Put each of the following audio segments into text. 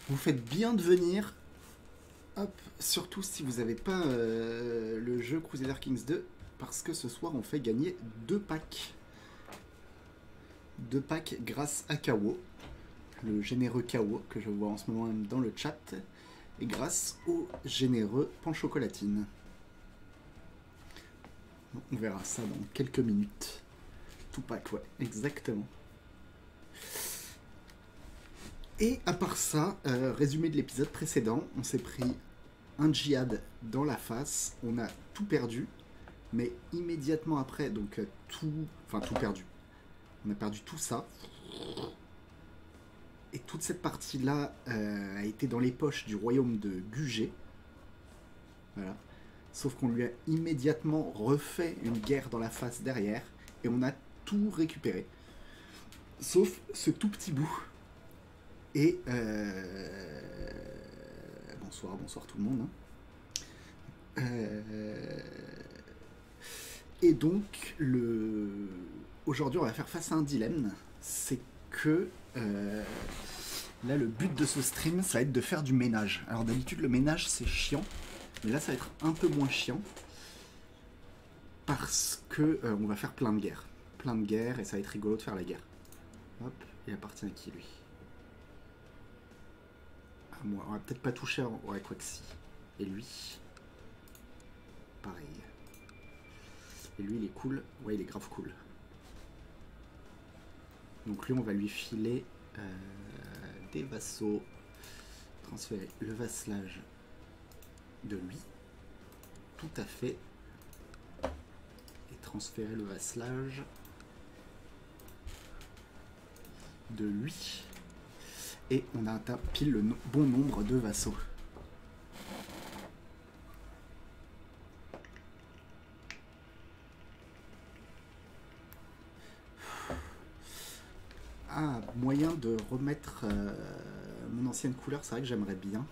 Vous faites bien de venir. Hop, surtout si vous n'avez pas le jeu Crusader Kings 2, parce que ce soir on fait gagner 2 packs. 2 packs grâce à Kawo, le généreux Kawo que je vois en ce moment même dans le chat, et grâce au généreux Panchocolatine. On verra ça dans quelques minutes. Tout pack, ouais, exactement. Et à part ça, résumé de l'épisode précédent, on s'est pris un djihad dans la face, on a tout perdu, mais immédiatement après, donc tout perdu. On a perdu tout ça. Et toute cette partie-là a été dans les poches du royaume de Gugé. Voilà. Sauf qu'on lui a immédiatement refait une guerre dans la face derrière, et on a tout récupéré. Sauf ce tout petit bout. Et bonsoir tout le monde. Et donc, aujourd'hui, on va faire face à un dilemme. C'est que là, le but de ce stream, ça va être de faire du ménage. Alors d'habitude, le ménage, c'est chiant. Mais là, ça va être un peu moins chiant. Parce que on va faire plein de guerres. Plein de guerres, et ça va être rigolo de faire la guerre. Hop, il appartient à qui, lui? À moi. On va peut-être pas toucher à... Ouais, quoi que si. Et lui? Pareil. Et lui, il est cool. Ouais, il est grave cool. Donc lui, on va lui filer des vassaux. Transférer le vasselage de lui. Tout à fait. Et transférer le vasselage de lui. Et on a atteint pile le bon nombre de vassaux. Ah, moyen de remettre mon ancienne couleur, c'est vrai que j'aimerais bien.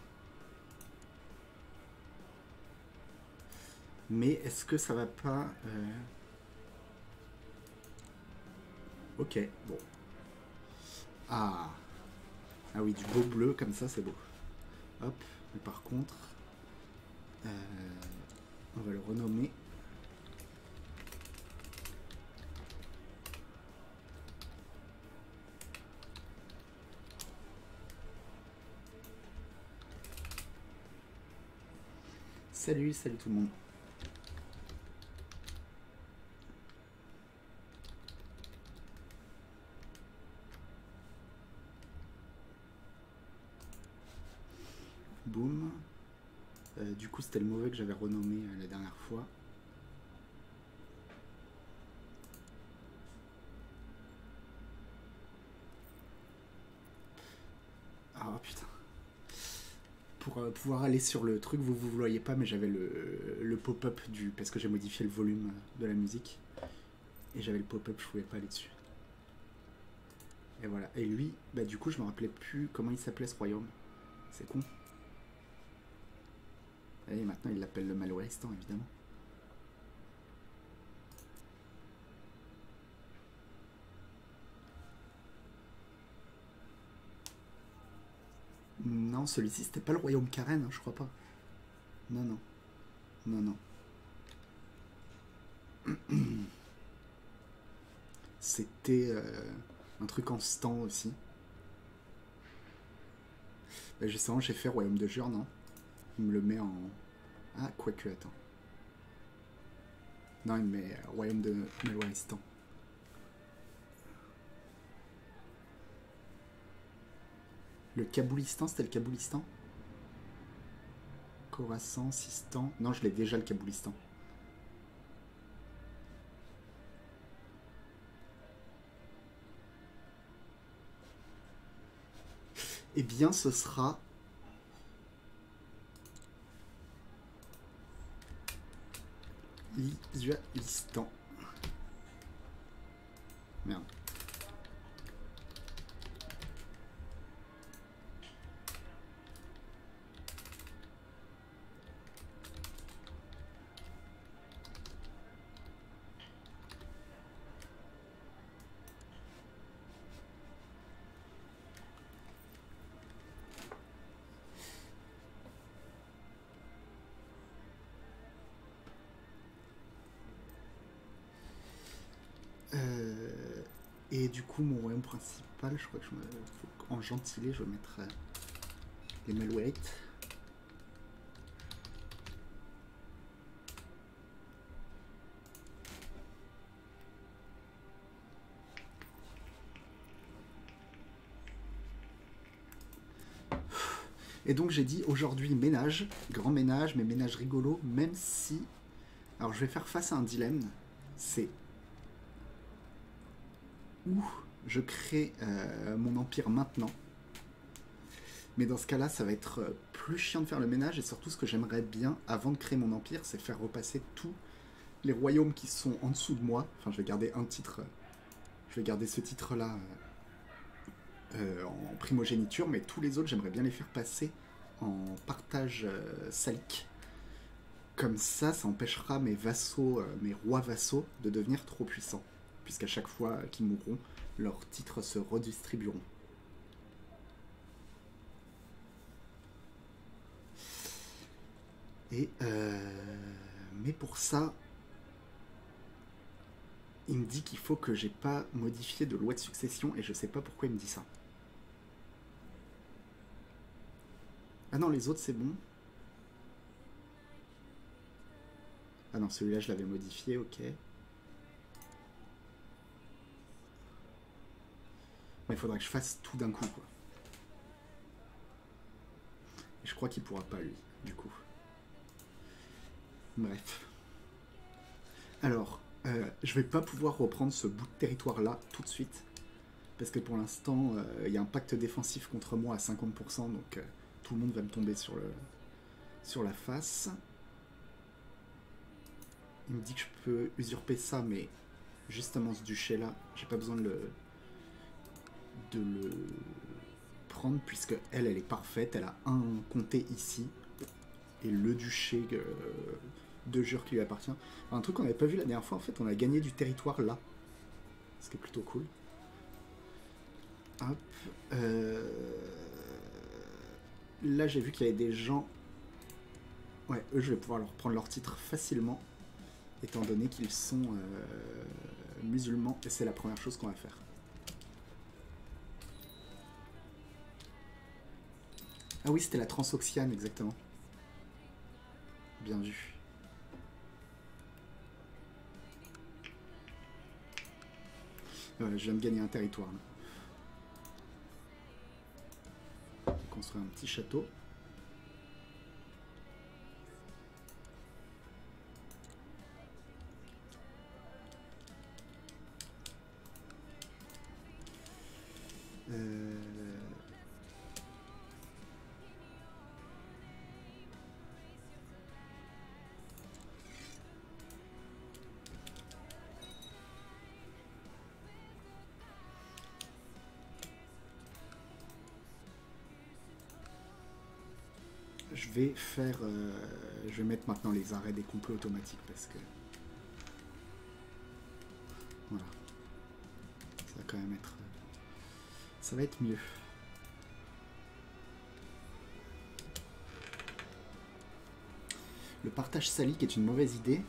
Mais est-ce que ça va pas... Ok, bon. Ah. Ah oui, du beau bleu comme ça, c'est beau. Hop, mais par contre... on va le renommer. Salut tout le monde. Boum. Du coup, c'était le mauvais que j'avais renommé la dernière fois. Ah putain. Pour pouvoir aller sur le truc, vous ne voyez pas, mais j'avais le pop-up du... Parce que j'ai modifié le volume de la musique. Et j'avais le pop-up, je pouvais pas aller dessus. Et voilà. Et lui, bah du coup, je me rappelais plus comment il s'appelait ce royaume. C'est con. Et maintenant, il l'appelle le Maloristan, évidemment. Non, celui-ci, c'était pas le royaume Karen, hein, je crois pas. Non, non. Non, non. C'était un truc en stan aussi. Bah, justement, j'ai fait royaume de Jure, non? Il me le met en... Ah, quoique, attends. Non, il me met royaume de Maloristan. Le Kaboulistan, c'était le Kaboulistan? Khorasan, Sistan... Non, je l'ai déjà, le Kaboulistan. Eh bien, ce sera... l'Istan. Merde. Et du coup, mon royaume principal, je crois que en gentilé, je vais mettre les Malwaite. Et donc j'ai dit aujourd'hui ménage, grand ménage, mais ménage rigolo, même si... Alors je vais faire face à un dilemme, c'est où je crée mon empire maintenant. Mais dans ce cas-là, ça va être plus chiant de faire le ménage, et surtout ce que j'aimerais bien, avant de créer mon empire, c'est faire repasser tous les royaumes qui sont en dessous de moi. Enfin, je vais garder un titre, je vais garder ce titre-là en primogéniture, mais tous les autres, j'aimerais bien les faire passer en partage salique. Comme ça, ça empêchera mes vassaux, mes rois vassaux, de devenir trop puissants, puisqu'à chaque fois qu'ils mourront, leurs titres se redistribueront. Et mais pour ça, il me dit qu'il faut que j'ai pas modifié de loi de succession, et je sais pas pourquoi il me dit ça. Ah non, les autres c'est bon. Ah non, celui-là je l'avais modifié, ok. Mais il faudrait que je fasse tout d'un coup, quoi. Et je crois qu'il pourra pas, lui, du coup. Bref. Alors, je vais pas pouvoir reprendre ce bout de territoire-là tout de suite. Parce que pour l'instant, il y a un pacte défensif contre moi à 50%, donc tout le monde va me tomber sur la face. Il me dit que je peux usurper ça, mais justement ce duché-là, j'ai pas besoin de le prendre, puisque elle est parfaite, elle a un comté ici, et le duché de jure qui lui appartient. Alors, un truc qu'on n'avait pas vu la dernière fois, en fait, on a gagné du territoire là, ce qui est plutôt cool. Hop. Là, j'ai vu qu'il y avait des gens... Ouais, eux, je vais pouvoir leur prendre leur titre facilement, étant donné qu'ils sont musulmans, et c'est la première chose qu'on va faire. Ah oui, c'était la Transoxiane, exactement. Bien vu. Voilà, je viens de gagner un territoire. Là. On va construire un petit château. Je vais faire... je vais mettre maintenant les arrêts des complots automatiques parce que... Voilà. Ça va quand même être... Ça va être mieux. Le partage salique est une mauvaise idée.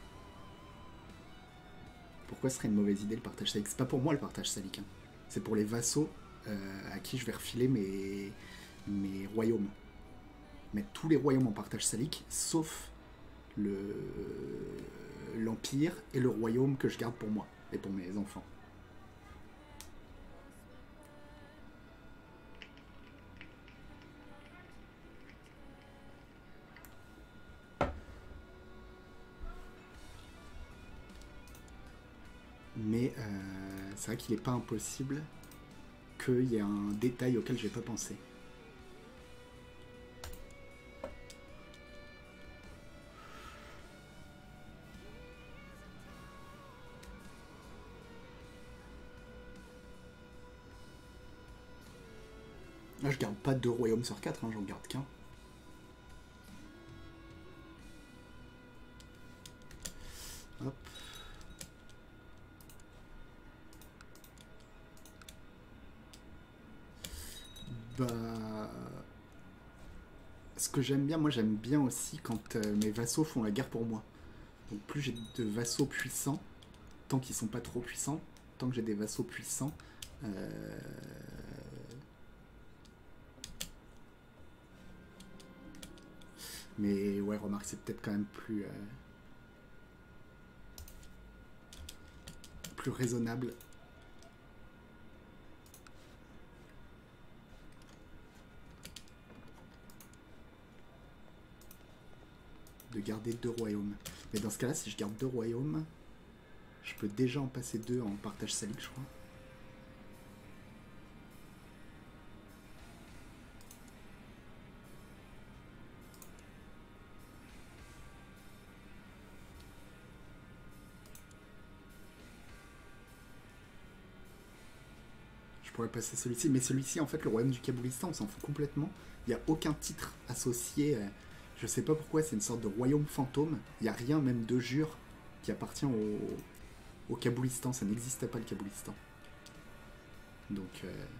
Pourquoi ce serait une mauvaise idée le partage salique? C'est pas pour moi le partage salique. Hein. C'est pour les vassaux à qui je vais refiler mes royaumes. Mettre tous les royaumes en partage salique, sauf l'Empire et le royaume que je garde pour moi et pour mes enfants. Mais c'est vrai qu'il n'est pas impossible qu'il y ait un détail auquel j'ai pas pensé. Là, je garde pas 2 royaumes sur 4, hein, j'en garde qu'un. Hop. Bah... Ce que j'aime bien, moi j'aime bien aussi quand mes vassaux font la guerre pour moi. Donc plus j'ai de vassaux puissants, tant qu'ils sont pas trop puissants, tant que j'ai des vassaux puissants. Mais ouais, remarque, c'est peut-être quand même plus raisonnable. De garder 2 royaumes. Mais dans ce cas-là, si je garde 2 royaumes, je peux déjà en passer 2 en partage salique, je crois. Je pourrais passer celui-ci. Mais celui-ci, en fait, le royaume du Kaboulistan, on s'en fout complètement. Il n'y a aucun titre associé. Je sais pas pourquoi, c'est une sorte de royaume fantôme. Il n'y a rien, même de jure, qui appartient au Kaboulistan. Ça n'existe pas, le Kaboulistan. Donc...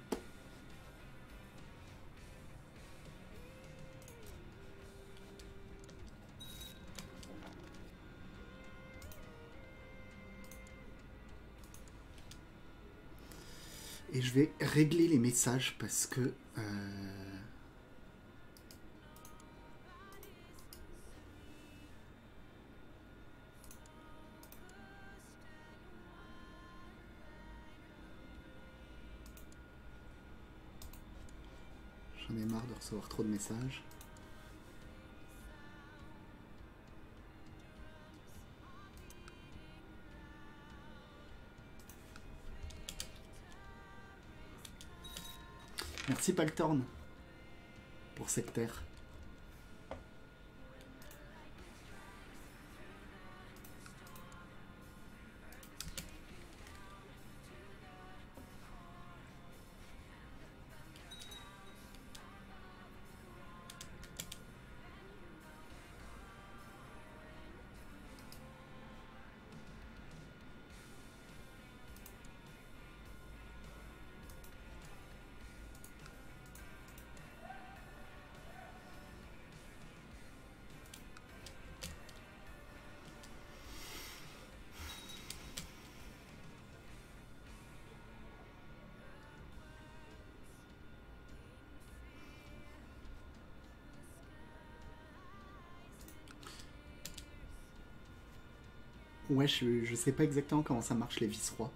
Et je vais régler les messages parce que... J'en ai marre de recevoir trop de messages. Merci Paltorn pour cette terre. Ouais, je sais pas exactement comment ça marche les vice-rois.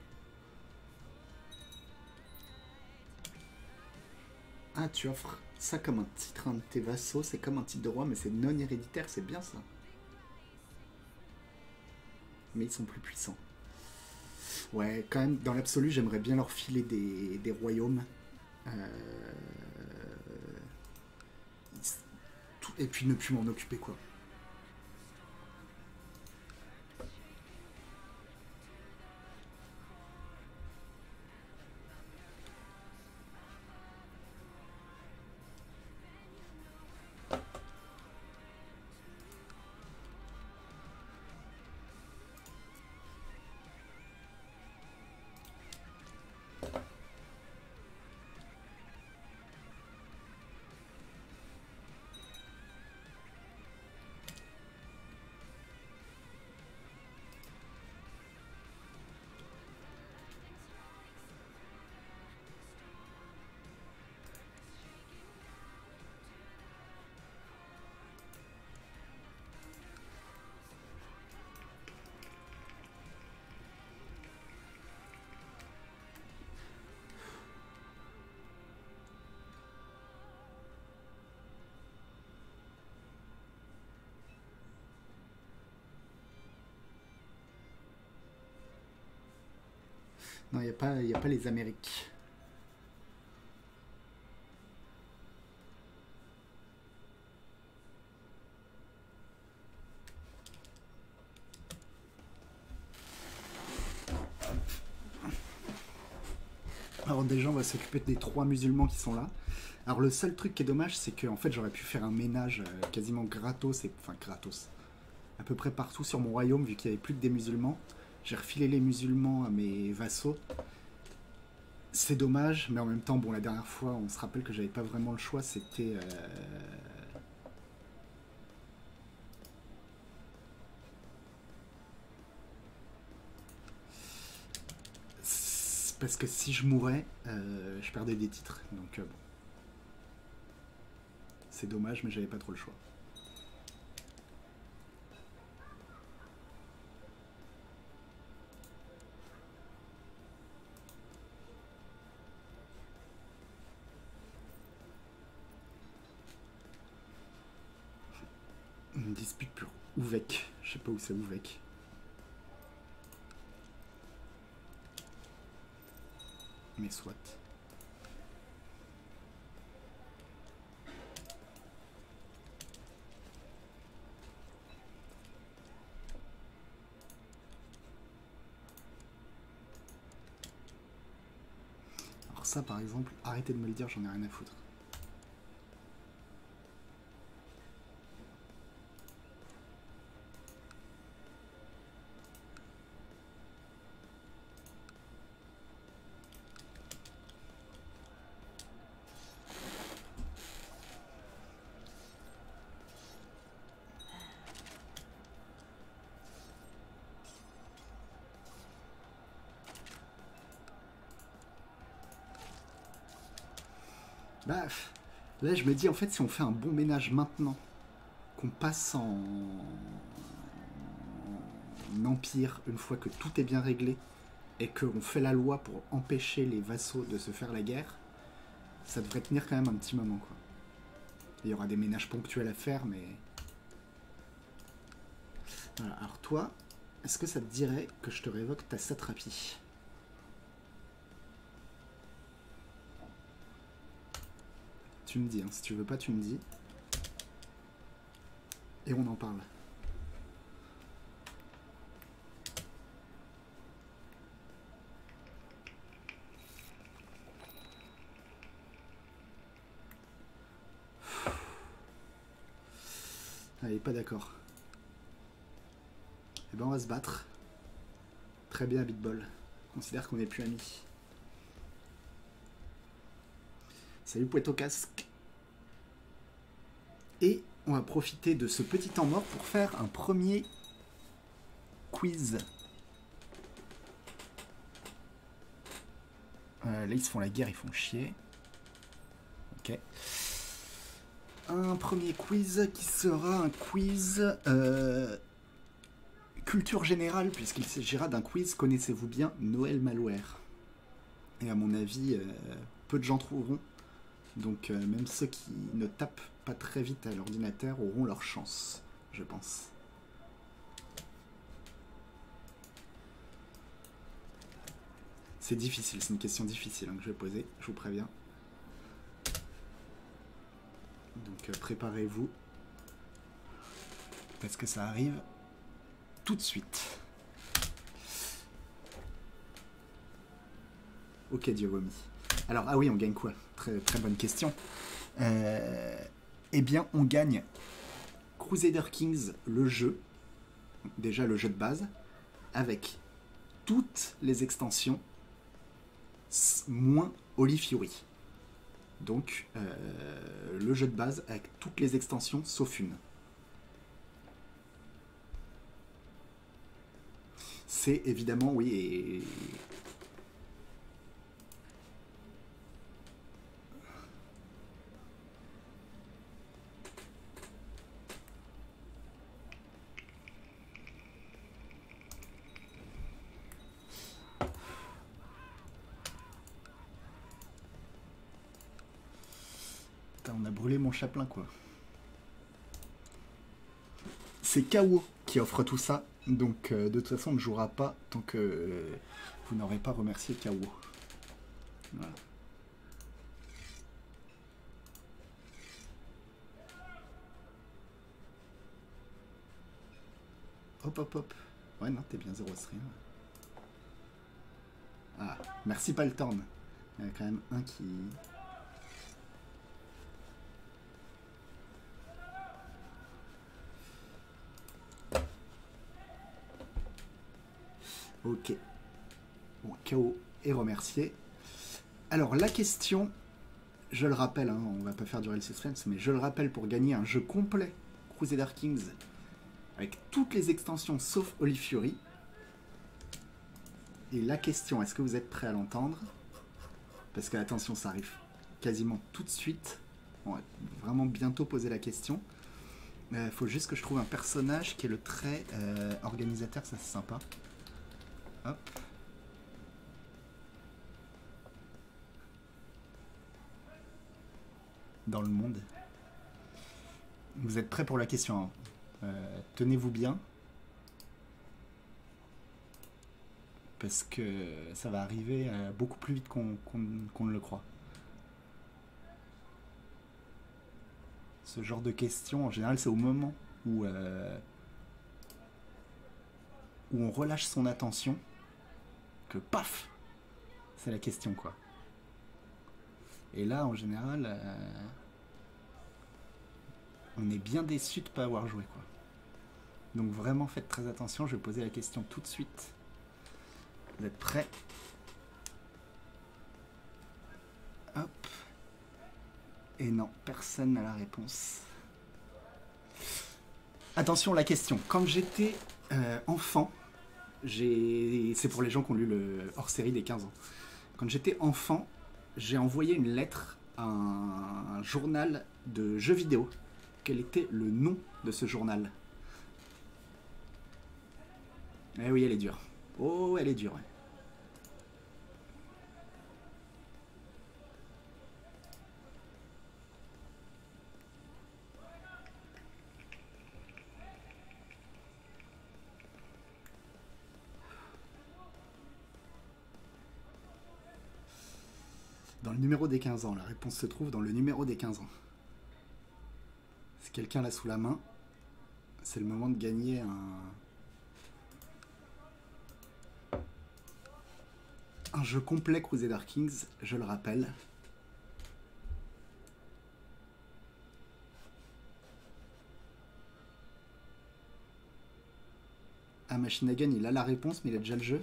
Ah, tu offres ça comme un titre à un de tes vassaux, c'est comme un titre de roi, mais c'est non héréditaire, c'est bien ça. Mais ils sont plus puissants. Ouais, quand même, dans l'absolu, j'aimerais bien leur filer des royaumes. Et puis ne plus m'en occuper, quoi. Non, il n'y a pas les Amériques. Alors déjà, on va s'occuper des 3 musulmans qui sont là. Alors le seul truc qui est dommage, c'est que en fait, j'aurais pu faire un ménage quasiment gratos, enfin gratos, à peu près partout sur mon royaume, vu qu'il n'y avait plus que des musulmans. J'ai refilé les musulmans à mes vassaux. C'est dommage, mais en même temps, bon, la dernière fois, on se rappelle que j'avais pas vraiment le choix, c'était... parce que si je mourais, je perdais des titres. Donc bon. C'est dommage, mais j'avais pas trop le choix. Une dispute pour Ouvec. Je sais pas où c'est Ouvec. Mais soit. Alors ça par exemple, arrêtez de me le dire, j'en ai rien à foutre. Bah, là je me dis en fait si on fait un bon ménage maintenant, qu'on passe en empire une fois que tout est bien réglé et qu'on fait la loi pour empêcher les vassaux de se faire la guerre, ça devrait tenir quand même un petit moment quoi. Il y aura des ménages ponctuels à faire mais... Voilà, alors toi, est-ce que ça te dirait que je te révoque ta satrapie ? Tu me dis, hein. Si tu veux pas, tu me dis. Et on en parle. Allez, pas d'accord. Eh ben on va se battre. Très bien, Bitball. Considère qu'on n'est plus amis. Salut Puerto Casque. Et on va profiter de ce petit temps mort pour faire un premier quiz. Là ils se font la guerre, ils font chier. Ok. Un premier quiz qui sera un quiz culture générale, puisqu'il s'agira d'un quiz Connaissez-vous bien Noël Malware? Et à mon avis, peu de gens trouveront. Donc même ceux qui ne tapent pas très vite à l'ordinateur auront leur chance, je pense. C'est difficile, c'est une question difficile hein, que je vais poser, je vous préviens. Donc préparez-vous, parce que ça arrive tout de suite. Ok Diogomi. Alors, ah oui, on gagne quoi? Très, très bonne question. Eh bien, on gagne Crusader Kings, le jeu, déjà le jeu de base, avec toutes les extensions, moins Holy Fury. Donc, le jeu de base avec toutes les extensions, sauf une. C'est évidemment, oui, et... on a brûlé mon chaplain, quoi. C'est KO qui offre tout ça, donc de toute façon on ne jouera pas tant que vous n'aurez pas remercié KO. Voilà. Hop hop hop. Ouais non, t'es bien 0 stream. Ah, merci Paltorn. Il y en a quand même un qui... Ok. Bon, KO est remercié. Alors, la question, je le rappelle, hein, on va pas faire durer le suspense, mais je le rappelle, pour gagner un jeu complet Crusader Kings, avec toutes les extensions sauf Holy Fury, Et la question, est-ce que vous êtes prêts à l'entendre? Parce que attention, ça arrive quasiment tout de suite. On va vraiment bientôt poser la question. Il faut juste que je trouve un personnage qui est le trait organisateur, ça c'est sympa. Hop. Dans le monde. Vous êtes prêts pour la question, hein. Tenez-vous bien. Parce que ça va arriver beaucoup plus vite qu'on ne le croit. Ce genre de questions, en général, c'est au moment où on relâche son attention que paf, c'est la question, quoi. Et là, en général, on est bien déçu de ne pas avoir joué, quoi. Donc vraiment, faites très attention. Je vais poser la question tout de suite. Vous êtes prêts? Hop. Et non, personne n'a la réponse. Attention, la question. Quand j'étais enfant, c'est pour les gens qui ont lu le hors-série des 15 ans. Quand j'étais enfant, j'ai envoyé une lettre à un journal de jeux vidéo. Quel était le nom de ce journal? Eh oui, elle est dure. Oh, elle est dure, ouais. Dans le numéro des 15 ans, la réponse se trouve dans le numéro des 15 ans. Si quelqu'un l'a sous la main, c'est le moment de gagner un jeu complet Crusader Kings, je le rappelle. Ah, Machine Gun, il a la réponse, mais il a déjà le jeu.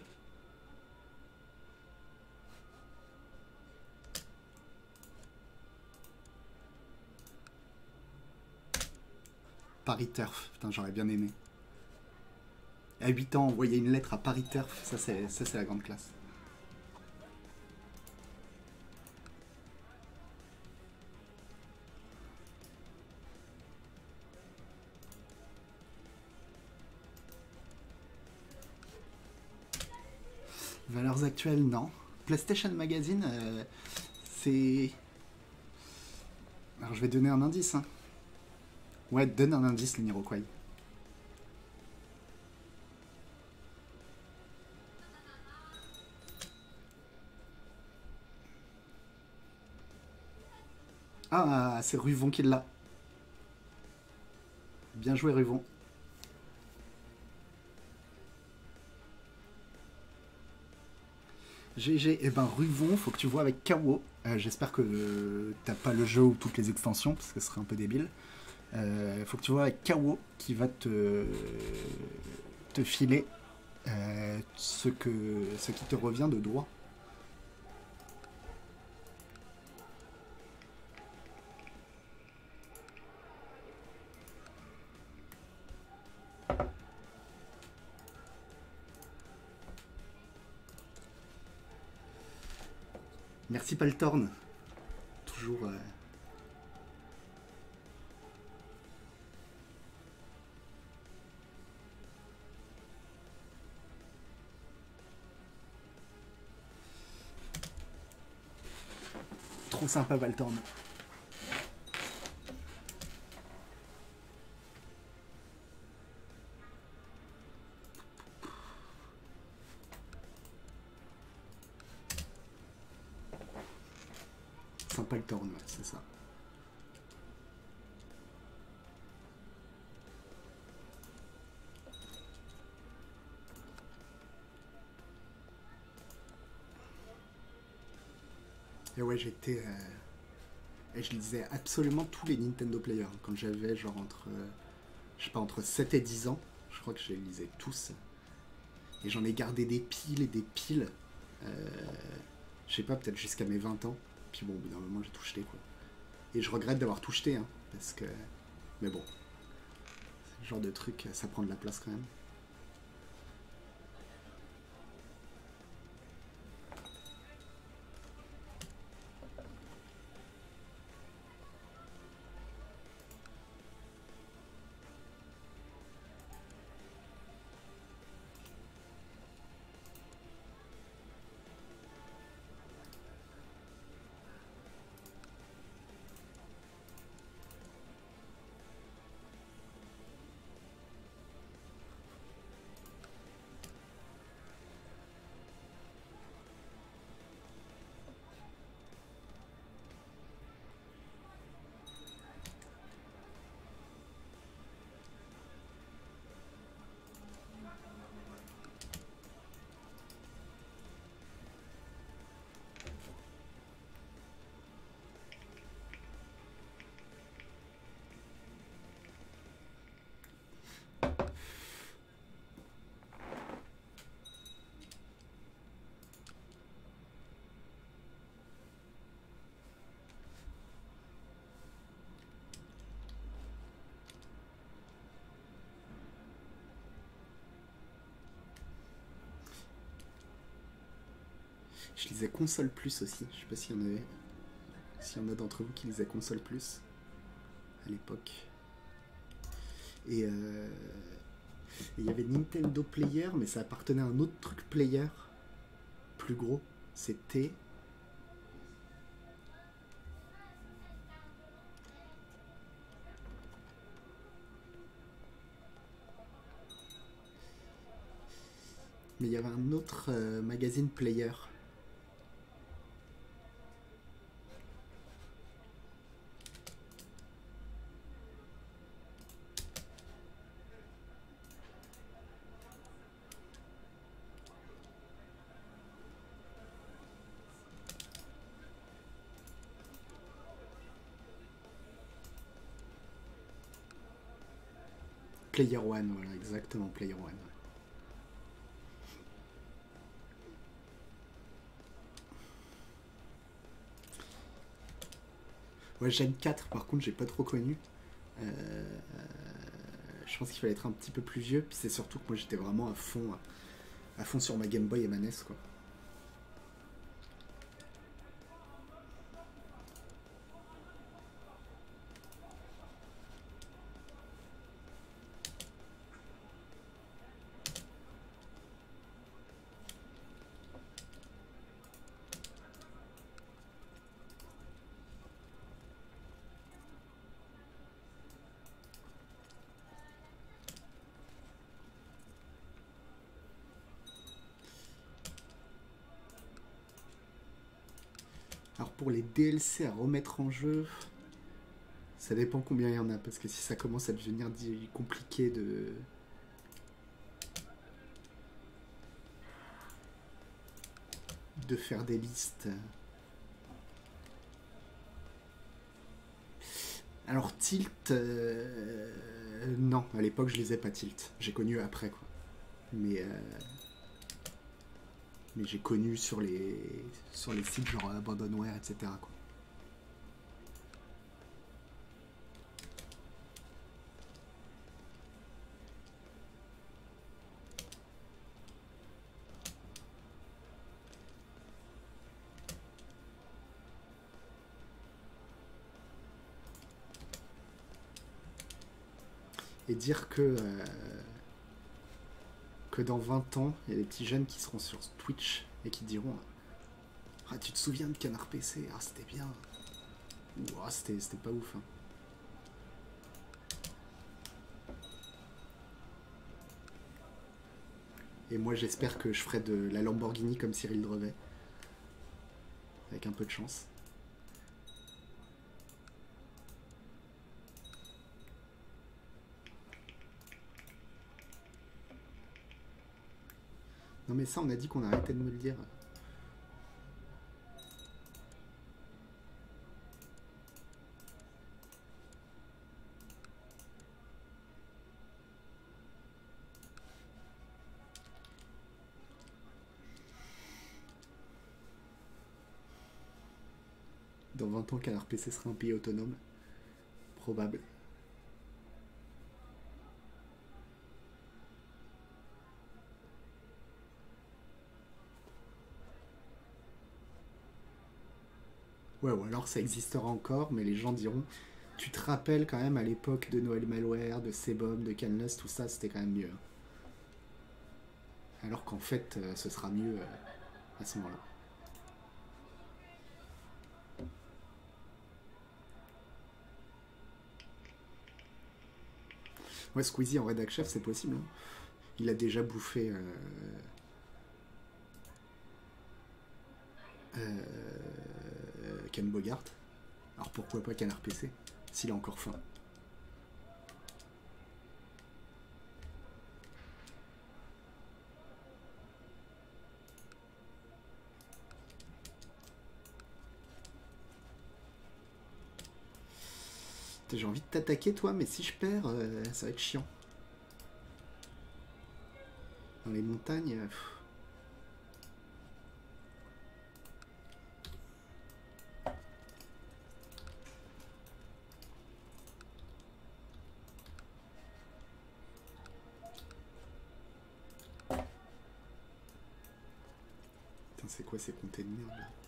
Paris Turf, putain, j'aurais bien aimé. À 8 ans, envoyer une lettre à Paris Turf, ça c'est la grande classe. Valeurs actuelles, non. PlayStation Magazine, c'est... Alors je vais donner un indice, hein. Ouais, donne un indice, l'Iroquois. Ah, c'est Ruvon qui l'a. Bien joué, Ruvon. GG, et ben Ruvon, faut que tu vois avec Kawo. J'espère que t'as pas le jeu ou toutes les extensions, parce que ce serait un peu débile. Faut que tu vois avec Kawo qui va te filer ce qui te revient de droit. Merci Paltorn. Toujours... Trop sympa Paltorn. Sympa le torn, ouais, c'est ça. Et ouais, j'étais... Et je lisais absolument tous les Nintendo Players. Quand j'avais genre entre... je sais pas, entre 7 et 10 ans. Je crois que je les lisais tous. Et j'en ai gardé des piles et des piles. Je sais pas, peut-être jusqu'à mes 20 ans. Puis bon, au bout d'un moment, j'ai tout jeté, quoi. Et je regrette d'avoir tout jeté, hein. Parce que... Mais bon. Ce genre de truc, ça prend de la place quand même. Je lisais Console Plus aussi. Je sais pas s'il y en avait. S'il y en a d'entre vous qui lisaient Console Plus à l'époque. Et il y avait Nintendo Player, mais ça appartenait à un autre truc player plus gros. C'était. Mais il y avait un autre magazine player. Player One, voilà, exactement, Player One. Ouais, Gen 4, par contre, j'ai pas trop connu. Je pense qu'il fallait être un petit peu plus vieux. Puis c'est surtout que moi, j'étais vraiment à fond sur ma Game Boy et ma NES, quoi. Alors pour les DLC à remettre en jeu, ça dépend combien il y en a, parce que si ça commence à devenir compliqué de faire des listes. Alors Tilt, non, à l'époque je lisais pas Tilt, j'ai connu après quoi. Mais j'ai connu sur les sites genre Abandonware, etc. quoi. Et dire que dans 20 ans, il y a des petits jeunes qui seront sur Twitch et qui diront ah, tu te souviens de Canard PC? Ah, c'était bien. Ou ah, c'était pas ouf. Hein. Et moi, j'espère que je ferai de la Lamborghini comme Cyril Drevet. Avec un peu de chance. Non mais ça, on a dit qu'on arrêtait de me le dire. Dans 20 ans, Canard PC sera un pays autonome. Probable. Ouais, ou alors ça existera encore, mais les gens diront tu te rappelles quand même à l'époque de Noël Malware, de Sebum, de Canless, tout ça, c'était quand même mieux. Alors qu'en fait, ce sera mieux à ce moment-là. Ouais, Squeezie en rédac chef, c'est possible. Hein. Il a déjà bouffé Ken Bogart. Alors pourquoi pas Canard PC, s'il a encore faim. J'ai envie de t'attaquer toi, mais si je perds, ça va être chiant. Dans les montagnes... C'est quoi ces comtés de merde là?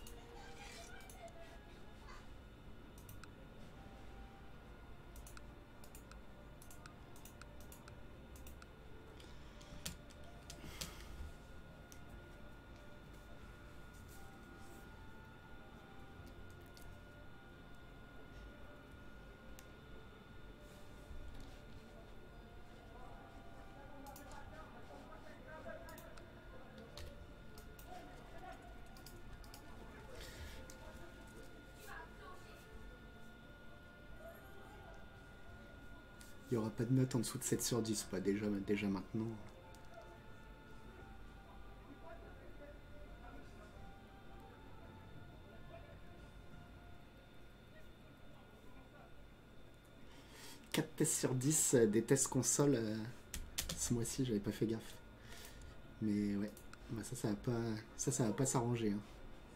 Il n'y aura pas de note en dessous de 7 sur 10, pas déjà maintenant. Quatre tests sur 10 des tests console. Ce mois-ci, j'avais pas fait gaffe. Mais ouais, bah ça va pas s'arranger. Hein.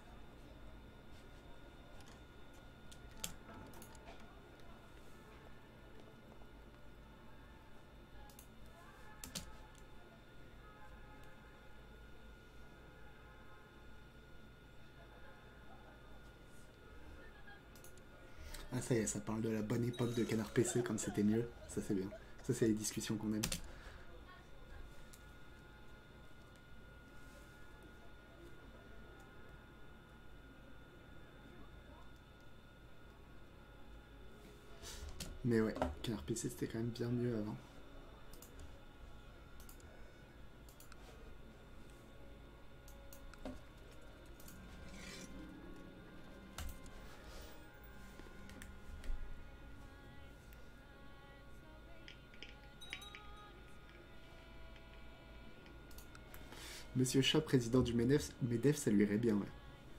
Ah ça y est, ça parle de la bonne époque de Canard PC quand c'était mieux. Ça c'est bien. Ça c'est les discussions qu'on aime. Mais ouais, Canard PC c'était quand même bien mieux avant. Monsieur Chat, président du MEDEF, ça lui irait bien, ouais.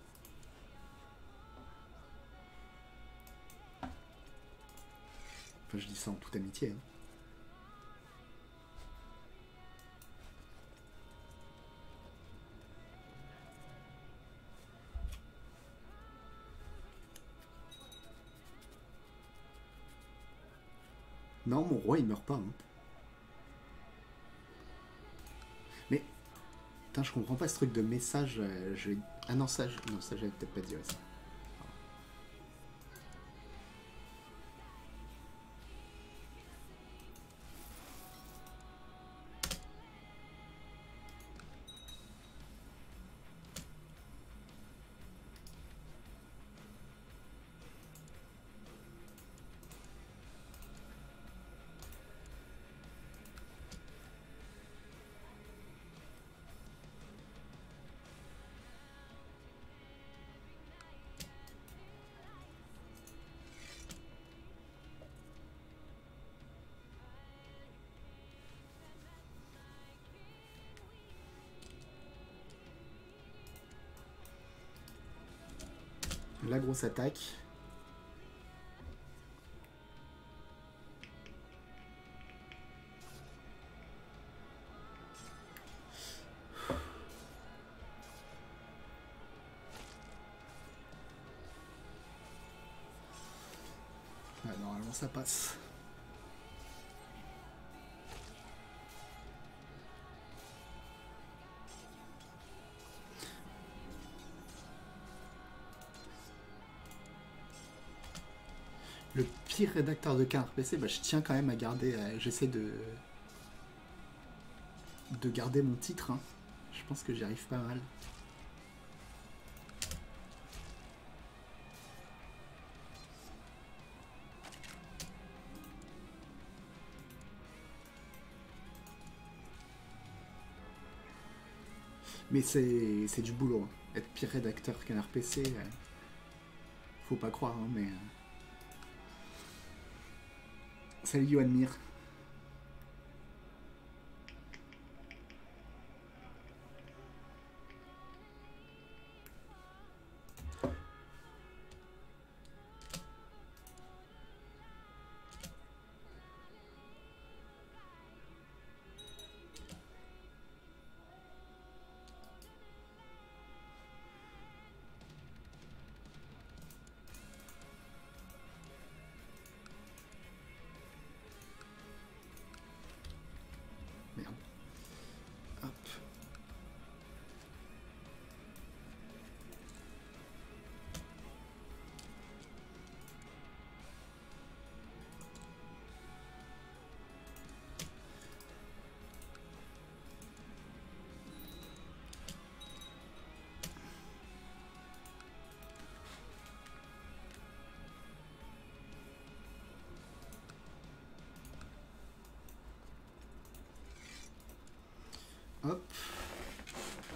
Enfin, je dis ça en toute amitié. Hein. Non, mon roi, il meurt pas. Hein. Mais, putain, je comprends pas ce truc de message. Ah non, ça j'avais peut-être pas dit, ouais, ça. La grosse attaque. Ouais, normalement ça passe. Le pire rédacteur de Canard PC, bah, je tiens quand même à garder. J'essaie de garder mon titre. Hein. Je pense que j'y arrive pas mal. Mais c'est du boulot. Hein. Être pire rédacteur Canard PC, faut pas croire, hein, mais. Salut Yoann Mir.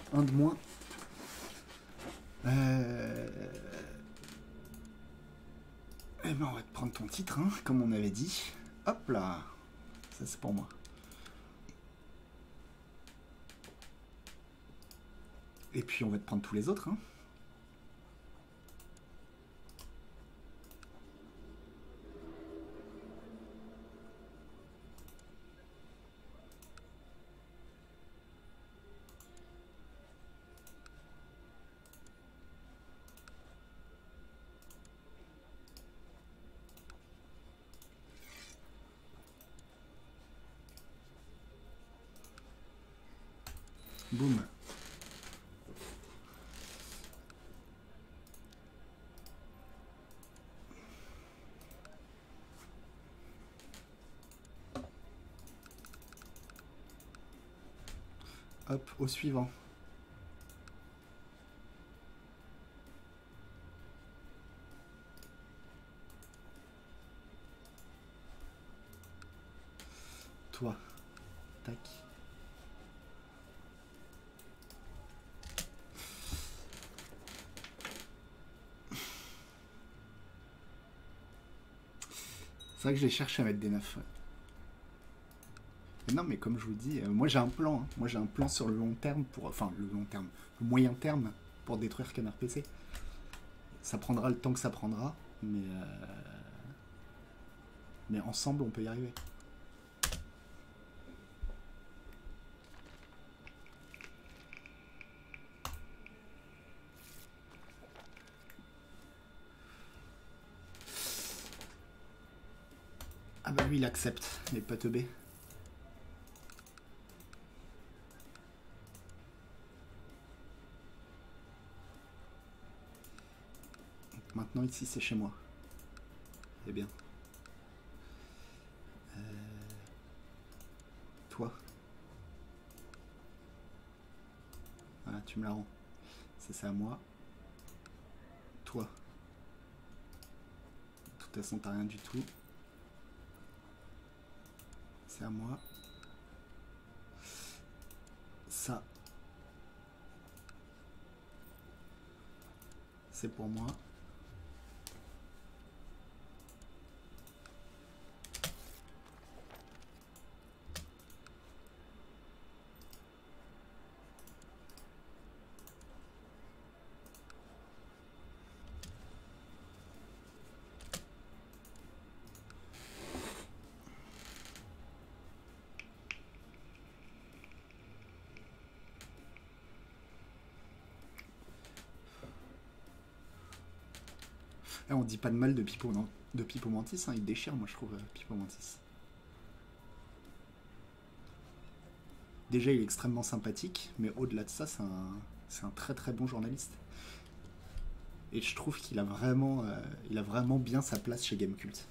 Un de moins. Eh ben on va te prendre ton titre, hein, comme on avait dit. Hop là. Ça c'est pour moi. Et puis on va te prendre tous les autres, hein. Boum. Hop, au suivant. Toi. Tac. C'est vrai que j'ai cherché à mettre des 9. Non, mais comme je vous dis, moi j'ai un plan. Hein. Moi j'ai un plan sur le long terme pour. Enfin, le long terme. Le moyen terme pour détruire Canard PC. Ça prendra le temps que ça prendra, mais ensemble on peut y arriver. Ah bah lui il accepte, il est pas teubé. Maintenant ici c'est chez moi. C'est bien. Toi. Voilà, tu me la rends. C'est à moi. Toi. De toute façon t'as rien du tout. C'est à moi. Ça. C'est pour moi. Là, on dit pas de mal de Pipo, non, de Pipo Mantis, hein, il déchire, moi je trouve, Pipo Mantis. Déjà, il est extrêmement sympathique, mais au-delà de ça, c'est un très très bon journaliste. Et je trouve qu'il a vraiment bien sa place chez Gamecult.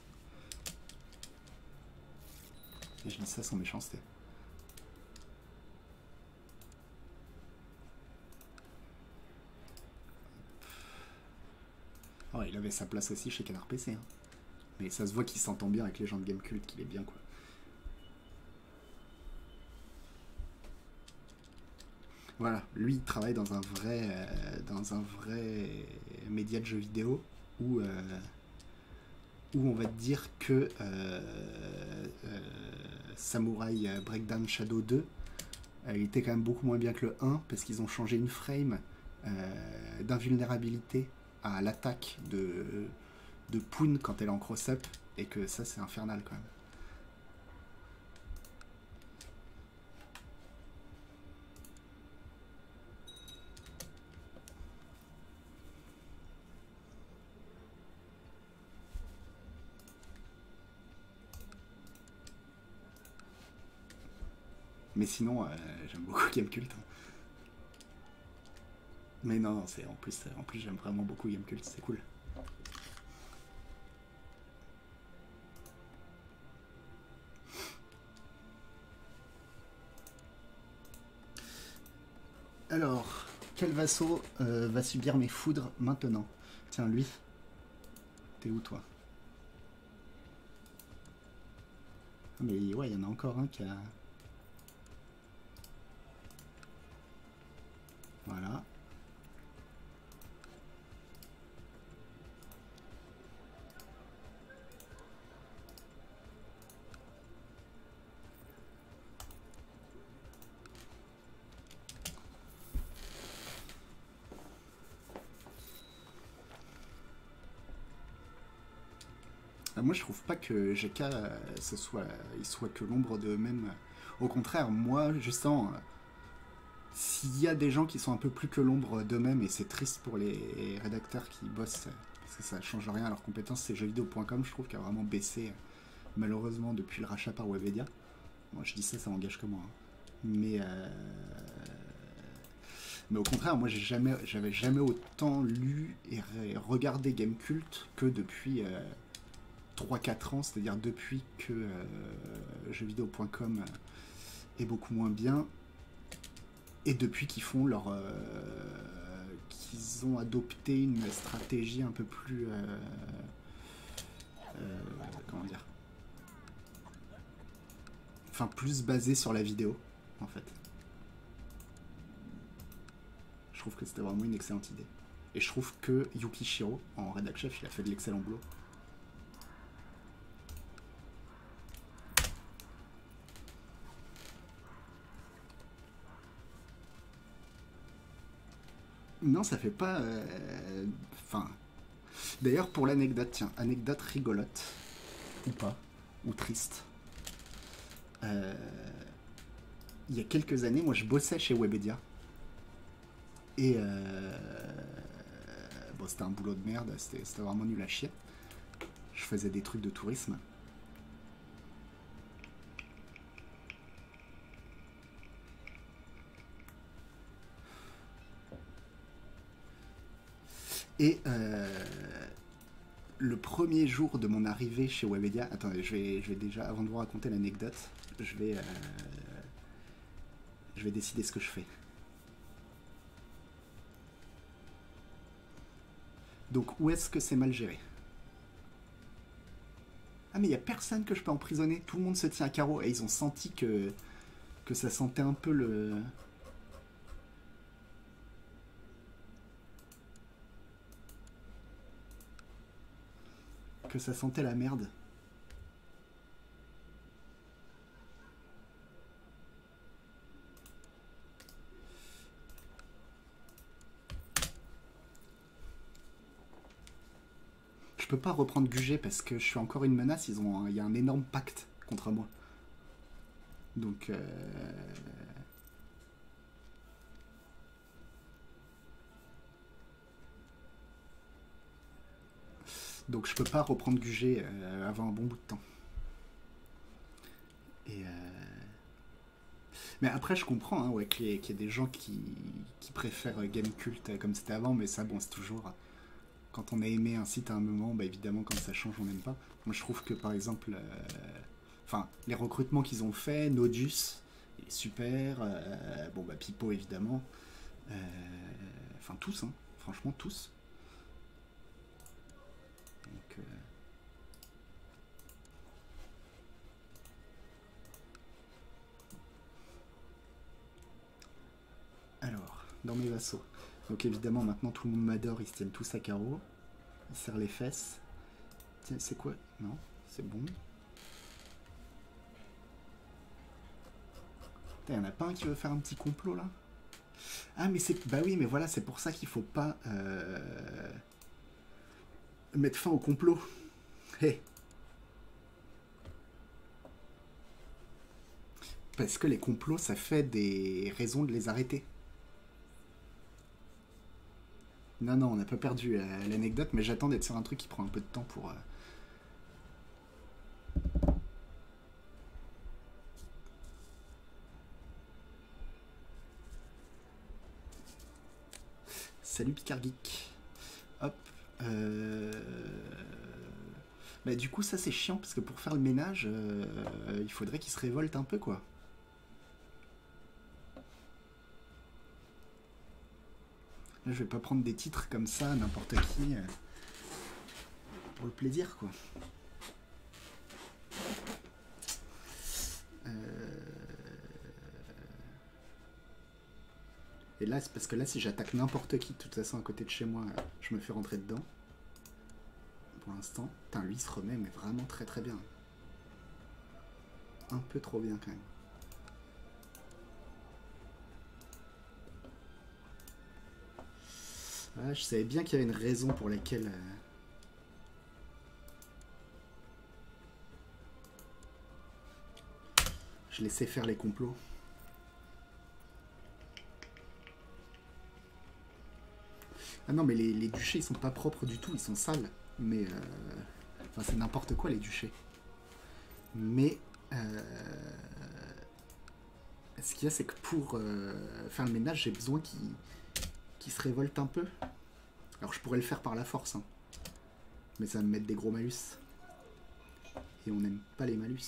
Et je dis ça sans méchanceté. Oh, il avait sa place aussi chez Canard PC. Hein. Mais ça se voit qu'il s'entend bien avec les gens de Gamecult, qu'il est bien quoi. Voilà, lui il travaille dans un vrai média de jeux vidéo où on va te dire que Samurai Breakdown Shadow 2 il était quand même beaucoup moins bien que le 1 parce qu'ils ont changé une frame d'invulnérabilité à l'attaque de Poon quand elle est en cross-up et que ça c'est infernal quand même. Mais sinon, j'aime beaucoup Gamecult. Mais non, c'est en plus j'aime vraiment beaucoup Gamecult, c'est cool. Alors, quel vassau va subir mes foudres maintenant? Tiens, lui. T'es où, toi? Mais ouais, il y en a encore un qui a... Voilà. Moi, je trouve pas que GK, il soit que l'ombre d'eux-mêmes. Au contraire, moi, justement, s'il y a des gens qui sont un peu plus que l'ombre d'eux-mêmes, et c'est triste pour les rédacteurs qui bossent, parce que ça change rien à leurs compétences, c'est jeuxvideo.com, je trouve, qui a vraiment baissé, malheureusement, depuis le rachat par Webedia. Moi, je dis ça, ça m'engage que moi. Hein. Mais au contraire, moi, j'avais jamais autant lu et regardé Gamecult que depuis 3-4 ans, c'est-à-dire depuis que jeuxvideo.com est beaucoup moins bien, et depuis qu'ils font qu'ils ont adopté une stratégie un peu plus comment dire, enfin plus basée sur la vidéo en fait. Je trouve que c'était vraiment une excellente idée, et je trouve que Yuki Shiro en rédac chef, il a fait de l'excellent boulot. Non, ça fait pas. Enfin. D'ailleurs, pour l'anecdote, tiens, anecdote rigolote. Ou pas. Ou triste. Il y a quelques années, moi je bossais chez Webedia. Et. Bon, c'était un boulot de merde, c'était vraiment nul à chier. Je faisais des trucs de tourisme. Et le premier jour de mon arrivée chez Webedia, attendez, je vais déjà, avant de vous raconter l'anecdote, je vais décider ce que je fais. Donc où est-ce que c'est mal géré? Ah mais il n'y a personne que je peux emprisonner, tout le monde se tient à carreau, et ils ont senti que ça sentait un peu le... que ça sentait la merde. Je peux pas reprendre Gugé parce que je suis encore une menace, il y a un énorme pacte contre moi. Donc donc je peux pas reprendre Gugé avant un bon bout de temps. Et mais après je comprends hein, ouais, qu'il y ait des gens qui préfèrent Gamecult comme c'était avant, mais ça bon c'est toujours... Quand on a aimé un site à un moment, bah évidemment quand ça change on n'aime pas. Moi je trouve que par exemple... Enfin, les recrutements qu'ils ont fait, Nodus, il est super, bon bah Pipo évidemment, enfin tous, hein, franchement tous. Donc, alors, dans mes vassaux. Donc évidemment maintenant tout le monde m'adore, ils se tiennent tous à carreau, ils serrent les fesses. Tiens, c'est quoi? Non, c'est bon. Il y en a pas un qui veut faire un petit complot là? Ah mais c'est... Bah oui mais voilà, c'est pour ça qu'il faut pas mettre fin au complot. Hey. Parce que les complots, ça fait des raisons de les arrêter. Non, non, on n'a pas perdu l'anecdote, mais j'attends d'être sur un truc qui prend un peu de temps pour... Salut Picard Geek. Hop. Bah du coup ça c'est chiant parce que pour faire le ménage, il faudrait qu'il se révolte un peu quoi. Là je vais pas prendre des titres comme ça, n'importe qui, pour le plaisir quoi. Et là, c'est parce que là, si j'attaque n'importe qui, de toute façon, à côté de chez moi, je me fais rentrer dedans. Pour l'instant. Putain, lui, il se remet, mais vraiment très très bien. Un peu trop bien, quand même. Ah, je savais bien qu'il y avait une raison pour laquelle... je laissais faire les complots. Ah non, mais les duchés, ils sont pas propres du tout, ils sont sales. Mais... enfin, c'est n'importe quoi, les duchés. Mais... ce qu'il y a, c'est que pour faire le ménage, j'ai besoin qu'ils se révoltent un peu. Alors, je pourrais le faire par la force, hein. Mais ça va me mettre des gros malus. Et on n'aime pas les malus.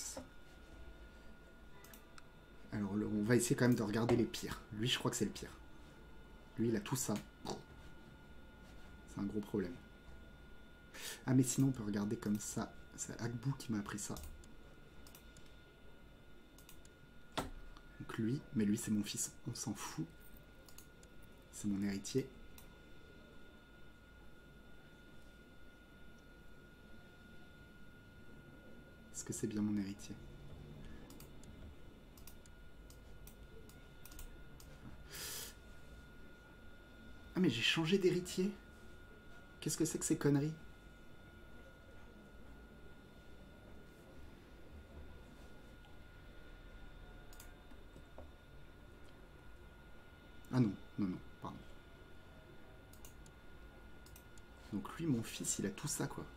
Alors, on va essayer quand même de regarder les pires. Lui, je crois que c'est le pire. Lui, il a tout ça. C'est un gros problème. Ah, mais sinon, on peut regarder comme ça. C'est Agbou qui m'a appris ça. Donc lui, mais lui, c'est mon fils. On s'en fout. C'est mon héritier. Est-ce que c'est bien mon héritier? Ah, mais j'ai changé d'héritier. Qu'est-ce que c'est que ces conneries? Ah non, non, non, pardon. Donc lui, mon fils, il a tout ça, quoi.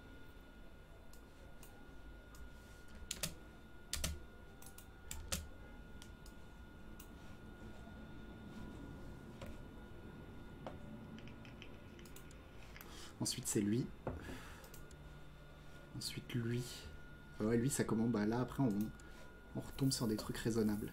Ensuite, c'est lui. Ensuite, lui. Ouais, lui, ça commence... Bah là, après, on retombe sur des trucs raisonnables.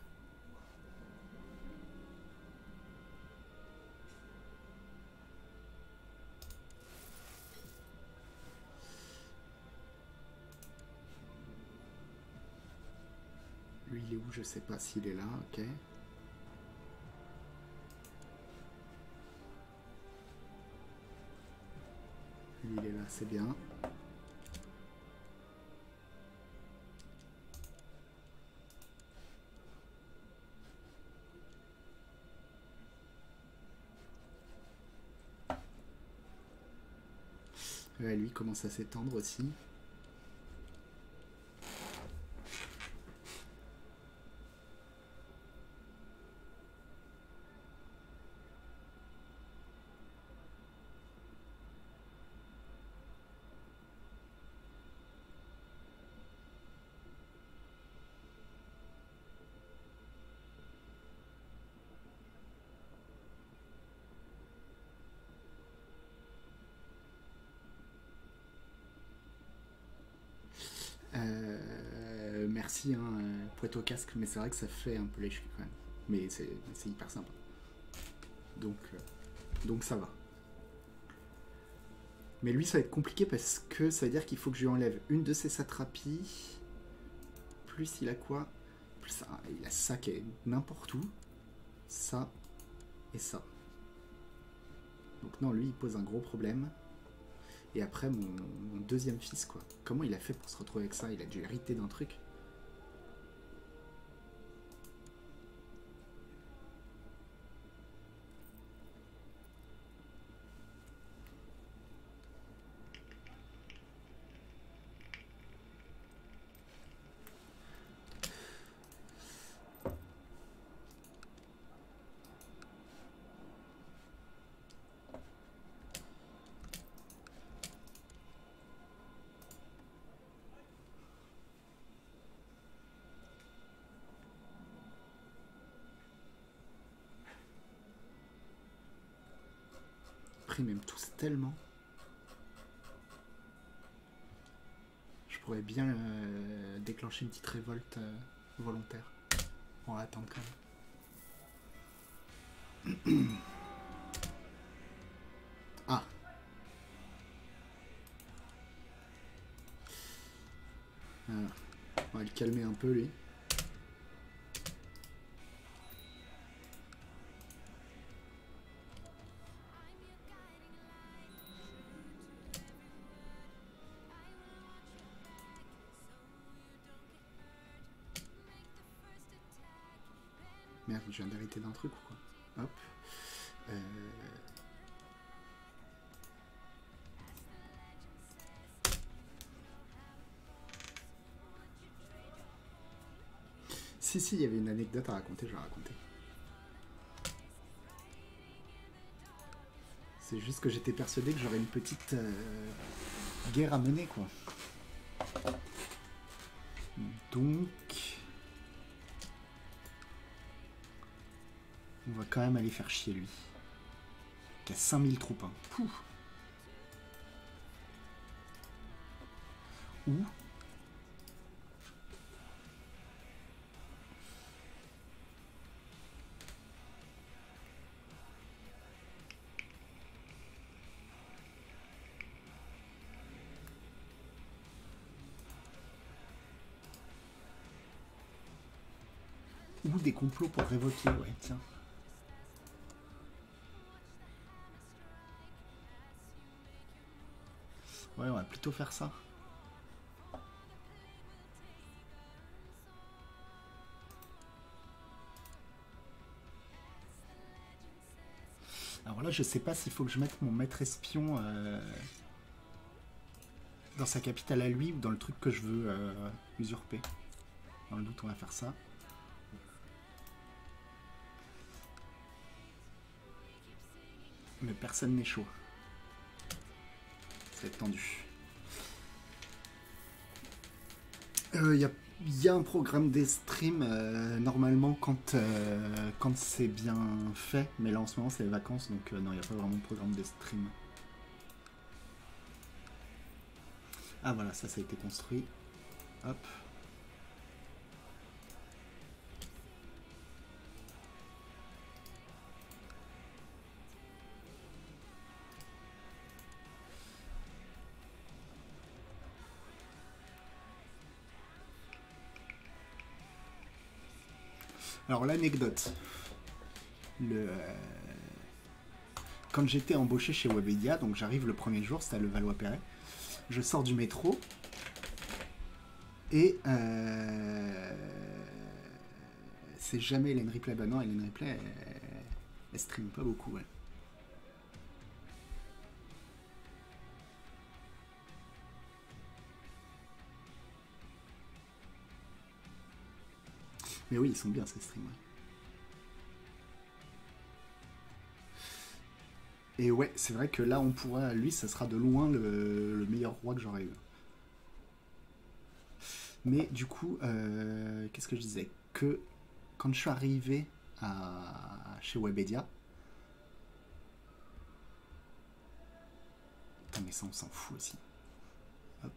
Lui, il est où? Je sais pas s'il est là, ok. Lui, il est là, c'est bien. Ouais, lui commence à s'étendre aussi. Merci, hein, poète au casque, mais c'est vrai que ça fait un peu les cheveux quand même. Mais c'est hyper sympa. Donc ça va. Mais lui, ça va être compliqué parce que ça veut dire qu'il faut que je lui enlève une de ses satrapies. Plus il a quoi? Plus ça, il a ça qui est n'importe où. Ça et ça. Donc non, lui, il pose un gros problème. Et après, mon deuxième fils, quoi. Comment il a fait pour se retrouver avec ça? Il a dû hériter d'un truc. Après, ils m'aiment tous tellement. Je pourrais bien déclencher une petite révolte volontaire. On va attendre quand même. Ah. Alors, on va le calmer un peu, lui. Merde, je viens d'arrêter d'un truc ou quoi? Hop. Euh... Si, il y avait une anecdote à raconter, je vais la raconter. C'est juste que j'étais persuadé que j'aurais une petite guerre à mener, quoi. Donc... on va quand même aller faire chier lui. Qui a 5000 troupes. Hein. Pouh. Ou... ou des complots pour révoquer, ouais, tiens. Ouais, on va plutôt faire ça. Alors là, je sais pas s'il faut que je mette mon maître espion dans sa capitale à lui ou dans le truc que je veux usurper. Dans le doute, on va faire ça. Mais personne n'est chaud. Ça va être tendu. Il y a un programme des streams normalement quand c'est bien fait, mais là en ce moment c'est les vacances, donc non, il n'y a pas vraiment de programme des streams. Ah voilà, ça a été construit. Hop. Alors l'anecdote. Quand j'étais embauché chez Webedia, donc j'arrive le premier jour, c'était à Levallois-Perret, je sors du métro et c'est jamais Hélène Ripley. Bah non, Hélène Ripley, elle stream pas beaucoup, ouais. Mais oui, ils sont bien ces streams, ouais. Et ouais, c'est vrai que là, on pourra, lui, ça sera de loin le meilleur roi que j'aurais eu. Mais du coup, qu'est-ce que je disais? Que quand je suis arrivé chez Webedia... Putain, mais ça, on s'en fout aussi. Hop.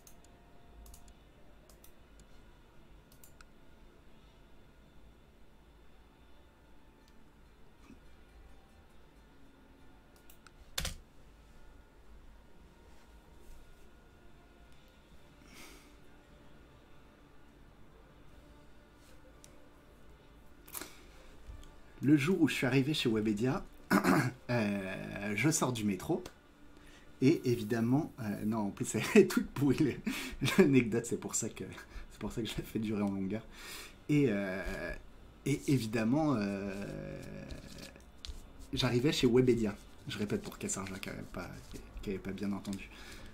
Le jour où je suis arrivé chez Webedia, je sors du métro. Et évidemment, non, en plus, elle est toute pourrie l'anecdote, c'est pour ça que je l'ai fait durer en longueur. Et évidemment, j'arrivais chez Webedia. Je répète pour Cassarja qui n'avait pas bien entendu.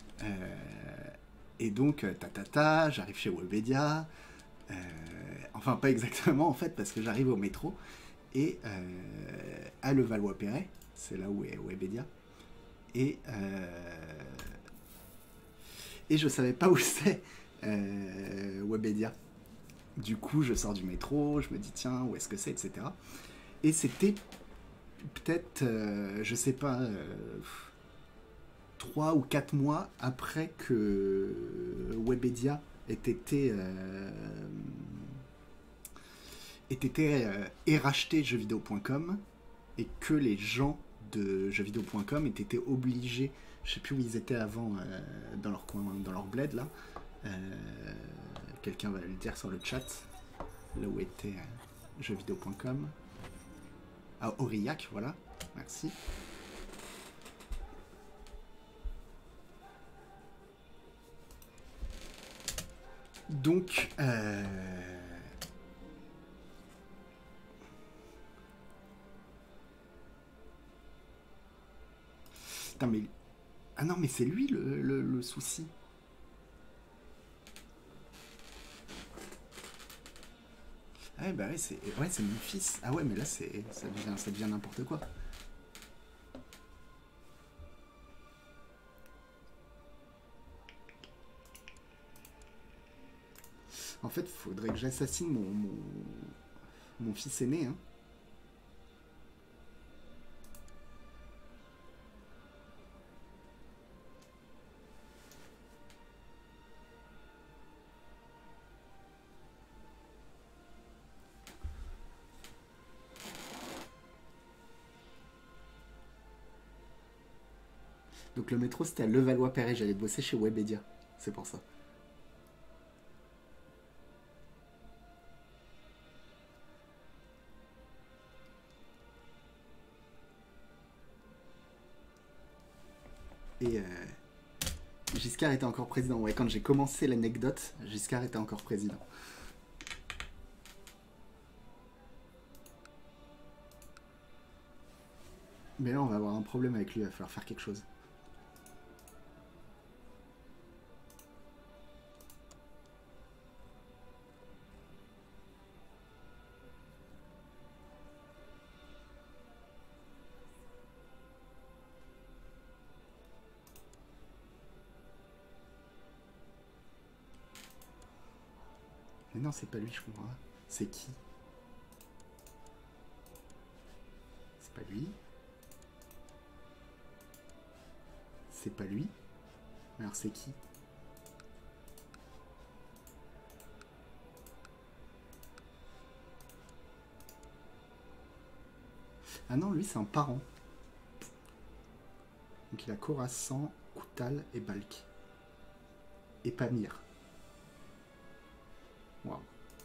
Et donc, j'arrive chez Webedia. Enfin, pas exactement en fait, parce que j'arrive au métro. Et à Levallois-Perret, c'est là où est Webedia. Et je savais pas où c'est Webedia. Du coup, je sors du métro, je me dis tiens, où est-ce que c'est, etc. Et c'était peut-être, je sais pas, 3 ou 4 mois après que Webedia ait été racheté jeuxvideo.com et que les gens de jeuxvideo.com aient été obligés, je sais plus où ils étaient avant, dans leur coin, dans leur bled là. Quelqu'un va le dire sur le chat, là où était jeuxvideo.com. À Aurillac, voilà, merci. Donc, Putain, mais... Ah non, mais c'est lui le souci. Ah ouais, bah ouais, c'est mon fils. Ah ouais, mais là, ça devient n'importe quoi. En fait, faudrait que j'assassine mon fils aîné, hein. Donc le métro, c'était à Levallois-Perret. J'allais bosser chez Webedia. C'est pour ça. Et Giscard était encore président. Ouais, quand j'ai commencé l'anecdote, Giscard était encore président. Mais là, on va avoir un problème avec lui. Il va falloir faire quelque chose. Mais non, c'est pas lui, je comprends. C'est qui? C'est pas lui. C'est pas lui. Alors c'est qui? Ah non, lui c'est un parent. Donc il a Khorassan, Koutal et Balkh. Et Pamir. Waouh.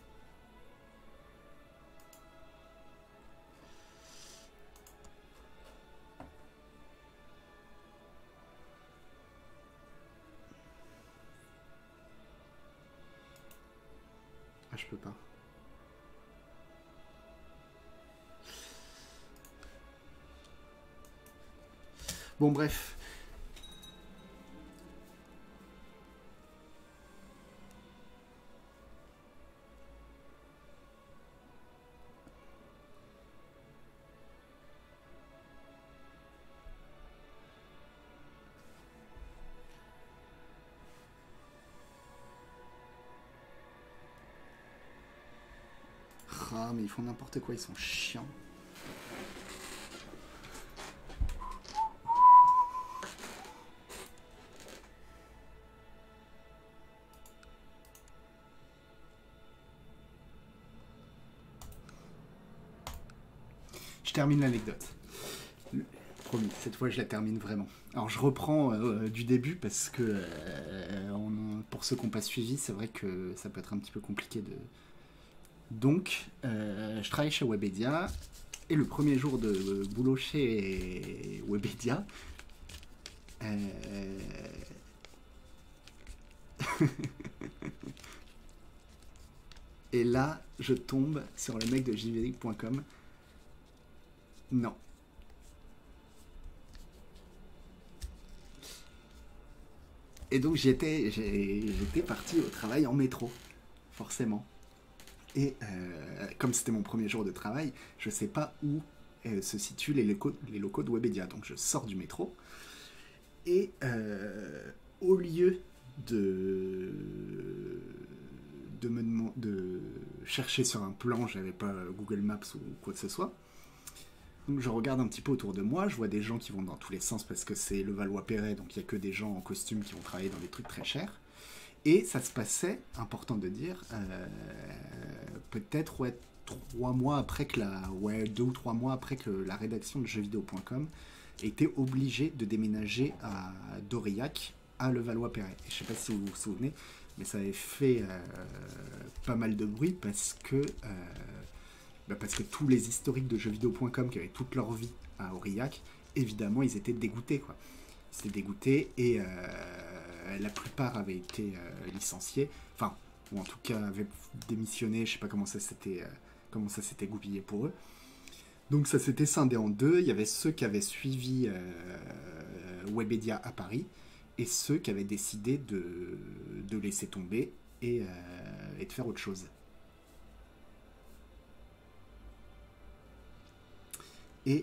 Ah, je peux pas. Bon, bref. Ah, mais ils font n'importe quoi, ils sont chiants. Je termine l'anecdote. Promis, cette fois je la termine vraiment. Alors je reprends du début parce que pour ceux qui n'ont pas suivi, c'est vrai que ça peut être un petit peu compliqué de... Donc, je travaille chez Webedia et le premier jour de boulot chez Webedia, et là, je tombe sur le mec de jvdic.com. Non. Et donc j'étais parti au travail en métro, forcément. Et comme c'était mon premier jour de travail, je sais pas où se situent les locaux de Webedia. Donc je sors du métro et au lieu de chercher sur un plan, j'avais pas Google Maps ou quoi que ce soit. Donc je regarde un petit peu autour de moi, je vois des gens qui vont dans tous les sens parce que c'est Levallois-Perret, donc il n'y a que des gens en costume qui vont travailler dans des trucs très chers. Et ça se passait, important de dire, peut-être 3 mois après que 2 ou 3 mois après que la rédaction de jeuxvideo.com était obligée de déménager à d'Aurillac à Levallois-Perret. Et je sais pas si vous vous souvenez, mais ça avait fait pas mal de bruit parce que tous les historiques de jeuxvideo.com qui avaient toute leur vie à Aurillac, évidemment, ils étaient dégoûtés, quoi. Ils étaient dégoûtés et la plupart avaient été licenciés, enfin, ou en tout cas avaient démissionné, je sais pas comment ça s'était goupillé pour eux. Donc ça s'était scindé en deux, il y avait ceux qui avaient suivi Webedia à Paris, et ceux qui avaient décidé de laisser tomber et de faire autre chose. Et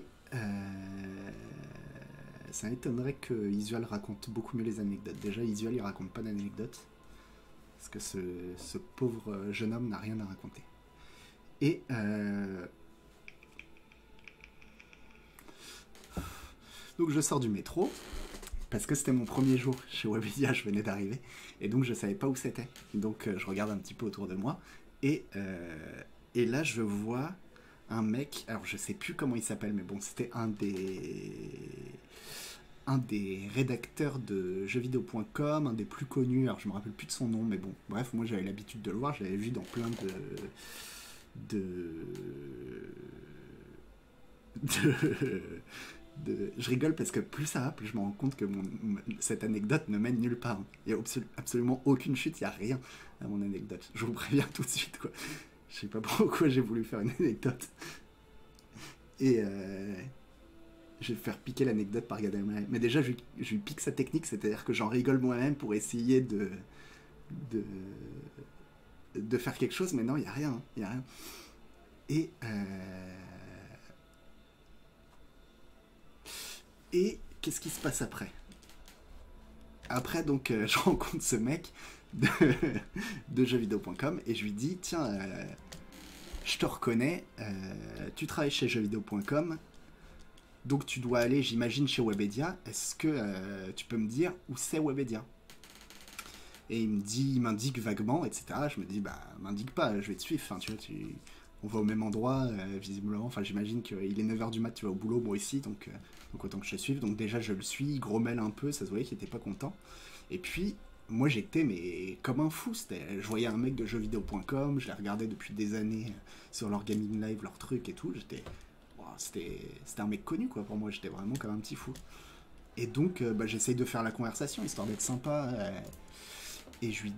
ça m'étonnerait que Isual raconte beaucoup mieux les anecdotes. Déjà, Isual, il raconte pas d'anecdotes, parce que ce pauvre jeune homme n'a rien à raconter. Et donc je sors du métro, parce que c'était mon premier jour chez Webedia, je venais d'arriver, et donc je savais pas où c'était. Donc je regarde un petit peu autour de moi, et là je vois un mec, alors je sais plus comment il s'appelle, mais bon, c'était un des rédacteurs de jeuxvideo.com, un des plus connus, alors je me rappelle plus de son nom, mais bon, bref, moi j'avais l'habitude de le voir, je l'avais vu dans plein je rigole parce que plus ça va, plus je me rends compte que cette anecdote ne mène nulle part. Il n'y a absolument aucune chute, il n'y a rien à mon anecdote. Je vous préviens tout de suite, quoi. Je sais pas pourquoi j'ai voulu faire une anecdote. Et je vais faire piquer l'anecdote par Gad Elmaleh. Mais déjà, je lui pique sa technique, c'est-à-dire que j'en rigole moi-même pour essayer de faire quelque chose, mais non, il n'y a rien. Il n'y a rien. Et qu'est-ce qui se passe après? Après, donc, je rencontre ce mec de jeuxvideo.com et je lui dis, tiens, je te reconnais, tu travailles chez jeuxvideo.com, donc tu dois aller, j'imagine, chez Webedia. Est-ce que tu peux me dire où c'est Webedia? Et il m'indique vaguement, etc. Je me dis, bah, m'indique pas, je vais te suivre. Enfin, tu vois, on va au même endroit, visiblement. Enfin, j'imagine qu'il est 9h du mat, tu vas au boulot, moi aussi, donc autant que je te suive. Donc déjà, je le suis, il grommelle un peu, ça se voyait qu'il était pas content. Et puis, moi, j'étais, mais comme un fou. Je voyais un mec de jeuxvideo.com, je les regardais depuis des années sur leur gaming live, leur truc et tout. C'était un mec connu, quoi, pour moi. J'étais vraiment comme un petit fou. Et donc, bah, j'essaye de faire la conversation, histoire d'être sympa. Et je lui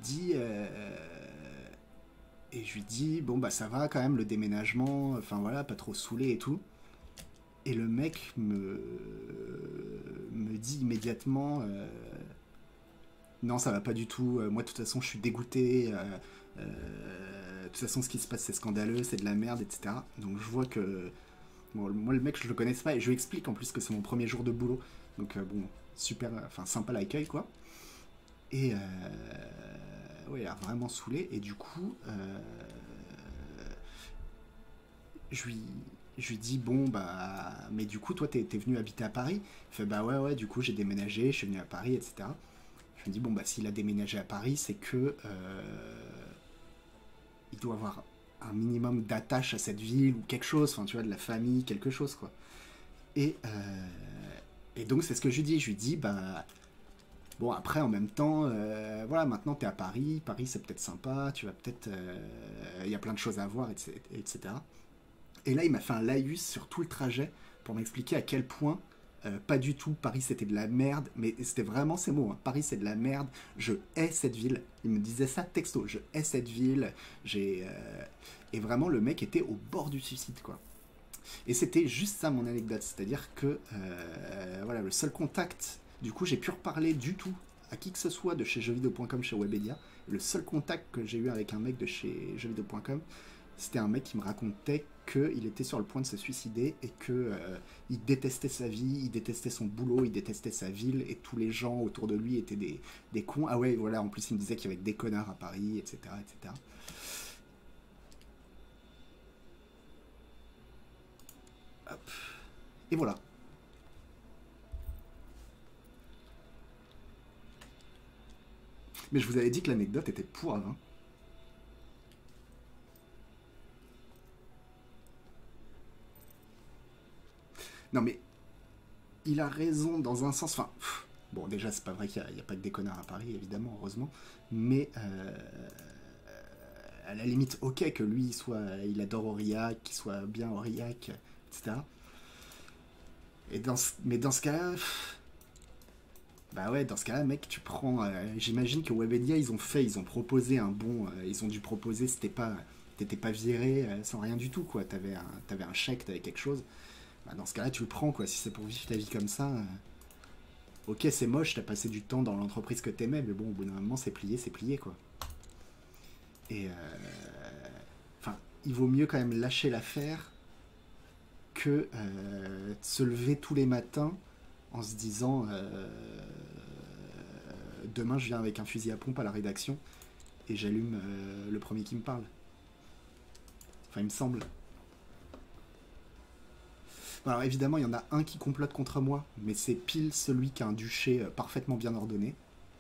dis, bon, bah, ça va quand même, le déménagement, enfin voilà, pas trop saoulé et tout. Et le mec me dit immédiatement, non, ça va pas du tout, moi, de toute façon, je suis dégoûté, de toute façon, ce qui se passe, c'est scandaleux, c'est de la merde, etc. Donc, je vois que, bon, moi, le mec, je le connaisse pas, et je lui explique en plus que c'est mon premier jour de boulot. Donc, bon, super, enfin, sympa l'accueil, quoi. Et ouais, il a vraiment saoulé. Et du coup, je lui dis, bon, bah, mais du coup, toi, t'es venu habiter à Paris? Il fait, bah ouais, du coup, j'ai déménagé, je suis venu à Paris, etc. Je lui dis, bon, bah, s'il a déménagé à Paris, c'est que il doit avoir un minimum d'attache à cette ville ou quelque chose, enfin, tu vois, de la famille, quelque chose, quoi. Et donc, c'est ce que je lui dis. Je lui dis, bah, bon, après, en même temps, voilà, maintenant t'es à Paris. Paris, c'est peut-être sympa. Tu vas peut-être. Il y a plein de choses à voir, etc. Et là, il m'a fait un laïus sur tout le trajet pour m'expliquer à quel point, pas du tout, Paris c'était de la merde. Mais c'était vraiment ces mots, hein. Paris c'est de la merde. Je hais cette ville. Il me disait ça texto. Je hais cette ville. Et vraiment, le mec était au bord du suicide, quoi. Et c'était juste ça mon anecdote. C'est-à-dire que, voilà, le seul contact. Du coup, j'ai pu reparler du tout à qui que ce soit de chez jeuxvideo.com, chez Webedia. Le seul contact que j'ai eu avec un mec de chez jeuxvideo.com, c'était un mec qui me racontait qu'il était sur le point de se suicider et que il détestait sa vie, il détestait son boulot, il détestait sa ville et tous les gens autour de lui étaient des cons. Ah ouais, voilà, en plus il me disait qu'il y avait des connards à Paris, etc. etc. Hop. Et voilà. Mais je vous avais dit que l'anecdote était pourrave, hein. Non mais, il a raison dans un sens, enfin, bon déjà c'est pas vrai qu'il n'y a pas que des connards à Paris, évidemment, heureusement, mais à la limite, ok que lui, il adore Aurillac, qu'il soit bien Aurillac, etc. Mais dans ce cas-là, bah ouais, dans ce cas-là, mec, tu prends. J'imagine que Webedia, ils ont proposé un bon. Ils ont dû proposer, t'étais pas viré sans rien du tout, quoi. T'avais un chèque, t'avais quelque chose. Bah, dans ce cas-là, tu le prends, quoi. Si c'est pour vivre ta vie comme ça. Ok, c'est moche, t'as passé du temps dans l'entreprise que t'aimais, mais bon, au bout d'un moment, c'est plié, quoi. Et enfin, il vaut mieux quand même lâcher l'affaire que se lever tous les matins en se disant demain je viens avec un fusil à pompe à la rédaction et j'allume le premier qui me parle. Enfin, il me semble. Alors évidemment, il y en a un qui complote contre moi, mais c'est pile celui qui a un duché parfaitement bien ordonné.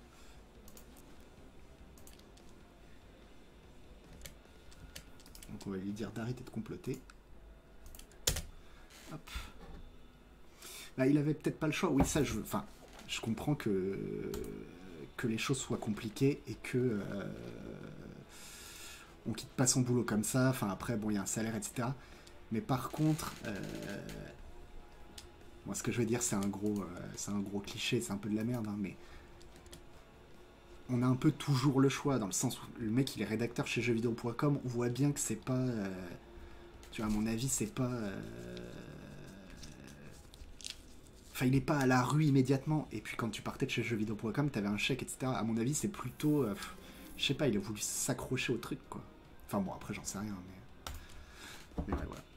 Donc on va lui dire d'arrêter de comploter. Hop. Là, il avait peut-être pas le choix. Oui, ça, enfin, je comprends que les choses soient compliquées et que on quitte pas son boulot comme ça. Enfin, après, bon, il y a un salaire, etc. Mais par contre, moi, ce que je veux dire, c'est un gros cliché, c'est un peu de la merde, hein, mais on a un peu toujours le choix, dans le sens où le mec, il est rédacteur chez jeuxvideo.com, on voit bien que c'est pas... tu vois, à mon avis, c'est pas... Enfin, il est pas à la rue immédiatement, et puis quand tu partais de chez jeuxvideo.com, t'avais un chèque, etc. À mon avis, c'est plutôt... je sais pas, il a voulu s'accrocher au truc, quoi. Enfin bon, après, j'en sais rien, mais ouais, voilà.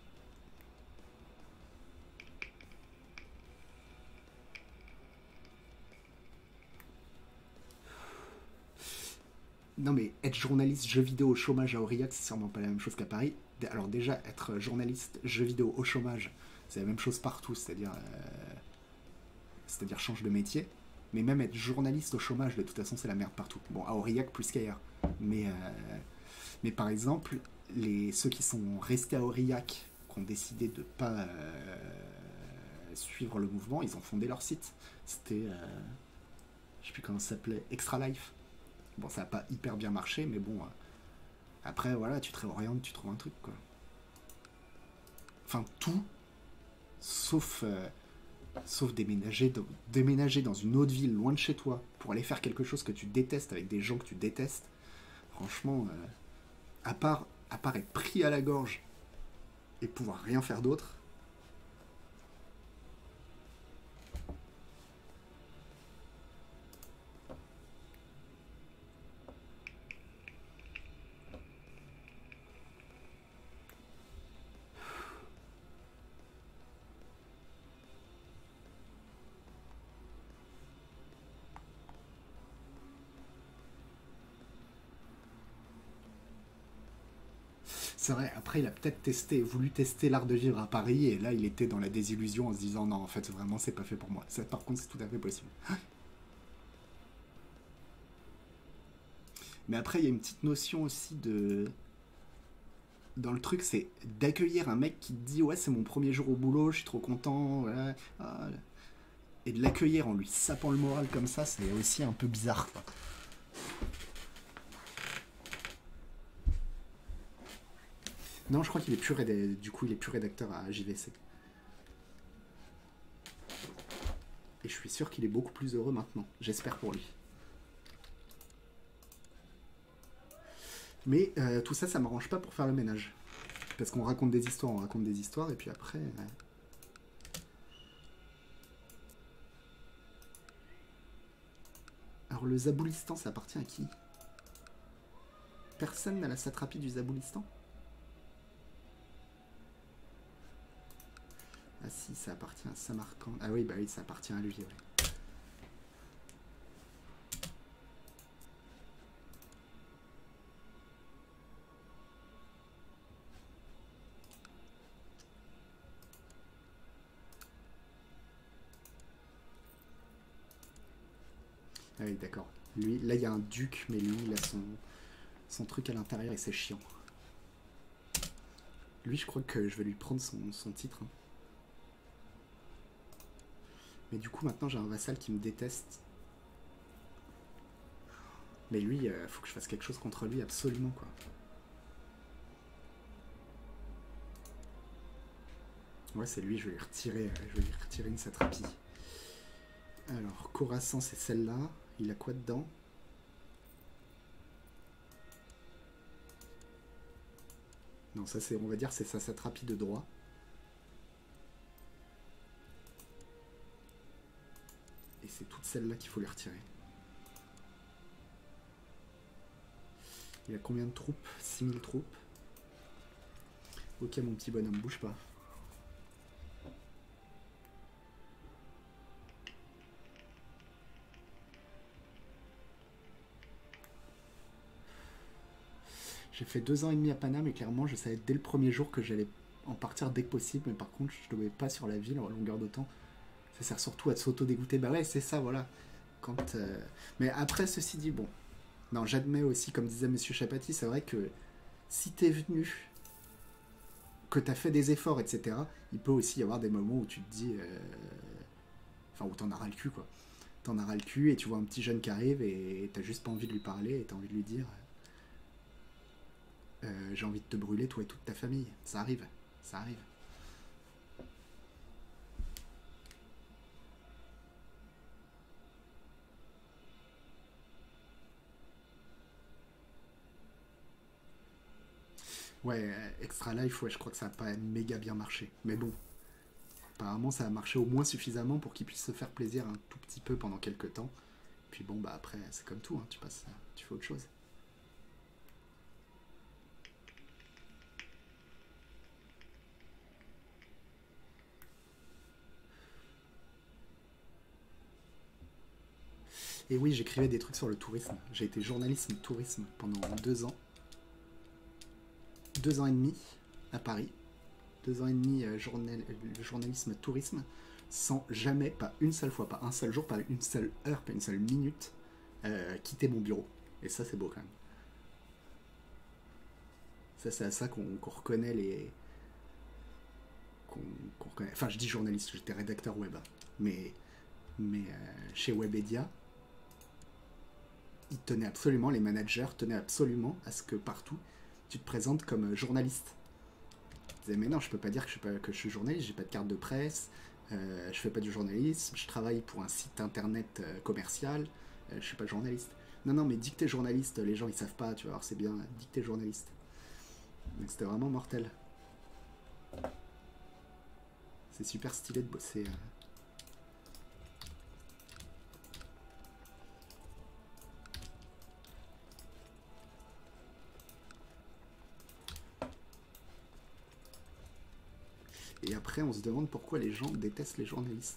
Non mais être journaliste jeux vidéo au chômage à Aurillac, c'est sûrement pas la même chose qu'à Paris. Alors déjà, être journaliste jeux vidéo au chômage, c'est la même chose partout, c'est-à-dire change de métier. Mais même être journaliste au chômage, de toute façon, c'est la merde partout. Bon, à Aurillac plus qu'ailleurs. Mais par exemple, ceux qui sont restés à Aurillac, qui ont décidé de pas suivre le mouvement, ils ont fondé leur site. C'était, je sais plus comment ça s'appelait, Extra Life. Bon, ça n'a pas hyper bien marché, mais bon, après, voilà, tu te réorientes, tu trouves un truc, quoi. Enfin, tout, sauf, sauf déménager dans une autre ville, loin de chez toi, pour aller faire quelque chose que tu détestes avec des gens que tu détestes. Franchement, à part être pris à la gorge et pouvoir rien faire d'autre. C'est vrai, après il a peut-être voulu tester l'art de vivre à Paris et là il était dans la désillusion en se disant non en fait vraiment c'est pas fait pour moi. Ça par contre c'est tout à fait possible. Mais après il y a une petite notion aussi de... Dans le truc c'est d'accueillir un mec qui te dit ouais c'est mon premier jour au boulot, je suis trop content, voilà. Ah, et de l'accueillir en lui sapant le moral comme ça c'est aussi un peu bizarre quoi. Non je crois qu'il est plus du coup il est plus rédacteur à JVC. Et je suis sûr qu'il est beaucoup plus heureux maintenant. J'espère pour lui. Mais tout ça, ça m'arrange pas pour faire le ménage. Parce qu'on raconte des histoires, et puis après... Alors le Zaboulistan, ça appartient à qui? Personne n'a la satrapie du Zaboulistan? Ah si, ça appartient à Samarcande. Ah oui, bah oui, ça appartient à lui, ouais. Ah oui, d'accord. Lui, là, il y a un duc, mais lui, il a son truc à l'intérieur et c'est chiant. Lui, je crois que je vais lui prendre son titre. Hein. Mais du coup, maintenant, j'ai un vassal qui me déteste. Mais lui, faut que je fasse quelque chose contre lui, absolument, quoi. Ouais, c'est lui, je vais lui retirer une satrapie. Alors, Khorassan, c'est celle-là. Il a quoi dedans? Non, ça c'est, on va dire, c'est sa satrapie de droit. Et c'est toute celle-là qu'il faut lui retirer. Il a combien de troupes? 6000 troupes. Ok, mon petit bonhomme, bouge pas. J'ai fait 2 ans et demi à Paname et clairement je savais dès le premier jour que j'allais en partir dès que possible, mais par contre je ne devais pas sur la ville en longueur de temps. Ça sert surtout à s'auto-dégoûter. Bah ouais, c'est ça, voilà. Quand, mais après, ceci dit, bon. Non, j'admets aussi, comme disait Monsieur Chapati, c'est vrai que si t'es venu, que t'as fait des efforts, etc., il peut aussi y avoir des moments où tu te dis... Enfin, où t'en as ras le cul, quoi. T'en as ras le cul et tu vois un petit jeune qui arrive et t'as juste pas envie de lui parler et t'as envie de lui dire... j'ai envie de te brûler, toi et toute ta famille. Ça arrive. Ça arrive. Ouais, Extra Life, ouais, je crois que ça n'a pas méga bien marché. Mais bon, apparemment, ça a marché au moins suffisamment pour qu'il puisse se faire plaisir un tout petit peu pendant quelques temps. Puis bon, bah après, c'est comme tout, hein, tu passes, tu fais autre chose. Et oui, j'écrivais des trucs sur le tourisme. J'ai été journaliste tourisme pendant 2 ans. 2 ans et demi à Paris. 2 ans et demi journalisme tourisme. Sans jamais, pas une seule fois, pas un seul jour, pas une seule heure, pas une seule minute, quitter mon bureau. Et ça, c'est beau quand même. Ça, c'est à ça qu'on reconnaît les... qu'on reconnaît... Enfin, je dis journaliste, j'étais rédacteur web. Mais chez Webedia, ils tenaient absolument, les managers tenaient absolument à ce que partout, tu te présentes comme journaliste. Ils disaient, mais non, je peux pas dire que je suis journaliste, j'ai pas de carte de presse, je fais pas du journalisme, je travaille pour un site internet commercial, je suis pas journaliste. Non, non, mais dis que t'es journaliste, les gens ils savent pas, tu vois, alors c'est bien, dis que t'es journaliste. Donc c'était vraiment mortel. C'est super stylé de bosser. Et après, on se demande pourquoi les gens détestent les journalistes.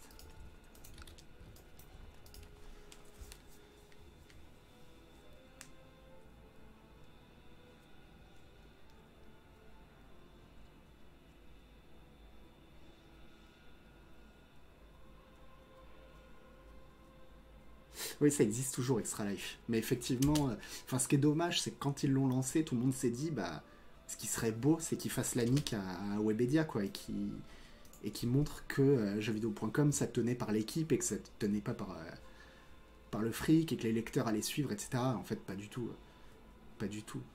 Oui, ça existe toujours, Extra Life. Mais effectivement, ce qui est dommage, c'est que quand ils l'ont lancé, tout le monde s'est dit, bah, ce qui serait beau, c'est qu'ils fassent la nique à Webedia, quoi, et qui montrent que jeuxvideo.com, ça tenait par l'équipe et que ça tenait pas par le fric et que les lecteurs allaient suivre, etc. En fait, pas du tout. Pas du tout.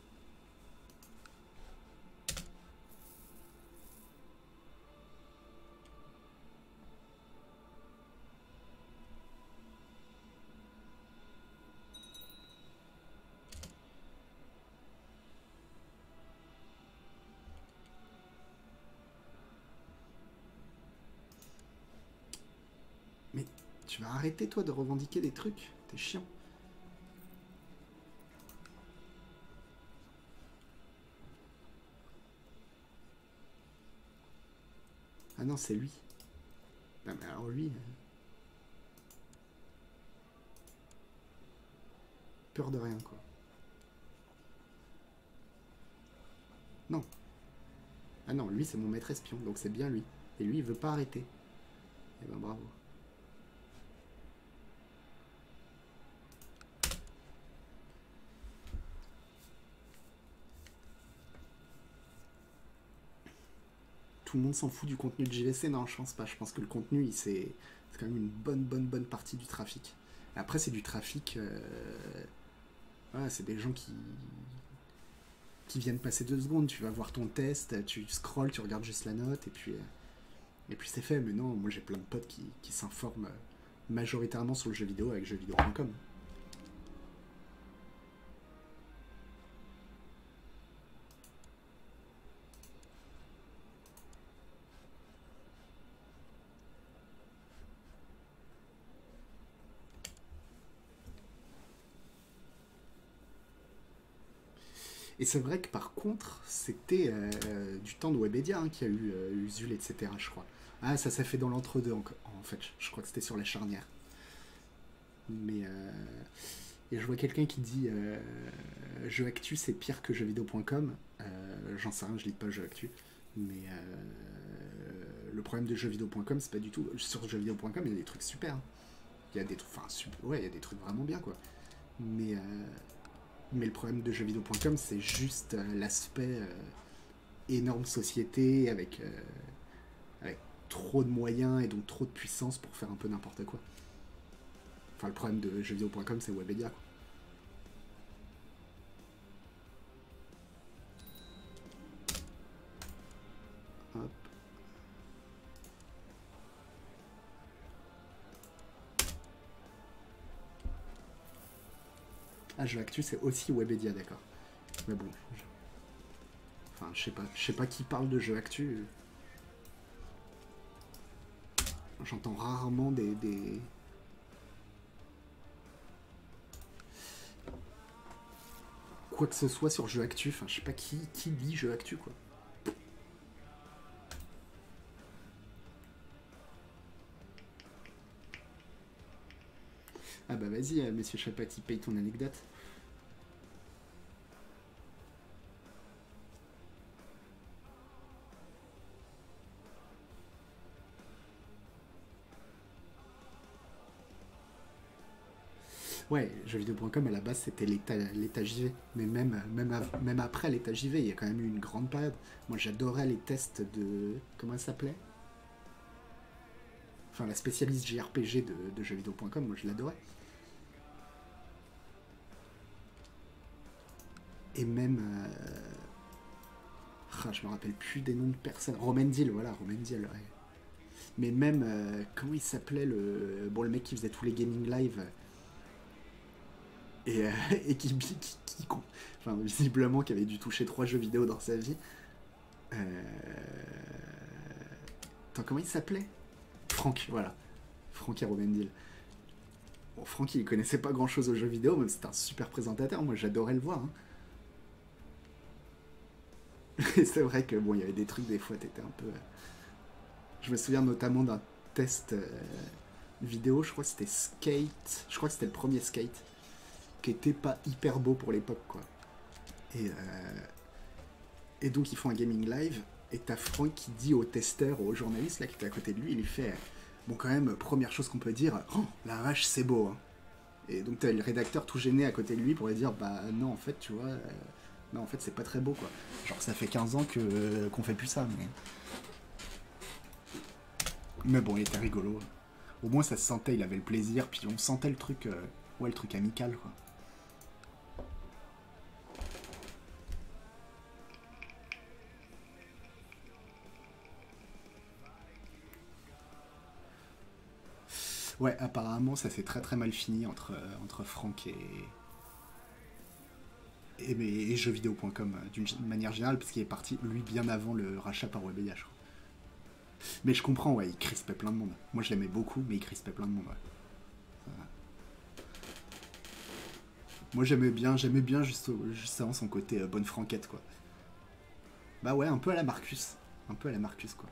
Mais tu vas arrêter, toi, de revendiquer des trucs. T'es chiant. Ah non, c'est lui. Non, mais alors lui, peur de rien, quoi. Non. Ah non, lui, c'est mon maître espion, donc c'est bien lui. Et lui, il veut pas arrêter. Eh ben, bravo. Tout le monde s'en fout du contenu de JVC. Non, je pense pas. Je pense que le contenu, c'est quand même une bonne partie du trafic. Après, c'est du trafic. Voilà, c'est des gens qui viennent passer 2 secondes. Tu vas voir ton test, tu scrolls, tu regardes juste la note, et puis c'est fait. Mais non, moi j'ai plein de potes qui s'informent majoritairement sur le jeu vidéo avec jeuxvideo.com. Et c'est vrai que par contre, c'était du temps de Webedia hein, qui a eu Usul, etc. je crois. Ah, ça s'est fait dans l'entre-deux en fait. Je crois que c'était sur la charnière. Mais et je vois quelqu'un qui dit Jeux Actu c'est pire que jeuxvideo.com. J'en sais rien, je lis pas Jeux Actu. Mais le problème de jeuxvideo.com, c'est pas du tout. Sur jeuxvideo.com, il y a des trucs super. Hein. Il y a des trucs. Enfin, ouais, il y a des trucs vraiment bien quoi. Mais le problème de jeuxvideo.com, c'est juste l'aspect énorme société avec trop de moyens et donc trop de puissance pour faire un peu n'importe quoi. Enfin, le problème de jeuxvideo.com, c'est Webedia. Quoi. Hop. Ah, Jeux Actu, c'est aussi Webedia, d'accord. Mais bon, enfin, je sais pas qui parle de Jeux Actu. J'entends rarement des... quoi que ce soit sur Jeux Actu. Enfin, je sais pas qui lit Jeux Actu, quoi. Ah bah vas-y, monsieur Chapati, paye ton anecdote. Ouais, jeuxvideo.com à la base c'était l'état JV. Mais même après l'état JV, il y a quand même eu une grande période. Moi j'adorais les tests de. Comment elle s'appelait? Enfin, la spécialiste JRPG de jeuxvideo.com, moi je l'adorais. Et même. Je me rappelle plus des noms de personnes. Romendil, voilà, Romendil, ouais. Mais même. Comment il s'appelait Bon, le mec qui faisait tous les gaming live. Et, et enfin, visiblement, qui avait dû toucher 3 jeux vidéo dans sa vie. Euh... Attends, comment il s'appelait? Franck, voilà. Franck et Romendil. Bon, Franck, il connaissait pas grand chose aux jeux vidéo, mais c'était un super présentateur. Moi, j'adorais le voir. Hein. Et c'est vrai que bon, il y avait des trucs, des fois, t'étais un peu. Je me souviens notamment d'un test vidéo, je crois que c'était Skate. Je crois que c'était le premier Skate, qui était pas hyper beau pour l'époque, quoi. Et, et donc, ils font un gaming live, et t'as Franck qui dit au testeur, au journaliste là, qui était à côté de lui, il lui fait bon, quand même, première chose qu'on peut dire, oh, la vache, c'est beau. Hein. Et donc, t'as le rédacteur tout gêné à côté de lui pour lui dire bah non, en fait, tu vois. Non, en fait, c'est pas très beau, quoi. Genre, ça fait 15 ans qu'on fait plus ça, mais bon, il était rigolo. Au moins, ça se sentait, il avait le plaisir, puis on sentait le truc, ouais, le truc amical, quoi. Ouais, apparemment, ça s'est très très mal fini entre Franck et jeuxvideo.com d'une manière générale, parce qu'il est parti, lui, bien avant le rachat par Webedia, je crois. Mais je comprends, ouais, il crispait plein de monde. Moi, je l'aimais beaucoup, mais il crispait plein de monde, ouais. Moi, j'aimais bien justement son côté bonne franquette, quoi. Bah ouais, un peu à la Marcus. Un peu à la Marcus, quoi.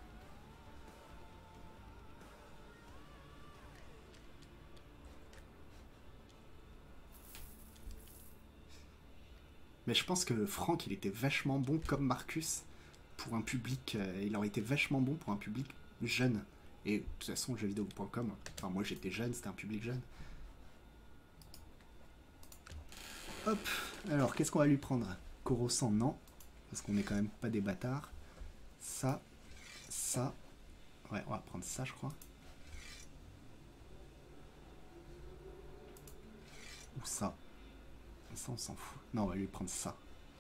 Mais je pense que Franck, il était vachement bon comme Marcus pour un public. Il aurait été vachement bon pour un public jeune. Et de toute façon, jeuxvideo.com, enfin, moi j'étais jeune, c'était un public jeune. Hop, alors qu'est-ce qu'on va lui prendre? Coruscant, non. Parce qu'on est quand même pas des bâtards. Ça, ça. Ouais, on va prendre ça, je crois. Ou ça. Ça, on s'en fout. Non, on va lui prendre ça.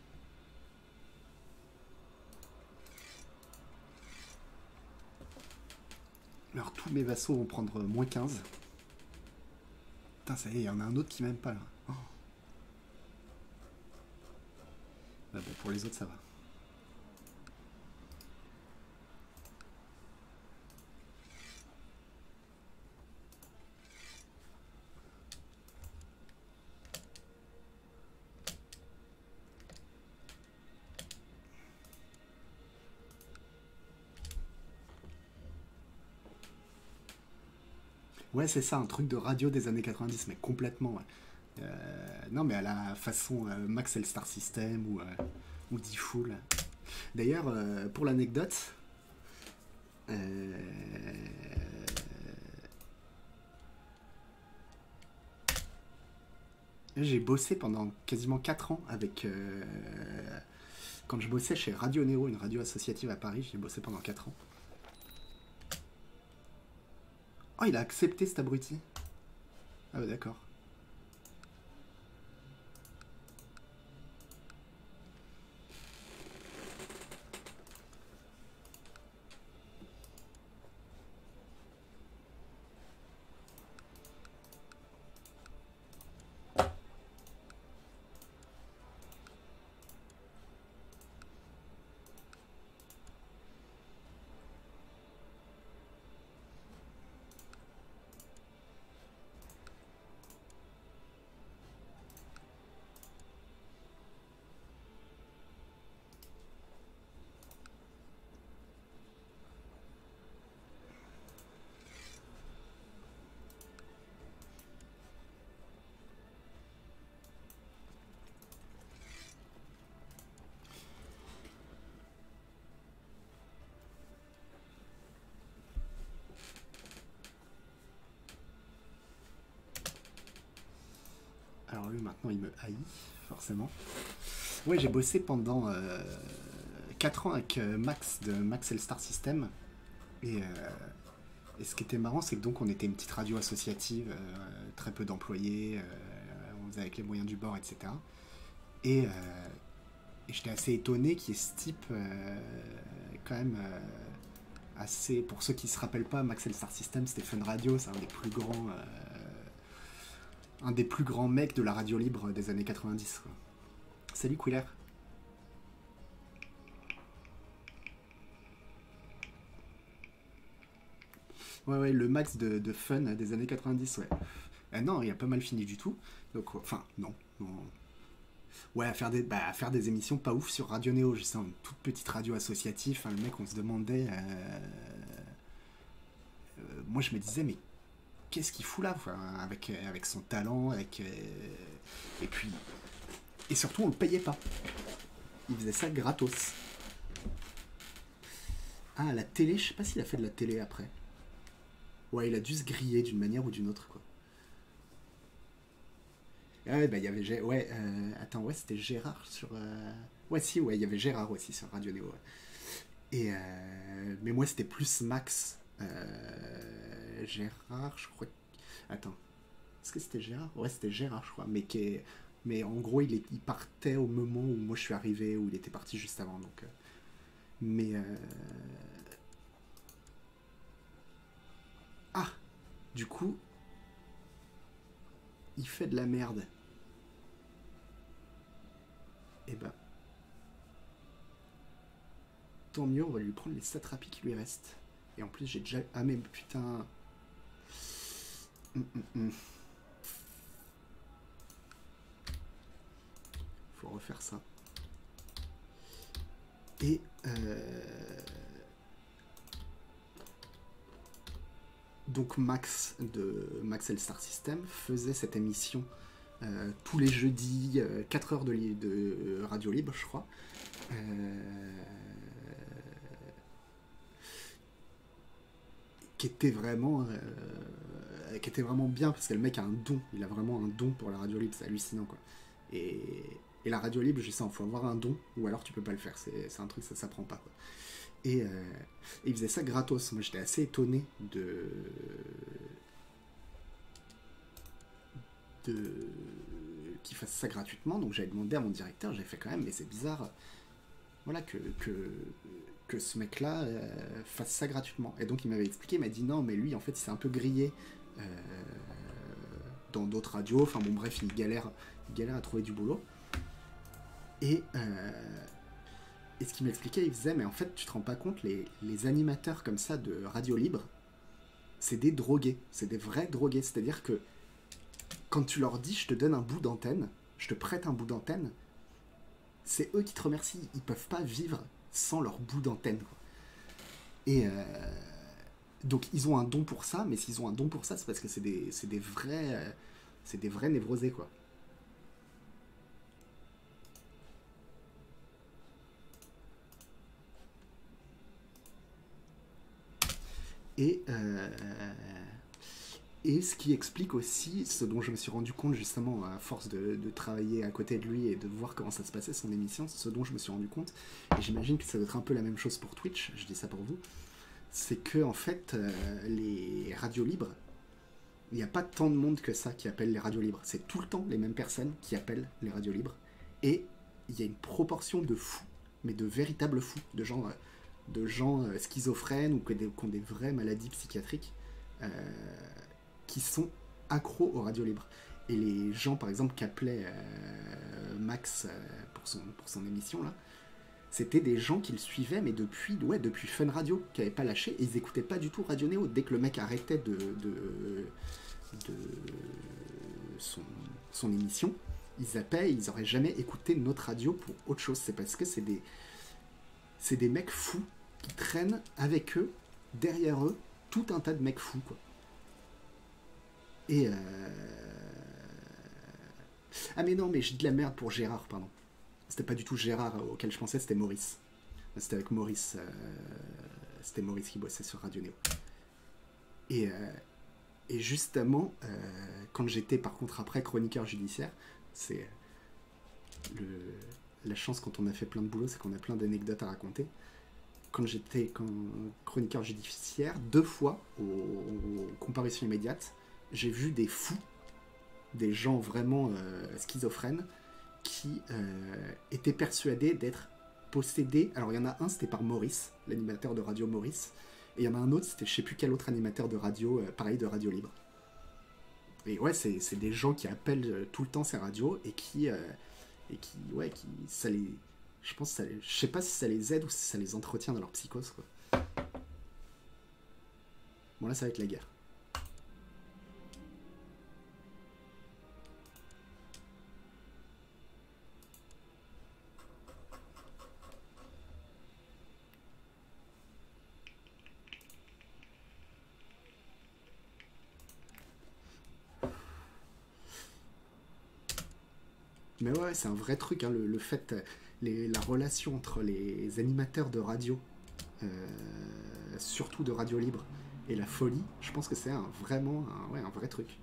Alors, tous mes vassaux vont prendre moins 15. Putain, ça y est, il y en a un autre qui m'aime pas, là. Oh. Bah bon, pour les autres, ça va. Ouais, c'est ça, un truc de radio des années 90, mais complètement. Ouais. Non, mais à la façon Max et le Star System ou D-Fool. D'ailleurs, pour l'anecdote, euh, j'ai bossé pendant quasiment 4 ans avec. Quand je bossais chez Radio Néo, une radio associative à Paris, j'ai bossé pendant 4 ans. Oh, il a accepté cet abruti. Ah, bah d'accord. Alors lui, maintenant, il me haït, forcément. Ouais, j'ai bossé pendant 4 ans avec Max de Max et le Star System. Et, et ce qui était marrant, c'est que donc on était une petite radio associative, très peu d'employés, on faisait avec les moyens du bord, etc. Et, et j'étais assez étonné qu'il y ait ce type, quand même, assez. Pour ceux qui se rappellent pas, Max et le Star System, c'était Fun Radio, c'est un des plus grands mecs de la radio libre des années 90. Quoi. Salut Quiller. Ouais, ouais, le max de fun des années 90, ouais. Non, il a pas mal fini du tout. Donc, enfin, non, non. Ouais, à faire des émissions pas ouf sur Radio Néo. Je sais, une toute petite radio associative. Enfin, le mec, on se demandait. Moi, je me disais, mais qu'est-ce qu'il fout là enfin, avec son talent, et puis. Et surtout, on le payait pas. Il faisait ça gratos. Ah, la télé, je sais pas s'il a fait de la télé après. Ouais, il a dû se griller d'une manière ou d'une autre, quoi. Ah ouais, bah il y avait. Ouais, attends, ouais, c'était Gérard sur. Ouais, si, ouais, il y avait Gérard aussi sur Radio Néo. Ouais. Mais moi, c'était plus Max. Gérard, je crois. Attends, est-ce que c'était Gérard? Ouais, c'était Gérard, je crois. Mais en gros, il partait au moment où moi je suis arrivé, où il était parti juste avant. Donc, mais. Ah! Du coup, il fait de la merde. Et bah, tant mieux, on va lui prendre les satrapies qui lui restent. Et en plus, j'ai déjà. Ah, mais putain. Faut refaire ça. Et. Donc Max de Max et le Star System faisait cette émission tous les jeudis, 4 heures de radio libre, je crois. Euh, qui était vraiment bien parce que le mec a un don, il a vraiment un don pour la radio libre, c'est hallucinant quoi. Et, et la radio libre, je sais, il faut avoir un don ou alors tu peux pas le faire, c'est un truc, ça s'apprend pas quoi. Et, il faisait ça gratos. Moi j'étais assez étonné de qu'il fasse ça gratuitement, donc j'avais demandé à mon directeur, j'ai fait quand même, mais c'est bizarre, voilà que ce mec-là fasse ça gratuitement. Et donc il m'avait expliqué, il m'a dit non, mais lui en fait il s'est un peu grillé euh, dans d'autres radios. Enfin bon, bref, il galère à trouver du boulot. Et, et ce qu'il m'expliquait, il faisait, mais en fait tu te rends pas compte, les animateurs comme ça de radio libre, c'est des drogués, c'est des vrais drogués. C'est-à-dire que quand tu leur dis je te donne un bout d'antenne, je te prête un bout d'antenne, c'est eux qui te remercient. Ils peuvent pas vivre sans leur bout d'antenne. Quoi. Et, Donc ils ont un don pour ça, mais s'ils ont un don pour ça, c'est parce que c'est des vrais névrosés, quoi. Et, euh, et ce qui explique aussi ce dont je me suis rendu compte justement à force de travailler à côté de lui et de voir comment ça se passait son émission, ce dont je me suis rendu compte, et j'imagine que ça doit être un peu la même chose pour Twitch, je dis ça pour vous, c'est que en fait les radios libres, il n'y a pas tant de monde que ça qui appelle les radios libres. C'est tout le temps les mêmes personnes qui appellent les radios libres. Et il y a une proportion de fous, mais de véritables fous, de gens schizophrènes ou qui ont des vraies maladies psychiatriques euh, qui sont accros aux radios libres. Et les gens, par exemple, qui appelaient Max pour son émission, là, c'était des gens qui le suivaient, mais depuis Fun Radio, qui n'avaient pas lâché, et ils n'écoutaient pas du tout Radio Néo. Dès que le mec arrêtait de son émission, ils zappaient, ils n'auraient jamais écouté notre radio pour autre chose. C'est parce que c'est des mecs fous qui traînent avec eux, derrière eux, tout un tas de mecs fous, quoi. Et ah mais non, mais j'ai de la merde pour Gérard, pardon. C'était pas du tout Gérard auquel je pensais, c'était Maurice. C'était avec Maurice. C'était Maurice qui bossait sur Radio Néo. Et, et justement, quand j'étais par contre après chroniqueur judiciaire, c'est le, la chance quand on a fait plein de boulot, c'est qu'on a plein d'anecdotes à raconter. Quand j'étais chroniqueur judiciaire, 2 fois aux comparutions immédiates, j'ai vu des fous, des gens vraiment schizophrènes, qui étaient persuadés d'être possédés. Alors il y en a un, c'était par Maurice, l'animateur de Radio Maurice, et il y en a un autre, c'était je sais plus quel autre animateur de radio, pareil de Radio Libre. Et ouais, c'est des gens qui appellent tout le temps ces radios et qui ça les, je pense, je sais pas si ça les aide ou si ça les entretient dans leur psychose, quoi. Bon là, ça va être la guerre. Mais ouais, c'est un vrai truc, hein, le fait, la relation entre les animateurs de radio, euh, surtout de radio libre, et la folie, je pense que c'est vraiment un vrai truc.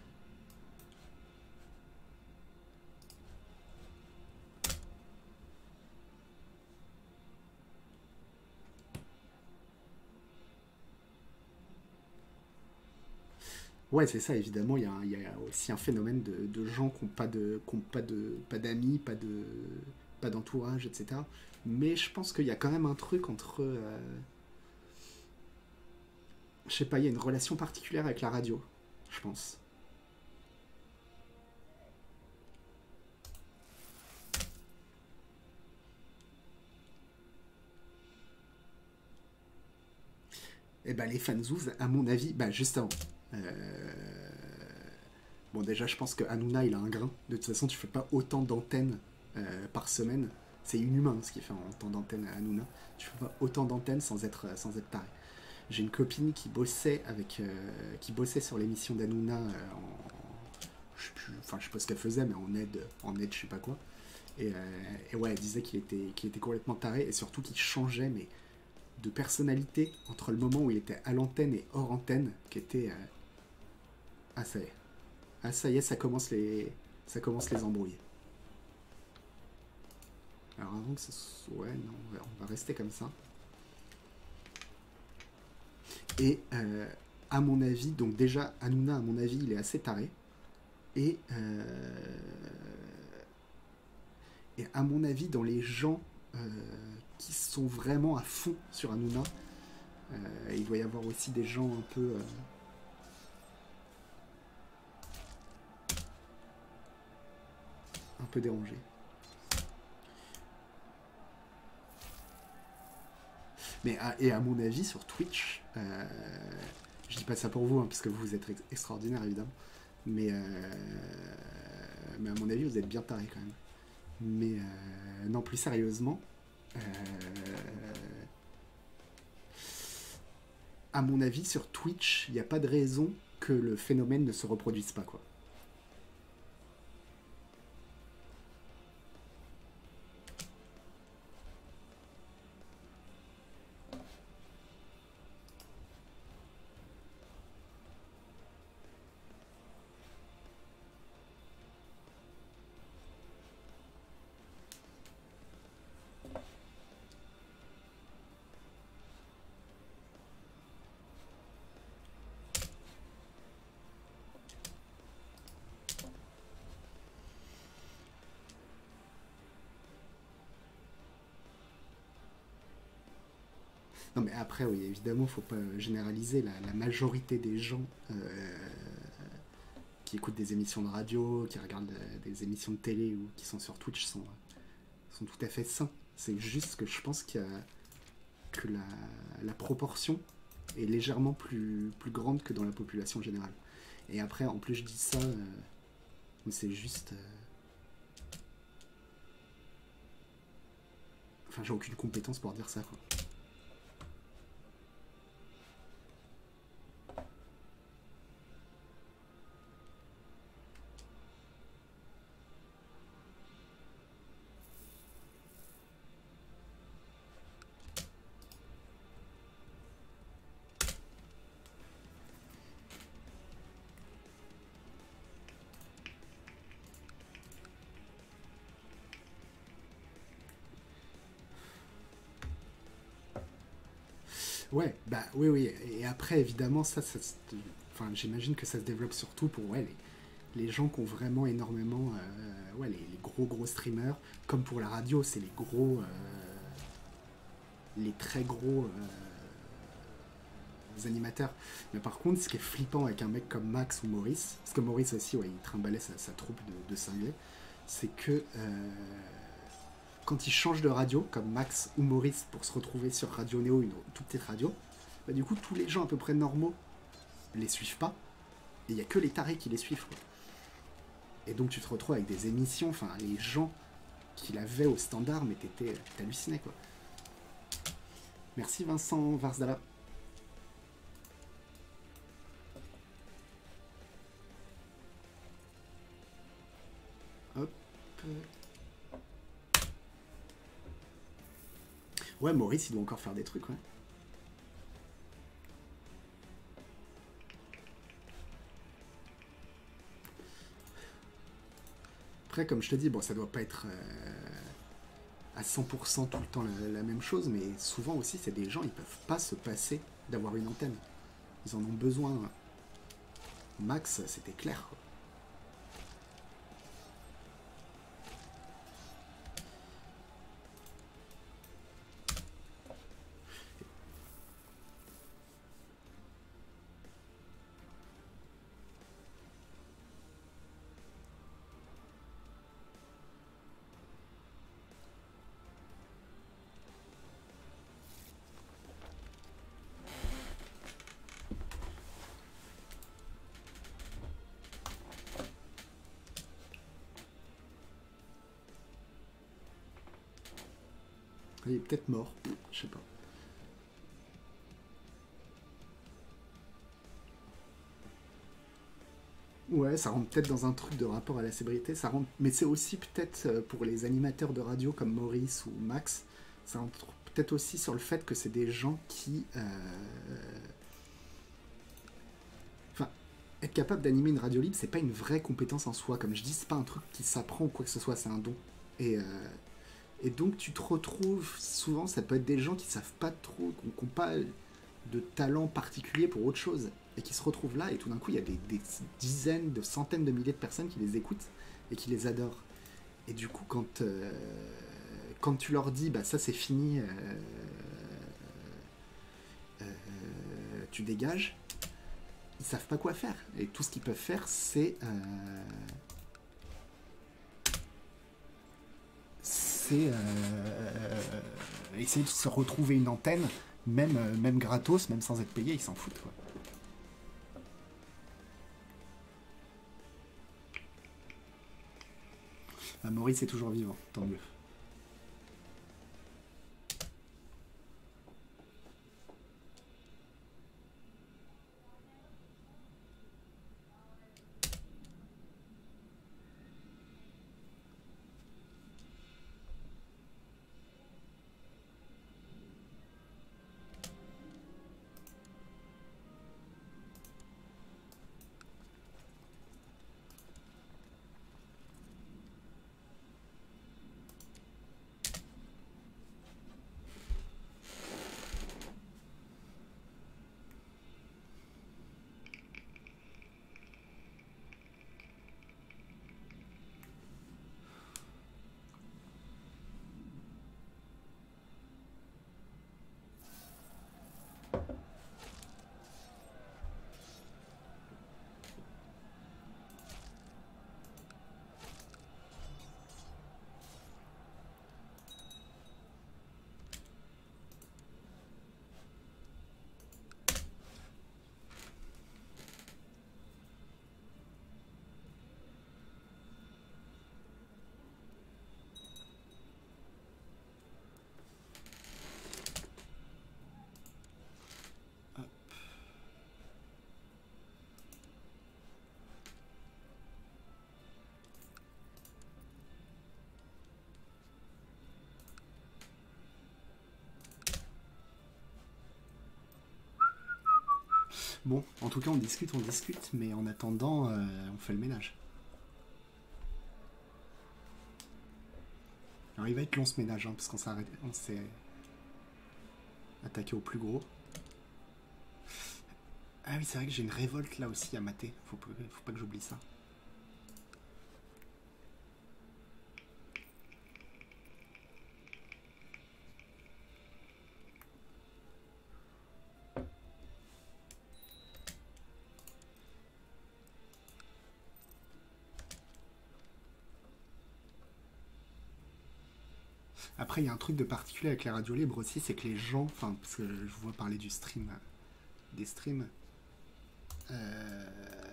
Ouais, c'est ça, évidemment, il y a aussi un phénomène de gens qui n'ont pas d'amis, pas d'entourage, etc. Mais je pense qu'il y a quand même un truc entre. Je sais pas, il y a une relation particulière avec la radio, je pense. Et ben les fanzouz, à mon avis, bah justement. euh, Bon, déjà, je pense que Hanouna, il a un grain. De toute façon, tu fais pas autant d'antennes par semaine. C'est inhumain ce qu'il fait en temps d'antenne à Hanouna. Tu fais pas autant d'antennes sans être taré. J'ai une copine qui bossait sur l'émission d'Hanouna je sais pas ce qu'elle faisait, mais en aide, je sais pas quoi. Et ouais, elle disait qu'il était complètement taré et surtout qu'il changeait, mais de personnalité entre le moment où il était à l'antenne et hors antenne, qui était ah ça y est, ça y est, ça commence les embrouilles. Alors avant que ça soit, ouais, non, on va rester comme ça. Et à mon avis, donc déjà Hanouna, à mon avis, il est assez taré. Et, et à mon avis, dans les gens qui sont vraiment à fond sur Hanouna, il doit y avoir aussi des gens un peu dérangés. Mais et à mon avis, sur Twitch, je dis pas ça pour vous, hein, parce que vous êtes extraordinaire évidemment, mais, mais à mon avis, vous êtes bien taré quand même. Mais non, plus sérieusement, euh, à mon avis, sur Twitch, il n'y a pas de raison que le phénomène ne se reproduise pas, quoi. Non, mais après, oui, évidemment, faut pas généraliser. La majorité des gens qui écoutent des émissions de radio, qui regardent des émissions de télé ou qui sont sur Twitch sont tout à fait sains. C'est juste que je pense que la proportion est légèrement plus grande que dans la population générale. Et après, en plus, je dis ça, mais c'est juste... Enfin, j'ai aucune compétence pour dire ça, quoi. Ouais, bah oui, oui. Et après, évidemment, enfin, j'imagine que ça se développe surtout pour ouais, les gens qui ont vraiment énormément, ouais, les gros streamers, comme pour la radio, c'est les très gros animateurs. Mais par contre, ce qui est flippant avec un mec comme Max ou Maurice, parce que Maurice aussi, ouais, il trimballait sa troupe de cinglés, c'est que quand ils changent de radio, comme Max ou Maurice, pour se retrouver sur Radio Néo, une toute petite radio, bah, du coup, tous les gens à peu près normaux les suivent pas, et il n'y a que les tarés qui les suivent, quoi. Et donc tu te retrouves avec des émissions, enfin les gens qui l'avaient au standard, mais t'hallucinais, quoi. Merci Vincent Varsdala. Hop. Ouais, Maurice, il doit encore faire des trucs, ouais. Après, comme je te dis, bon, ça doit pas être à 100% tout le temps la même chose, mais souvent aussi, c'est des gens, ils peuvent pas se passer d'avoir une antenne. Ils en ont besoin. Max, c'était clair, quoi. Il est peut-être mort, je sais pas. Ouais, ça rentre peut-être dans un truc de rapport à la célébrité, ça rentre... mais c'est aussi peut-être pour les animateurs de radio comme Maurice ou Max, ça rentre peut-être aussi sur le fait que c'est des gens qui... Enfin, être capable d'animer une radio libre, c'est pas une vraie compétence en soi. Comme je dis, c'est pas un truc qui s'apprend ou quoi que ce soit, c'est un don. Et, et donc tu te retrouves, souvent ça peut être des gens qui savent pas trop, qui n'ont pas de talent particulier pour autre chose, et qui se retrouvent là, et tout d'un coup il y a des dizaines, de centaines de milliers de personnes qui les écoutent et qui les adorent. Et du coup quand tu leur dis bah ça c'est fini, tu dégages, ils savent pas quoi faire. Et tout ce qu'ils peuvent faire c'est essayer de se retrouver une antenne, même gratos, même sans être payé, ils s'en foutent, quoi. Ah, Maurice est toujours vivant, tant mieux. Bon, en tout cas, on discute, mais en attendant, on fait le ménage. Alors, il va être long ce ménage, hein, parce on s'est attaqué au plus gros. Ah oui, c'est vrai que j'ai une révolte là aussi à mater. Faut pas que j'oublie ça. Après, il y a un truc de particulier avec les radios libres aussi, c'est que les gens, enfin, parce que je vois parler du stream, des streams, euh,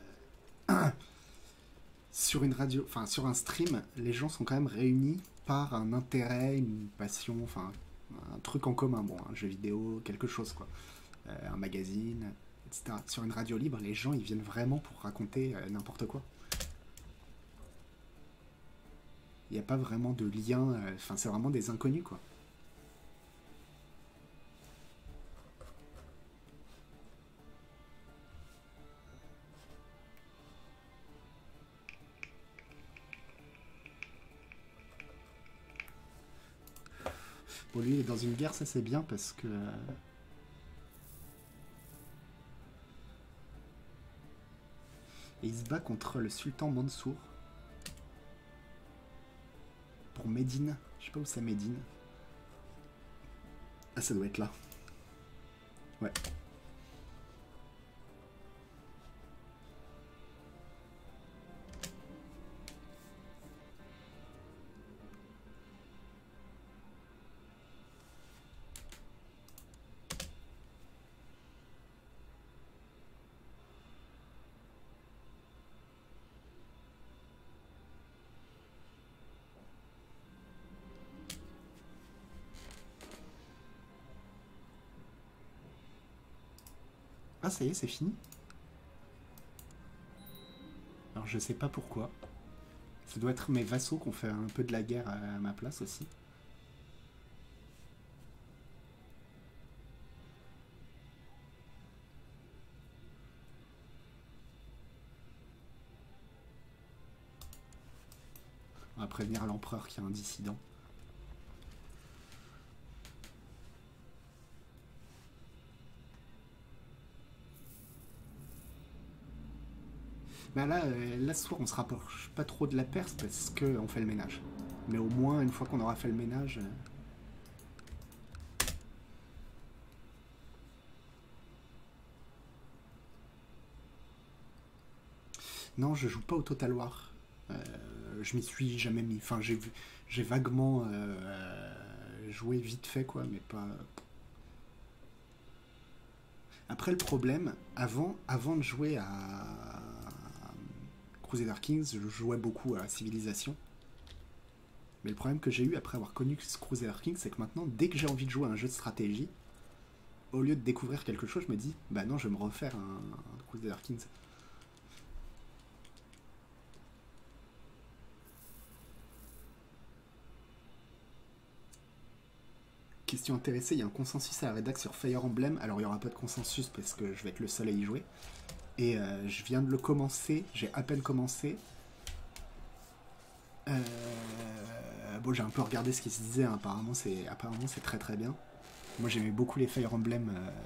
sur une radio, enfin, sur un stream, les gens sont quand même réunis par un intérêt, une passion, enfin, un truc en commun, bon, un jeu vidéo, quelque chose, quoi, un magazine, etc. Sur une radio libre, les gens, ils viennent vraiment pour raconter n'importe quoi. Il n'y a pas vraiment de lien, enfin, c'est vraiment des inconnus, quoi. Bon, lui, il est dans une guerre, ça c'est bien parce que. Et il se bat contre le sultan Mansour. Pour Médine. Je sais pas où c'est Médine. Ah, ça doit être là. Ouais. Ah, ça y est, c'est fini. Alors, je sais pas pourquoi. Ça doit être mes vassaux qui ont fait un peu de la guerre à ma place aussi. On va prévenir l'empereur qu'il y a un dissident. Bah là, ce soir, on se rapproche pas trop de la Perse parce qu'on fait le ménage. Mais au moins, une fois qu'on aura fait le ménage. Non, je joue pas au Total War. Je m'y suis jamais mis. Enfin, j'ai vaguement joué vite fait, quoi, mais pas. Après, le problème, avant de jouer à Crusader Kings, je jouais beaucoup à Civilization. Mais le problème que j'ai eu après avoir connu Crusader Kings, c'est que maintenant, dès que j'ai envie de jouer à un jeu de stratégie, au lieu de découvrir quelque chose, je me dis, bah non, je vais me refaire un Crusader Kings. Question intéressée, il y a un consensus à la rédac sur Fire Emblem. Alors il n'y aura pas de consensus parce que je vais être le seul à y jouer. Et je viens de le commencer, j'ai à peine commencé. Bon, j'ai un peu regardé ce qui se disait, hein. Apparemment c'est très très bien. Moi j'aimais beaucoup les Fire Emblem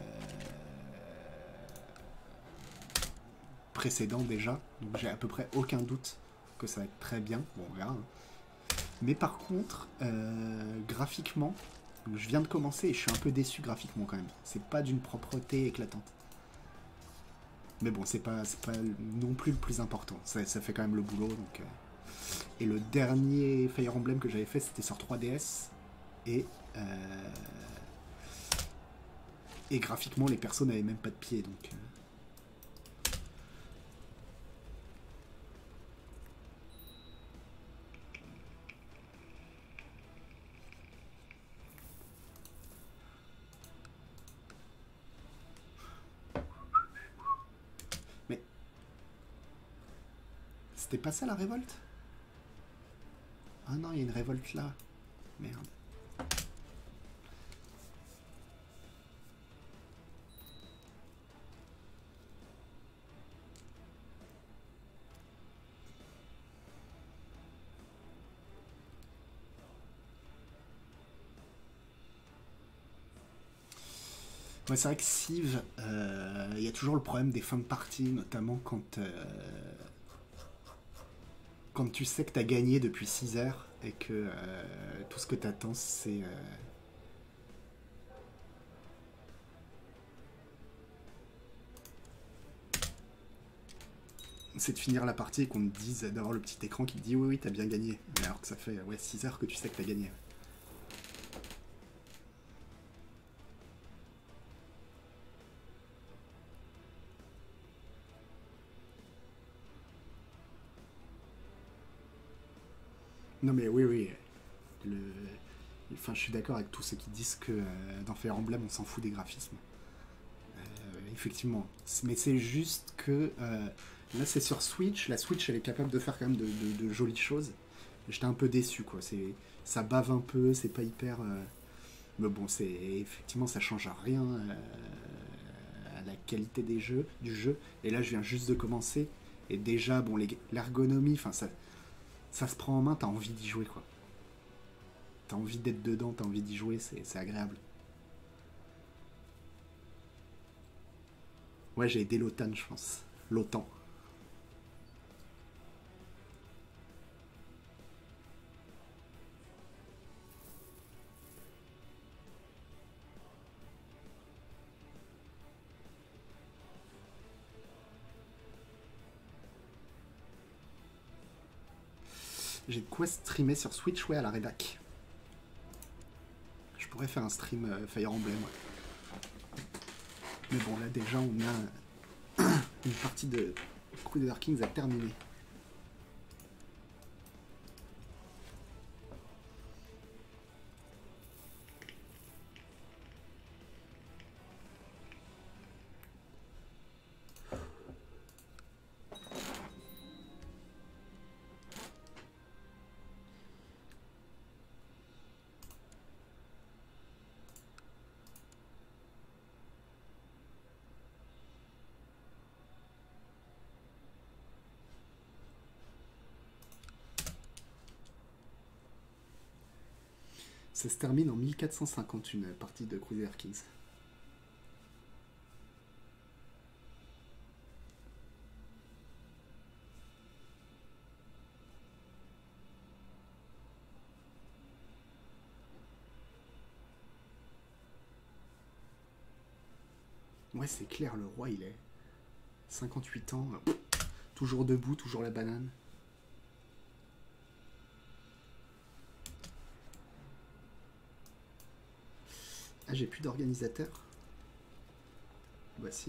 précédents déjà, donc j'ai à peu près aucun doute que ça va être très bien. Bon, on verra. Hein. Mais par contre, graphiquement, je viens de commencer et je suis un peu déçu graphiquement quand même. C'est pas d'une propreté éclatante. Mais bon, c'est pas non plus le plus important. Ça fait quand même le boulot. Donc, Et le dernier Fire Emblem que j'avais fait, c'était sur 3DS. Et, et graphiquement, les persos n'avaient même pas de pied. Donc, Mais c'était pas ça la révolte? Ah non, il y a une révolte là. Merde. Ouais, c'est vrai que Civ, il y a toujours le problème des fins de partie, notamment quand tu sais que t'as gagné depuis 6 heures et que tout ce que t'attends, c'est de finir la partie et qu'on te dise, d'avoir le petit écran qui te dit oui, oui, t'as bien gagné. Alors que ça fait 6 heures que tu sais que t'as gagné. Non, mais oui, oui. Le... Enfin, je suis d'accord avec tous ceux qui disent que dans Fire Emblem, on s'en fout des graphismes. Effectivement. Mais c'est juste que là, c'est sur Switch. La Switch, elle est capable de faire quand même de jolies choses. J'étais un peu déçu, quoi. Ça bave un peu, c'est pas hyper. Mais bon, effectivement, ça change rien à la qualité du jeu. Et là, je viens juste de commencer. Et déjà, bon, l'ergonomie, enfin, ça se prend en main, t'as envie d'y jouer, quoi. T'as envie d'être dedans, t'as envie d'y jouer, c'est agréable. Ouais, j'ai aidé l'OTAN, je pense. L'OTAN. J'ai de quoi streamer sur Switch, ouais, à la rédac. Je pourrais faire un stream Fire Emblem, ouais. Mais bon, là, déjà, on a une partie de Crusader Kings à terminer. Ça se termine en 1450, une partie de Crusader Kings. Ouais, c'est clair, le roi, il est 58 ans, toujours debout, toujours la banane. Ah, j'ai plus d'organisateur. Voici.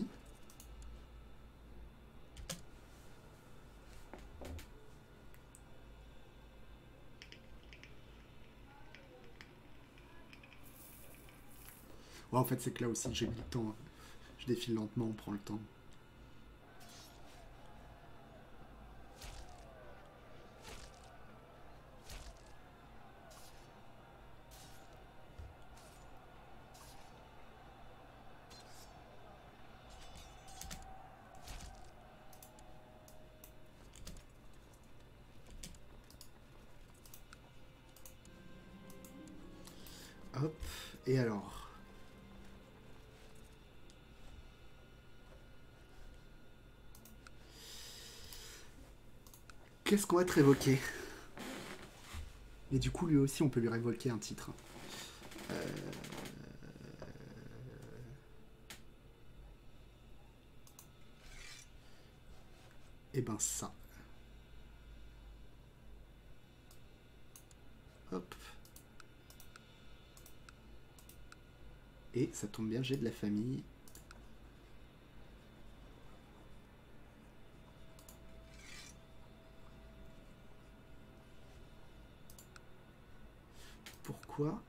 Ouais, en fait, c'est que là aussi, j'ai mis le temps. Je défile lentement, on prend le temps. Hop, et alors. Qu'est-ce qu'on va te révoquer? Et du coup, lui aussi, on peut lui révoquer un titre. Et ben ça. Hop. Et ça tombe bien, j'ai de la famille. Pourquoi?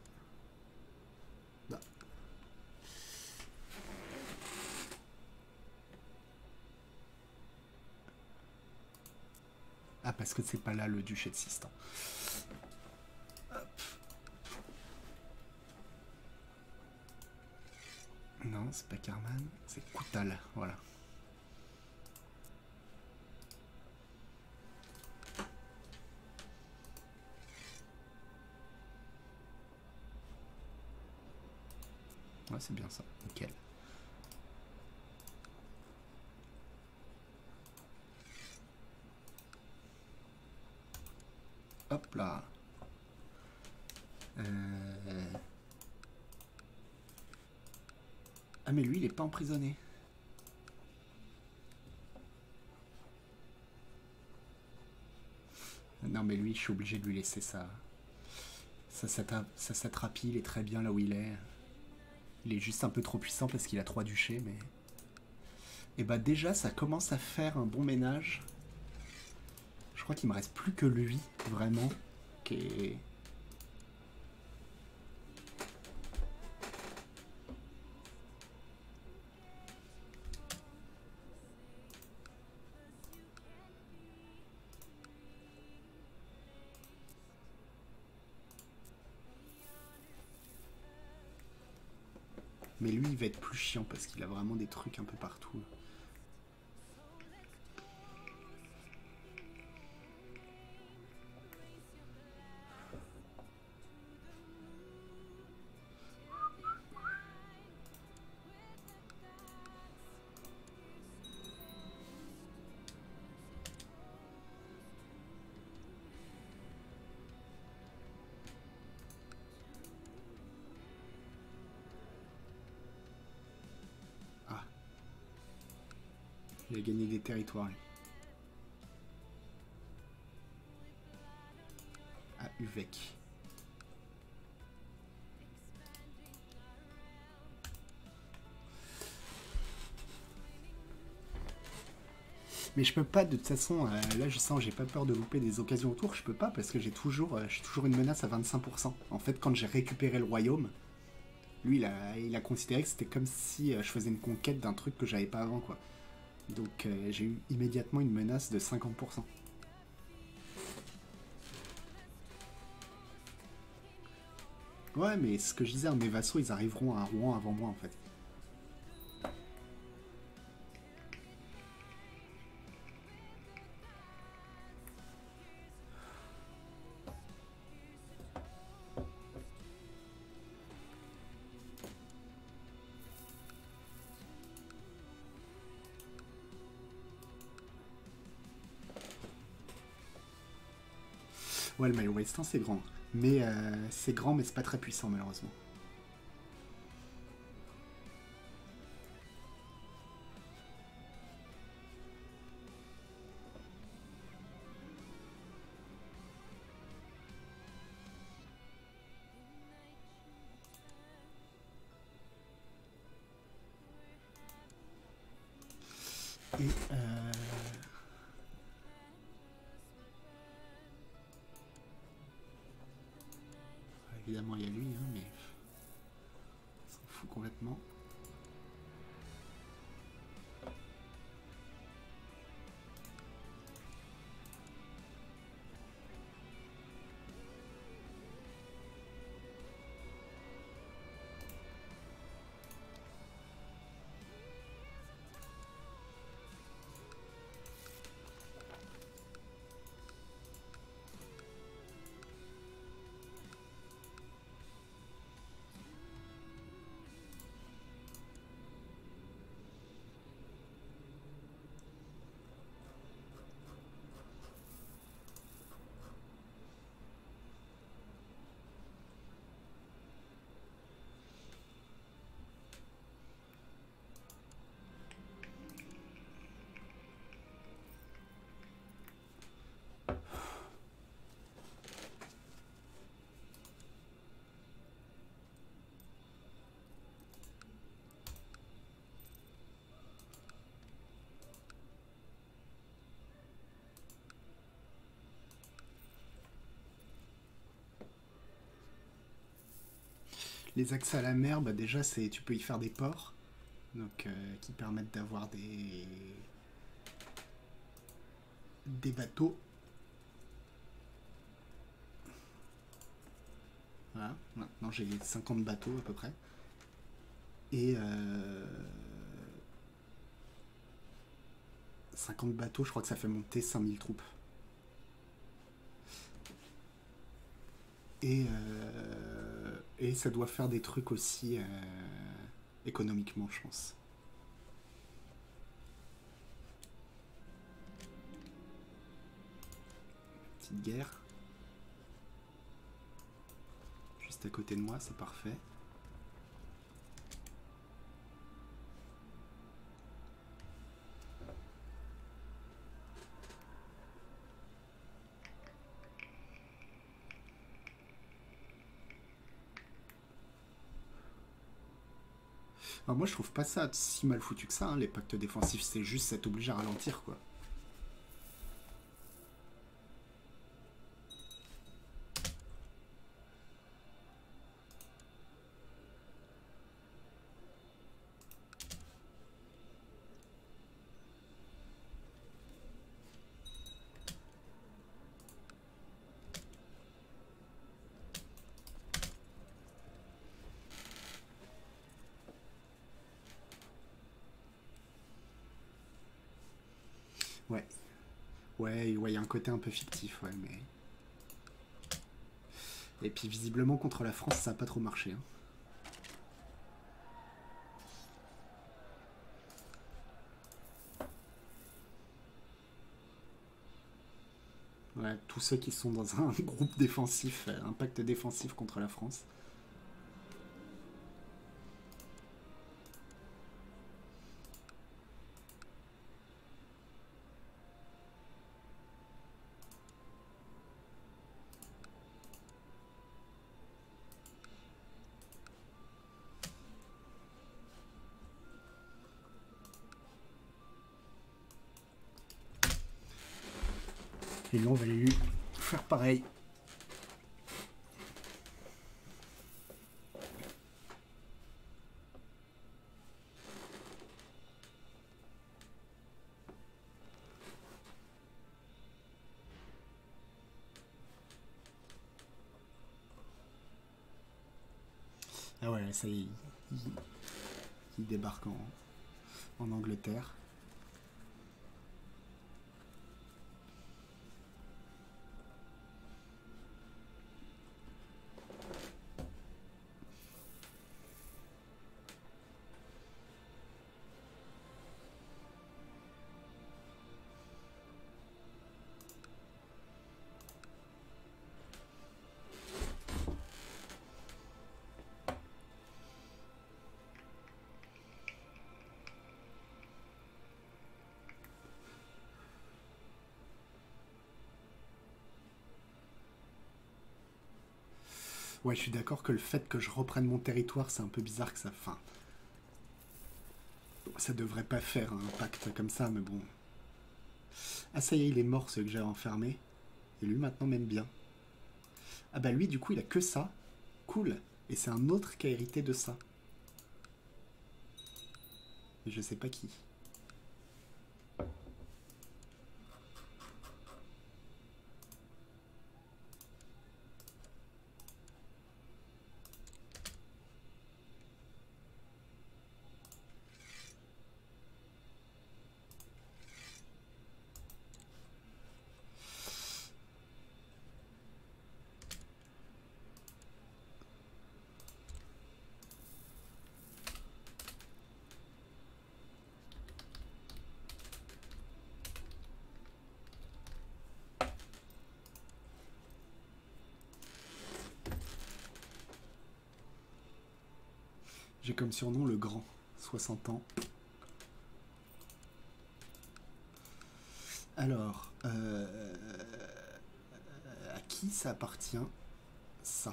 Bah. Ah, parce que c'est pas là le duché de Sistan. Non, c'est pas Carman, c'est Koutal, voilà. Ouais, c'est bien ça. Nickel. Hop là. Ah mais lui il est pas emprisonné. Non mais lui je suis obligé de lui laisser ça. Ça s'attrapie, il est très bien là où il est. Il est juste un peu trop puissant parce qu'il a 3 duchés mais... Et bah déjà ça commence à faire un bon ménage. Je crois qu'il me reste plus que lui vraiment. Qui est... Mais lui, il va être plus chiant parce qu'il a vraiment des trucs un peu partout. Ah, il a gagné des territoires, lui. Ah, Uvec. Mais je peux pas, de toute façon, là je sens, j'ai pas peur de louper des occasions autour, je peux pas parce que j'ai toujours, je suis toujours une menace à 25%. En fait, quand j'ai récupéré le royaume, lui il a considéré que c'était comme si je faisais une conquête d'un truc que j'avais pas avant, quoi. Donc j'ai eu immédiatement une menace de 50%. Ouais, mais ce que je disais, mes vassaux ils arriveront à Rouen avant moi en fait. Ouais, le maillot western c'est grand. Mais c'est grand, mais c'est pas très puissant malheureusement. Et évidemment il y a lui, hein, mais on s'en fout complètement. Les accès à la mer, bah déjà c'est, tu peux y faire des ports, donc qui permettent d'avoir des bateaux. Voilà, maintenant j'ai 50 bateaux à peu près. Et 50 bateaux, je crois que ça fait monter 5000 troupes. Et ça doit faire des trucs aussi. économiquement, je pense. Petite guerre. Juste à côté de moi, c'est parfait. Alors moi je trouve pas ça si mal foutu que ça, hein. Les pactes défensifs, c'est juste ça t'oblige à ralentir, quoi. Ouais. Ouais, il y a un côté un peu fictif, ouais, mais... Et puis visiblement contre la France, ça a pas trop marché, hein. Ouais, tous ceux qui sont dans un groupe défensif, un pacte défensif contre la France. Et là, on va lui faire pareil. Ah ouais, ça y est, il débarque en Angleterre. Ouais, je suis d'accord que le fait que je reprenne mon territoire, c'est un peu bizarre que ça... Enfin, ça devrait pas faire un pacte comme ça, mais bon. Ah ça y est, il est mort, celui que j'avais enfermé. Et lui, maintenant, m'aime bien. Ah bah lui, du coup, il a que ça. Cool. Et c'est un autre qui a hérité de ça. Mais je sais pas qui. J'ai comme surnom le Grand. 60 ans. Alors, à qui ça appartient, ça?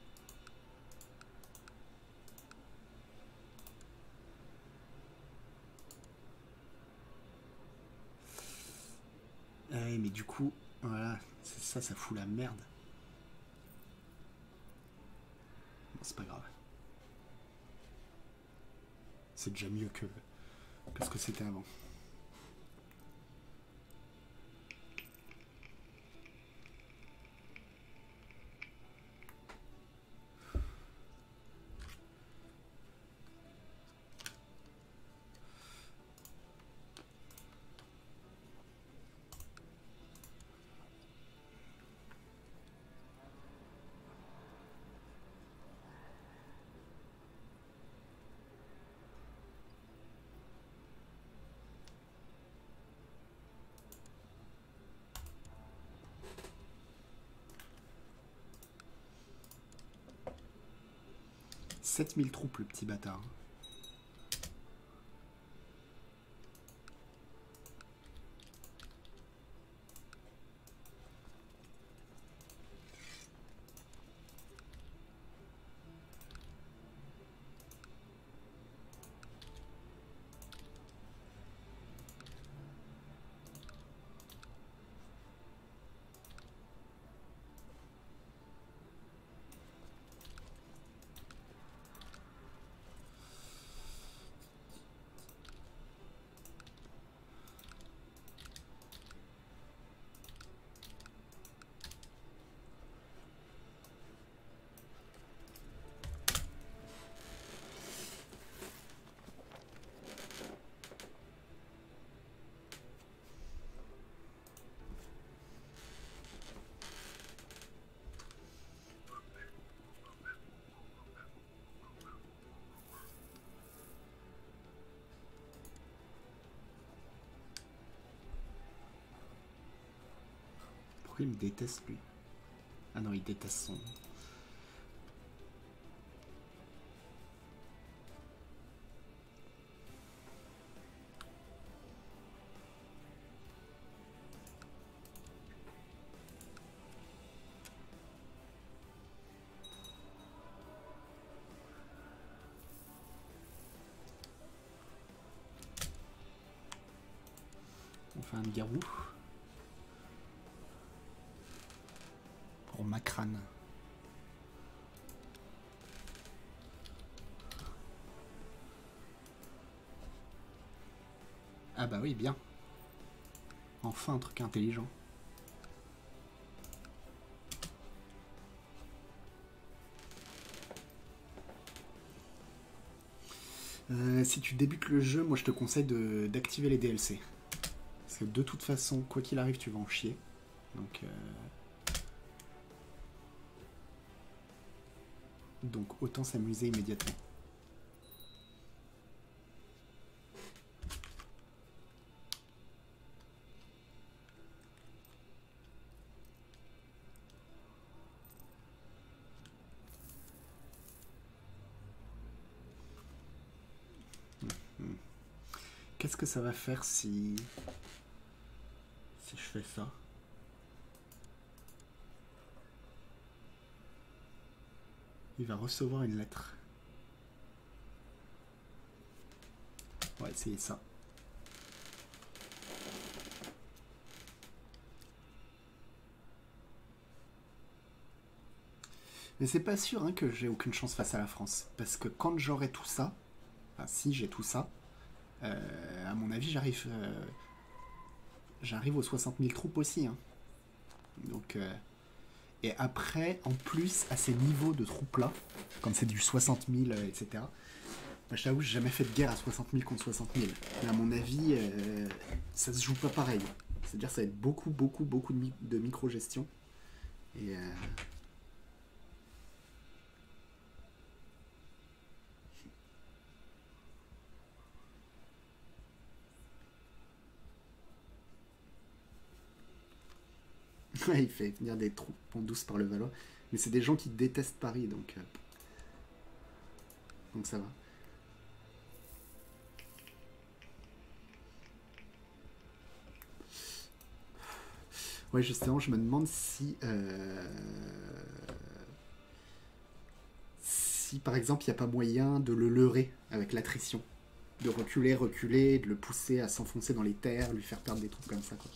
Ouais, mais du coup, voilà, ça, ça fout la merde. Bon, c'est pas grave. C'est déjà mieux que ce que c'était avant. 7000 troupes, le petit bâtard. Pourquoi il me déteste, lui? Ah non, il déteste son... On fait un garou. Pour Macran. Ah bah oui, bien. Enfin un truc intelligent. Si tu débutes le jeu, moi je te conseille d'activer les DLC. Parce que de toute façon, quoi qu'il arrive, tu vas en chier. Donc autant s'amuser immédiatement. Qu'est-ce que ça va faire si je fais ça? Il va recevoir une lettre. On va essayer ça. Mais c'est pas sûr hein, que j'ai aucune chance face à la France. Parce que quand j'aurai tout ça, enfin si j'ai tout ça, à mon avis j'arrive aux 60 000 troupes aussi. Hein. Donc, et après, en plus, à ces niveaux de troupes-là, quand c'est du 60 000, etc., moi, je t'avoue, j'ai jamais fait de guerre à 60 000 contre 60 000. Mais à mon avis, ça se joue pas pareil. C'est-à-dire ça va être beaucoup de micro-gestion. Et... Ouais, il fait venir des troupes en douce par le Valois. Mais c'est des gens qui détestent Paris, donc ça va. Ouais, justement, je me demande si par exemple, il n'y a pas moyen de le leurrer avec l'attrition. De reculer, de le pousser à s'enfoncer dans les terres, lui faire perdre des troupes comme ça, quoi.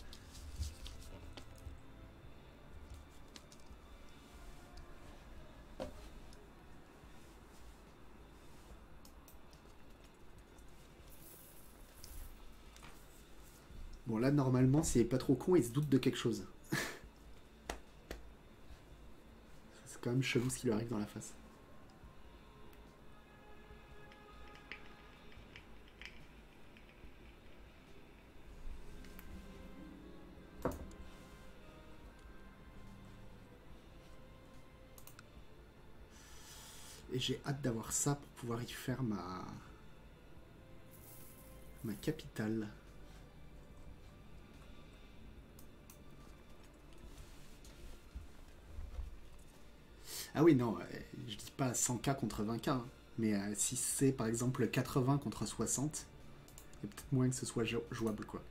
Bon, là, normalement, s'il est pas trop con, il se doute de quelque chose. C'est quand même chelou ce qui lui arrive dans la face. Et j'ai hâte d'avoir ça pour pouvoir y faire ma capitale. Ah oui, non, je dis pas 100K contre 20K. Hein. Mais si c'est par exemple 80 contre 60, il y a peut-être moyen que ce soit jouable, quoi.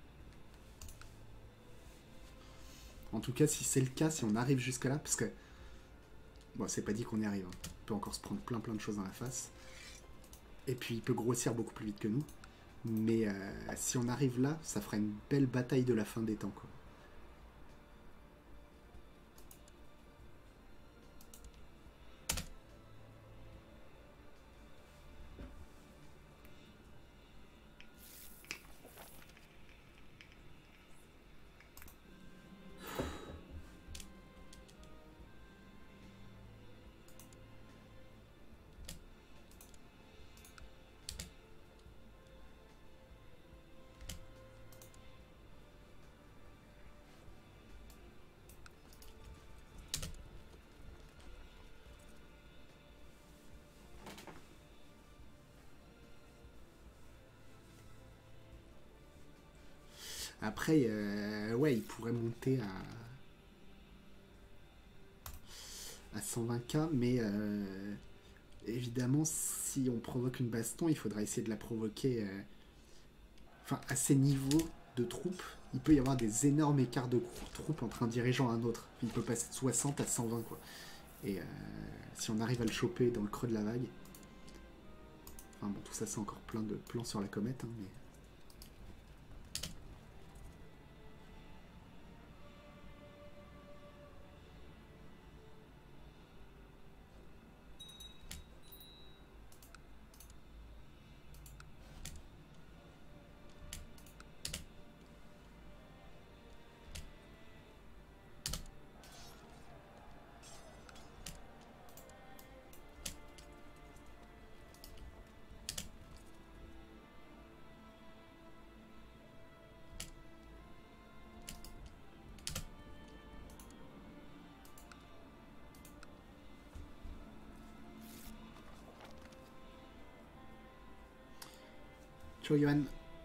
En tout cas, si c'est le cas, si on arrive jusqu'à là, parce que... Bon, c'est pas dit qu'on y arrive. Hein. On peut encore se prendre plein de choses dans la face. Et puis, il peut grossir beaucoup plus vite que nous. Mais si on arrive là, ça fera une belle bataille de la fin des temps, quoi. Après, ouais, il pourrait monter à 120k, mais évidemment, si on provoque une baston, il faudra essayer de la provoquer. Enfin, à ces niveaux de troupes, il peut y avoir des énormes écarts de troupes entre un dirigeant et un autre. Il peut passer de 60 à 120, quoi. Et si on arrive à le choper dans le creux de la vague. Enfin bon, tout ça, c'est encore plein de plans sur la comète, hein, mais. Ciao, Johan.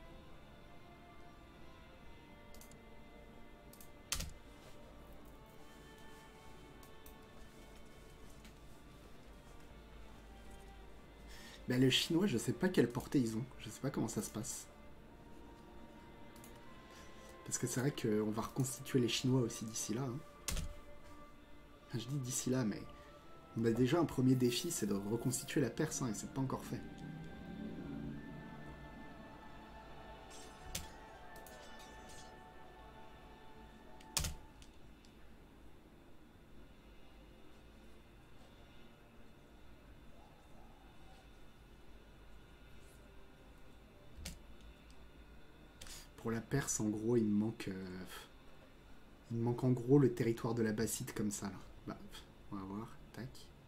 Ben, les Chinois, je sais pas quelle portée ils ont. Je sais pas comment ça se passe. Parce que c'est vrai qu'on va reconstituer les Chinois aussi d'ici là. Hein. Enfin, je dis d'ici là, mais on a déjà un premier défi, c'est de reconstituer la Perse, hein, et c'est pas encore fait. Pour la Perse, en gros, il me manque en gros le territoire de la Basside comme ça. Là. Bah, on va voir. Tac.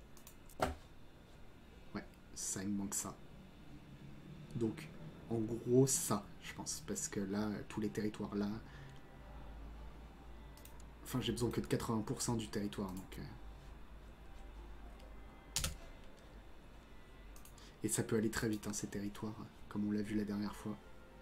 Ouais, ça, il me manque ça. Donc, en gros, ça, je pense. Parce que là, tous les territoires là... Enfin, j'ai besoin que de 80% du territoire, donc... Et ça peut aller très vite, hein, ces territoires, comme on l'a vu la dernière fois.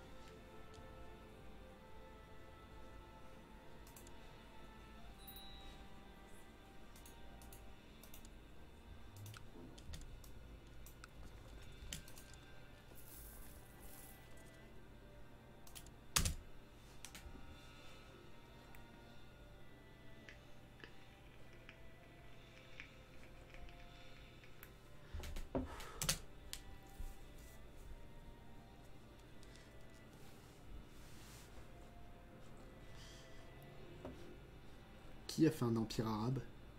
Qui a fait un empire arabe?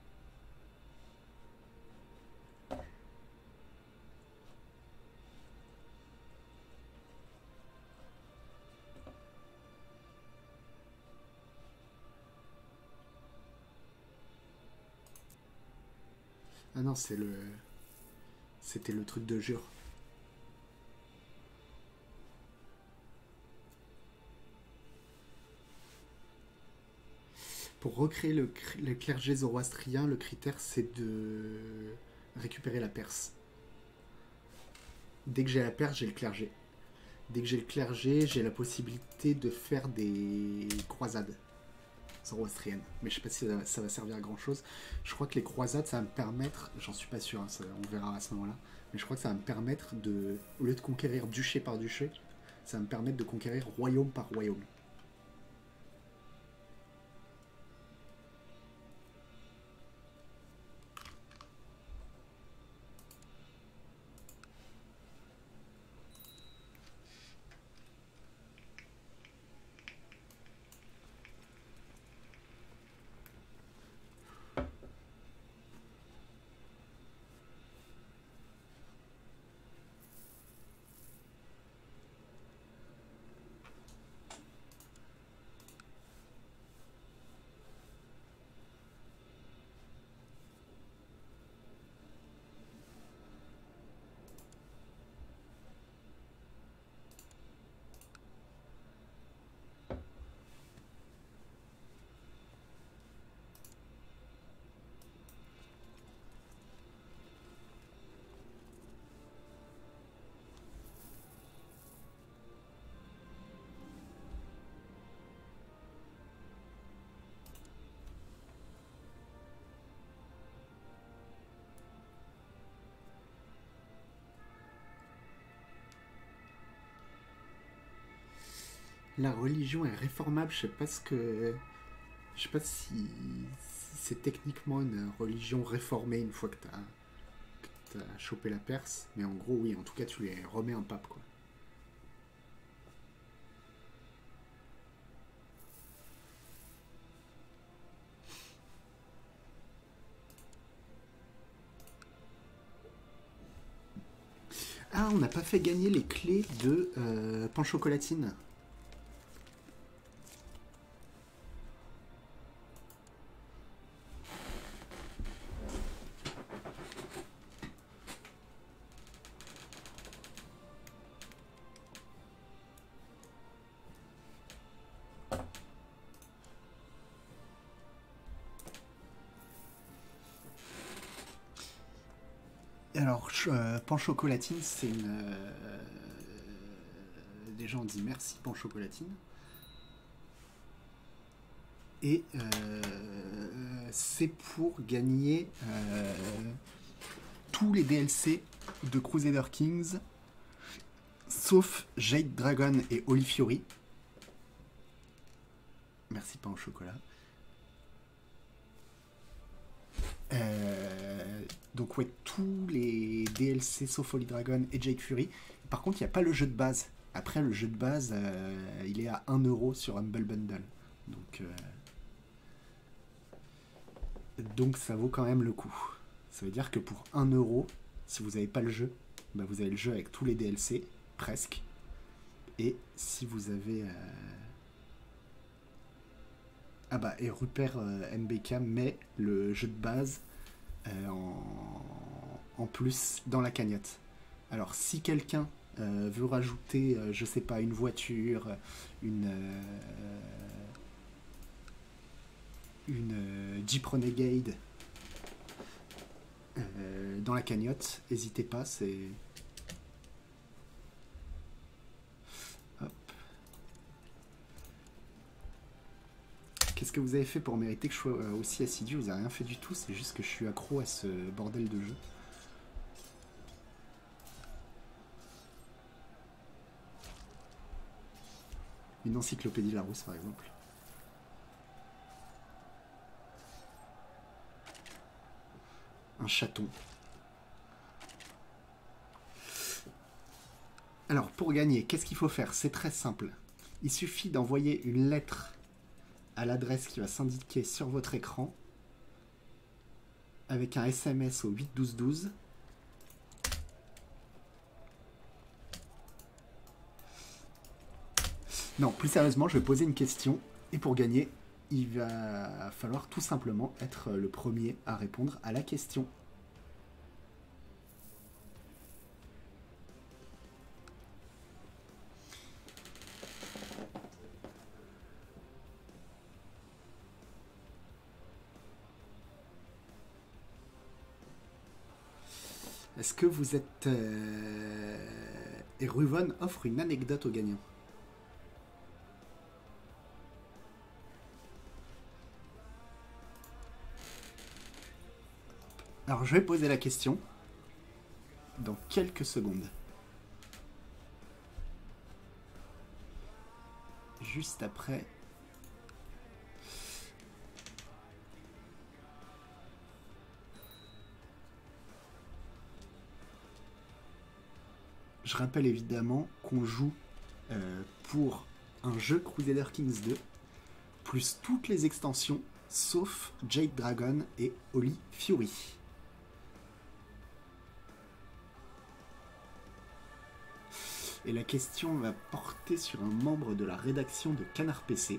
Ah non, c'est le... C'était le truc de jure. Pour recréer le clergé zoroastrien, le critère c'est de récupérer la Perse. Dès que j'ai la Perse, j'ai le clergé. Dès que j'ai le clergé, j'ai la possibilité de faire des croisades. zoroastrienne. Mais je sais pas si ça va servir à grand chose. Je crois que les croisades, ça va me permettre, j'en suis pas sûr, hein, on verra à ce moment-là, mais je crois que ça va me permettre de, au lieu de conquérir duché par duché, ça va me permettre de conquérir royaume par royaume. La religion est réformable, je sais pas ce que. Je sais pas si c'est techniquement une religion réformée une fois que t'as chopé la Perse, mais en gros, oui, en tout cas, tu lui remets un pape, quoi. Ah, on n'a pas fait gagner les clés de Panchocolatine. Alors, Panchocolatine, c'est une. Déjà, on dit merci Panchocolatine. Et c'est pour gagner tous les DLC de Crusader Kings, sauf Jade Dragon et Holy Fury. Merci, pain au chocolat. Donc ouais, tous les DLC sauf Holy Dragon et Jade Fury. Par contre, il n'y a pas le jeu de base. Après, le jeu de base, il est à 1€ sur Humble Bundle. Donc ça vaut quand même le coup. Ça veut dire que pour 1€, si vous n'avez pas le jeu, bah vous avez le jeu avec tous les DLC, presque. Et si vous avez... Ah bah, et Rupert MBK met le jeu de base en plus dans la cagnotte. Alors si quelqu'un veut rajouter, je sais pas, une voiture, une Jeep Renegade dans la cagnotte, n'hésitez pas, c'est... Hop. Qu'est-ce que vous avez fait pour mériter que je sois aussi assidu? Vous n'avez rien fait du tout, c'est juste que je suis accro à ce bordel de jeu. Une encyclopédie Larousse, par exemple. Un chaton. Alors, pour gagner, qu'est-ce qu'il faut faire? C'est très simple. Il suffit d'envoyer une lettre à l'adresse qui va s'indiquer sur votre écran avec un SMS au 8 12 12. Non, plus sérieusement, je vais poser une question et pour gagner, il va falloir tout simplement être le premier à répondre à la question. Est-ce que vous êtes... Et Ruvon offre une anecdote au gagnant. Alors, je vais poser la question dans quelques secondes. Juste après. Je rappelle évidemment qu'on joue pour un jeu Crusader Kings 2, plus toutes les extensions, sauf Jade Dragon et Holy Fury. Et la question va porter sur un membre de la rédaction de Canard PC.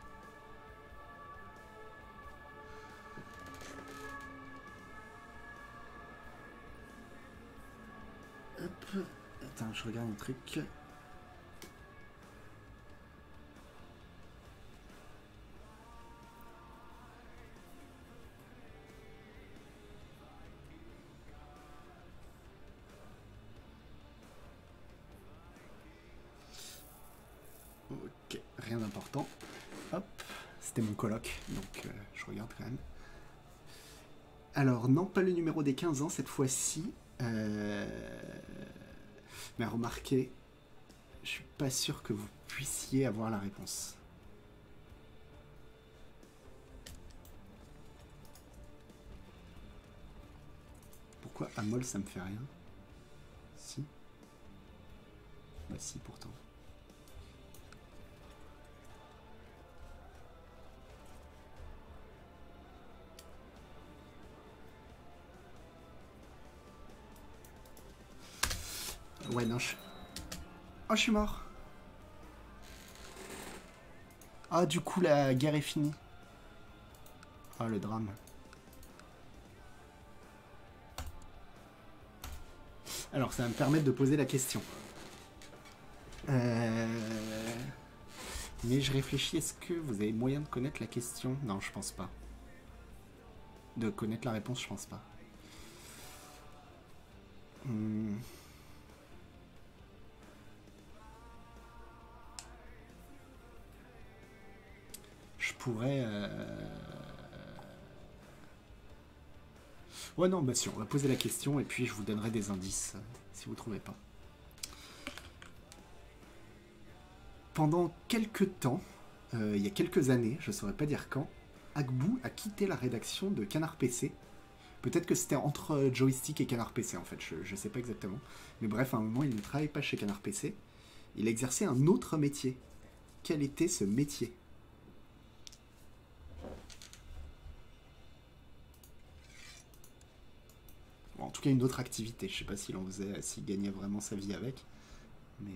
Hop. Attends, je regarde un truc. Ok, rien d'important. Hop, c'était mon coloc, donc je regarde quand même. Alors, non, pas le numéro des 15 ans cette fois-ci. Mais remarquez, je suis pas sûr que vous puissiez avoir la réponse. Pourquoi Amol ça me fait rien? Si. Bah si pourtant. Ouais non je... Oh je suis mort. Ah du coup la guerre est finie. Ah le drame. Alors ça va me permettre de poser la question. Mais je réfléchis, est-ce que vous avez moyen de connaître la question? Non, je pense pas. De connaître la réponse, je pense pas. Je pourrais... Ouais non, bah si, on va poser la question et puis je vous donnerai des indices si vous trouvez pas. Pendant quelques temps, il y a quelques années, je saurais pas dire quand, Agbou a quitté la rédaction de Canard PC. Peut-être que c'était entre Joystick et Canard PC en fait, je sais pas exactement. Mais bref, à un moment, il ne travaille pas chez Canard PC. Il exerçait un autre métier. Quel était ce métier? Bon, en tout cas, une autre activité. Je sais pas s'il en faisait, s'il gagnait vraiment sa vie avec. Mais...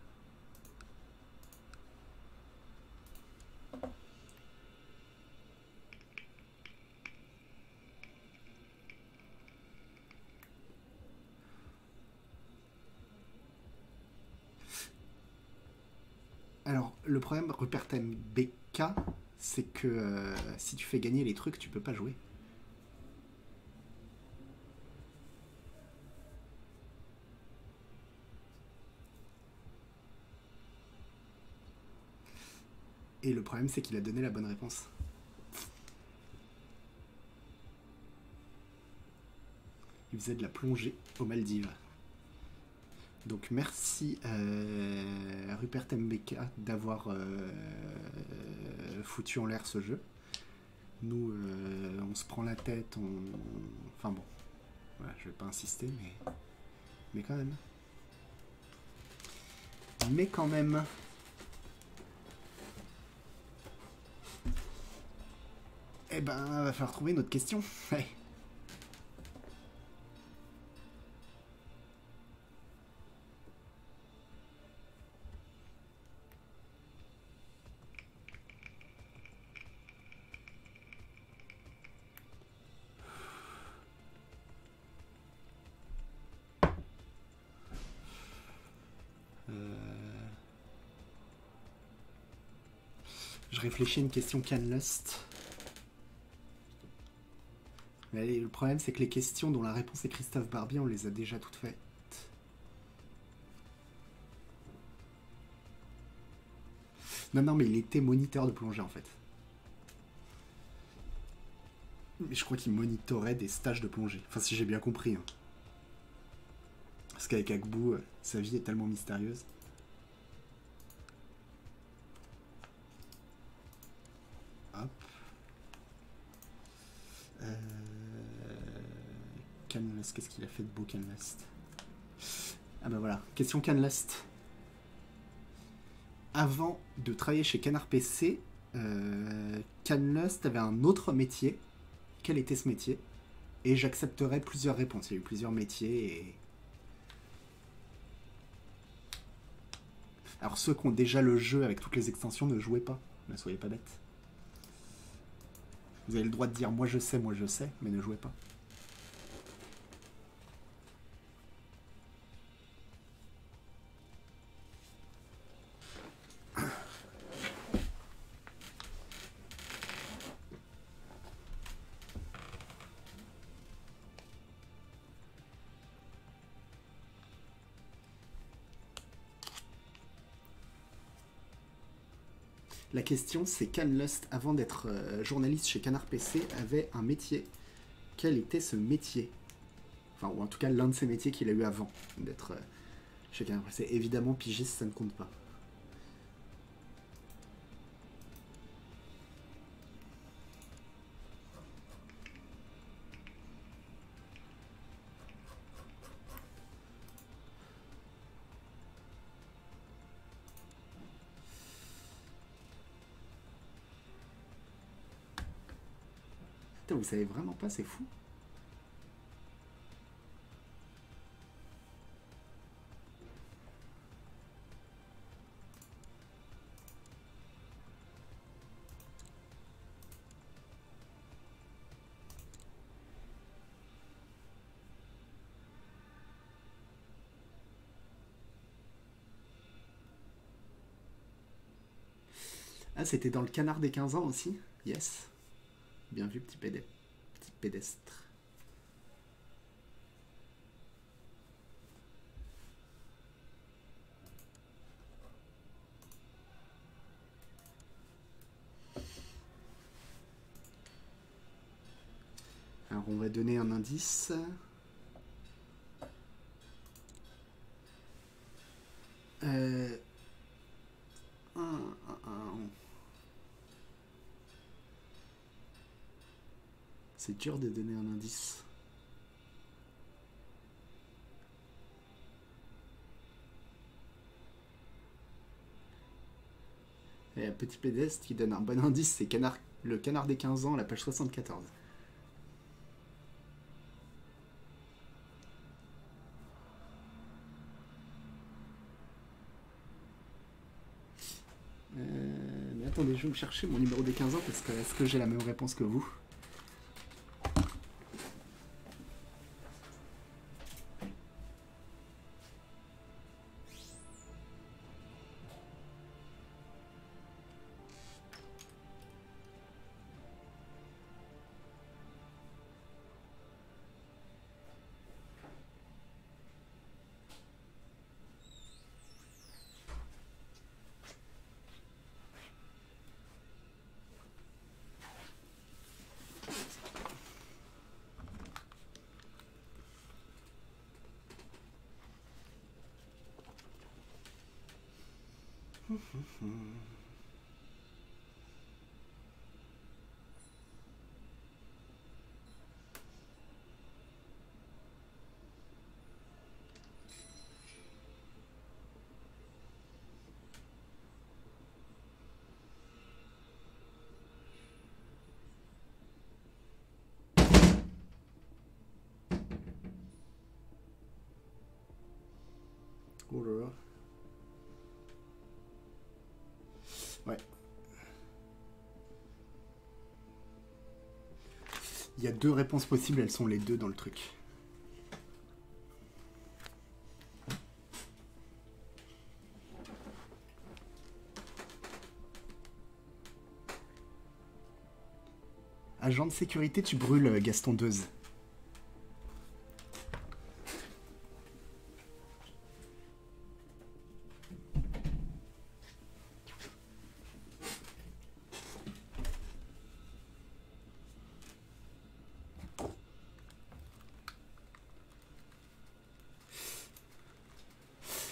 Alors, le problème, Rupert MBK, c'est que si tu fais gagner les trucs, tu peux pas jouer. Et le problème, c'est qu'il a donné la bonne réponse. Il faisait de la plongée aux Maldives. Donc merci Rupert MBK d'avoir foutu en l'air ce jeu. Nous, on se prend la tête, Enfin bon, voilà, je vais pas insister, mais quand même. Mais quand même. Eh ben, va falloir trouver une autre question. Ouais. Je réfléchis à une question Canlust. Mais le problème, c'est que les questions dont la réponse est Christophe Barbier, on les a déjà toutes faites. Non, mais il était moniteur de plongée en fait. Mais je crois qu'il monitorait des stages de plongée. Enfin, si j'ai bien compris. Hein. Parce qu'avec Agbou, sa vie est tellement mystérieuse. Hop. Canlast, qu'est-ce qu'il a fait de beau, Canlast? Ah bah voilà, question Canlast. Avant de travailler chez Canard PC, Canlast avait un autre métier. Quel était ce métier? Et j'accepterai plusieurs réponses. Il y a eu plusieurs métiers et... Alors ceux qui ont déjà le jeu avec toutes les extensions, ne jouez pas. Ne soyez pas bêtes. Vous avez le droit de dire moi je sais, mais ne jouez pas. La question, c'est Canlast, avant d'être journaliste chez Canard PC, avait un métier. Quel était ce métier? Enfin, ou en tout cas, l'un de ces métiers qu'il a eu avant d'être chez Canard PC. Évidemment, pigiste, ça ne compte pas. Putain, vous savez vraiment pas, c'est fou. Ah, c'était dans le Canard des 15 ans aussi? Yes. Bien vu, petit pédestre. Alors, on va donner un indice. C'est dur de donner un indice. Et petit pédestre qui donne un bon indice, c'est le Canard des 15 ans, la page 74. Mais attendez, je vais me chercher mon numéro des 15 ans parce que est-ce que j'ai la même réponse que vous? Oh là là. Ouais. Il y a deux réponses possibles, elles sont les deux dans le truc. Agent de sécurité, tu brûles, Gaston Deuze.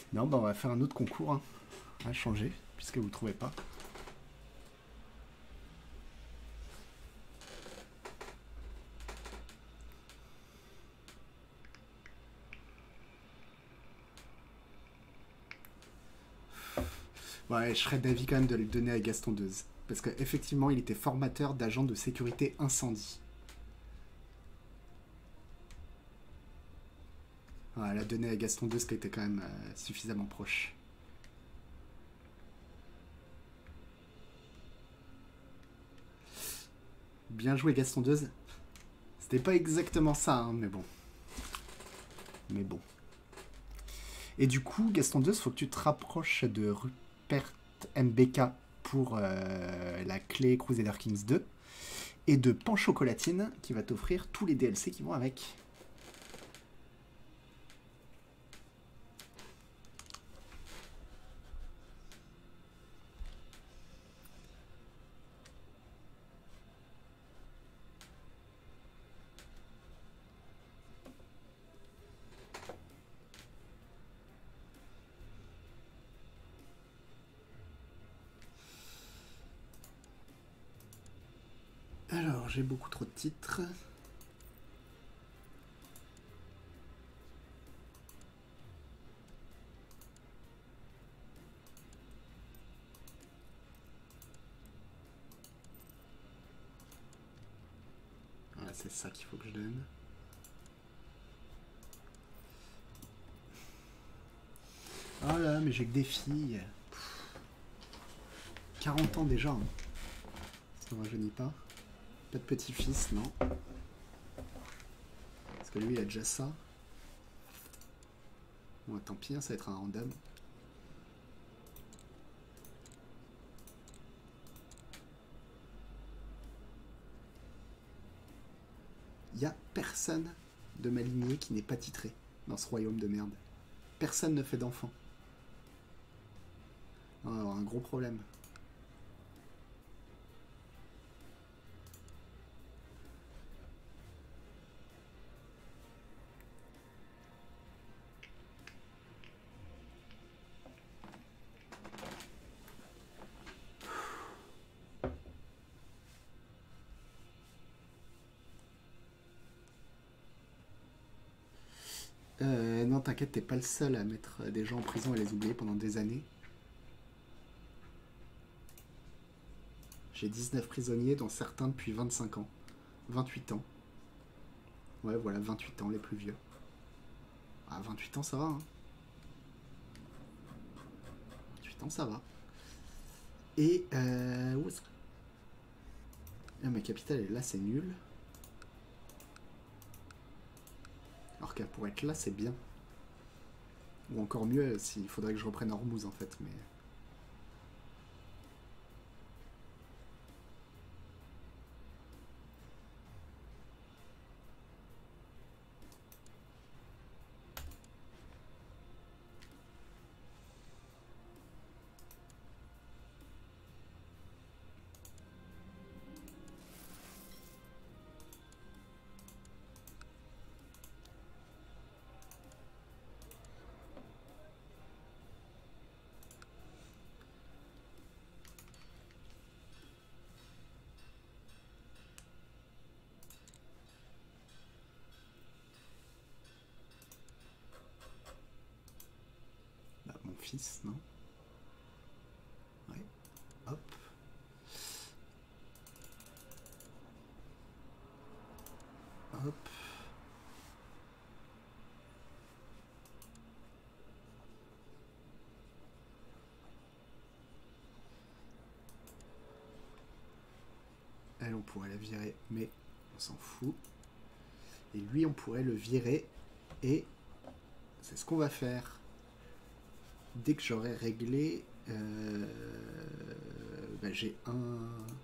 Non, bah on va faire un autre concours, hein, à changer, puisque vous ne trouvez pas. Ouais, je serais d'avis quand même de le donner à Gaston Deuze. Parce qu'effectivement, il était formateur d'agents de sécurité incendie. Ouais, la donner à Gaston Deuze qui était quand même suffisamment proche. Bien joué Gaston Deuze. C'était pas exactement ça, hein, mais bon. Mais bon. Et du coup, Gaston Deuze, faut que tu te rapproches de Rupert MBK pour la clé Crusader Kings 2 et de Pan Chocolatine qui va t'offrir tous les DLC qui vont avec. Alors, j'ai beaucoup trop de titres. Voilà, c'est ça qu'il faut que je donne. Oh là, mais j'ai que des filles. 40 ans déjà. Hein. Ça ne rajeunit pas. Pas de petit-fils, non. Parce que lui, il a déjà ça. Bon, tant pis, hein, ça va être un random. Il n'y a personne de ma lignée qui n'est pas titré dans ce royaume de merde. Personne ne fait d'enfant. On va avoir un gros problème. Non, t'inquiète, t'es pas le seul à mettre des gens en prison et les oublier pendant des années. J'ai 19 prisonniers, dont certains depuis 25 ans. 28 ans. Ouais, voilà, 28 ans, les plus vieux. Ah, 28 ans, ça va, hein. 28 ans, ça va. Et, où est-ce que... Ah, ma capitale est là, c'est nul. Alors qu'elle pourrait être là, c'est bien. Ou encore mieux, s'il faudrait que je reprenne Hormuz, en fait, mais... Bah, mon fils, non? Ouais. Hop. Hop. Elle, on pourrait la virer, mais on s'en fout. Et lui, on pourrait le virer. Et c'est ce qu'on va faire. Dès que j'aurai réglé... bah, j'ai un...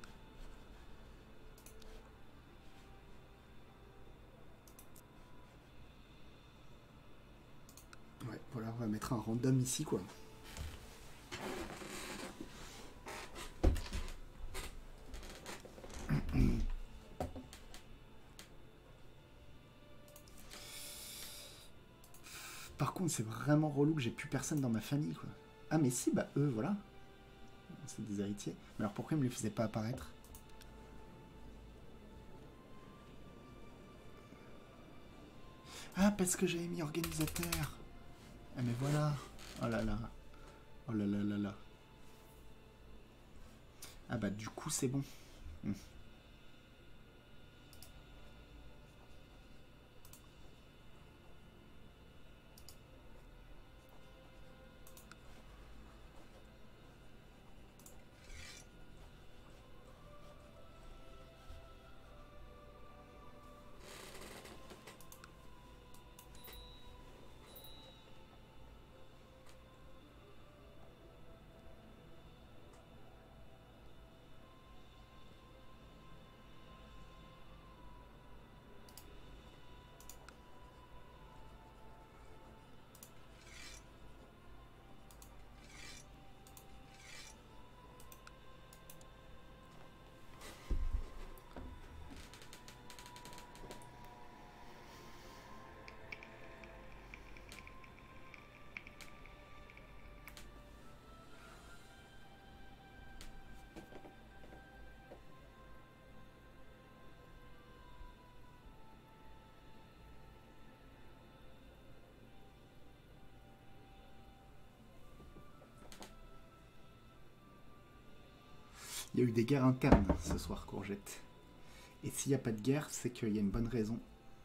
Ouais, voilà, on va mettre un random ici, quoi. Par par contre, c'est vraiment relou que j'ai plus personne dans ma famille, quoi. Ah, mais si, bah eux, voilà. C'est des héritiers. Mais alors pourquoi ils me les faisaient pas apparaître? Ah, parce que j'avais mis organisateur. Ah, mais voilà. Oh là là. Oh là là là là. Ah bah du coup, c'est bon. Il y a eu des guerres internes ce soir, Courgette. Et s'il n'y a pas de guerre, c'est qu'il y a une bonne raison.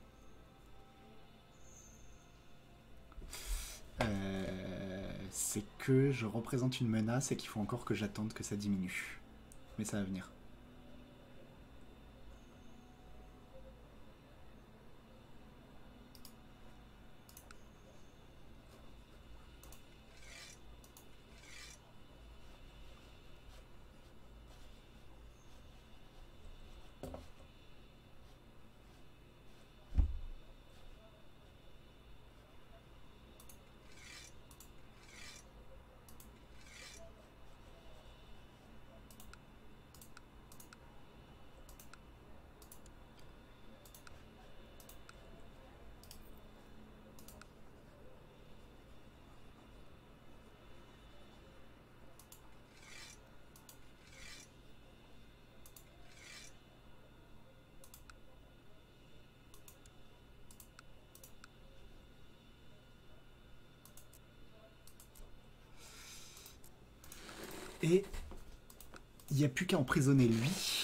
C'est que je représente une menace et qu'il faut encore que j'attende que ça diminue. Mais ça va venir. Et il n'y a plus qu'à emprisonner lui.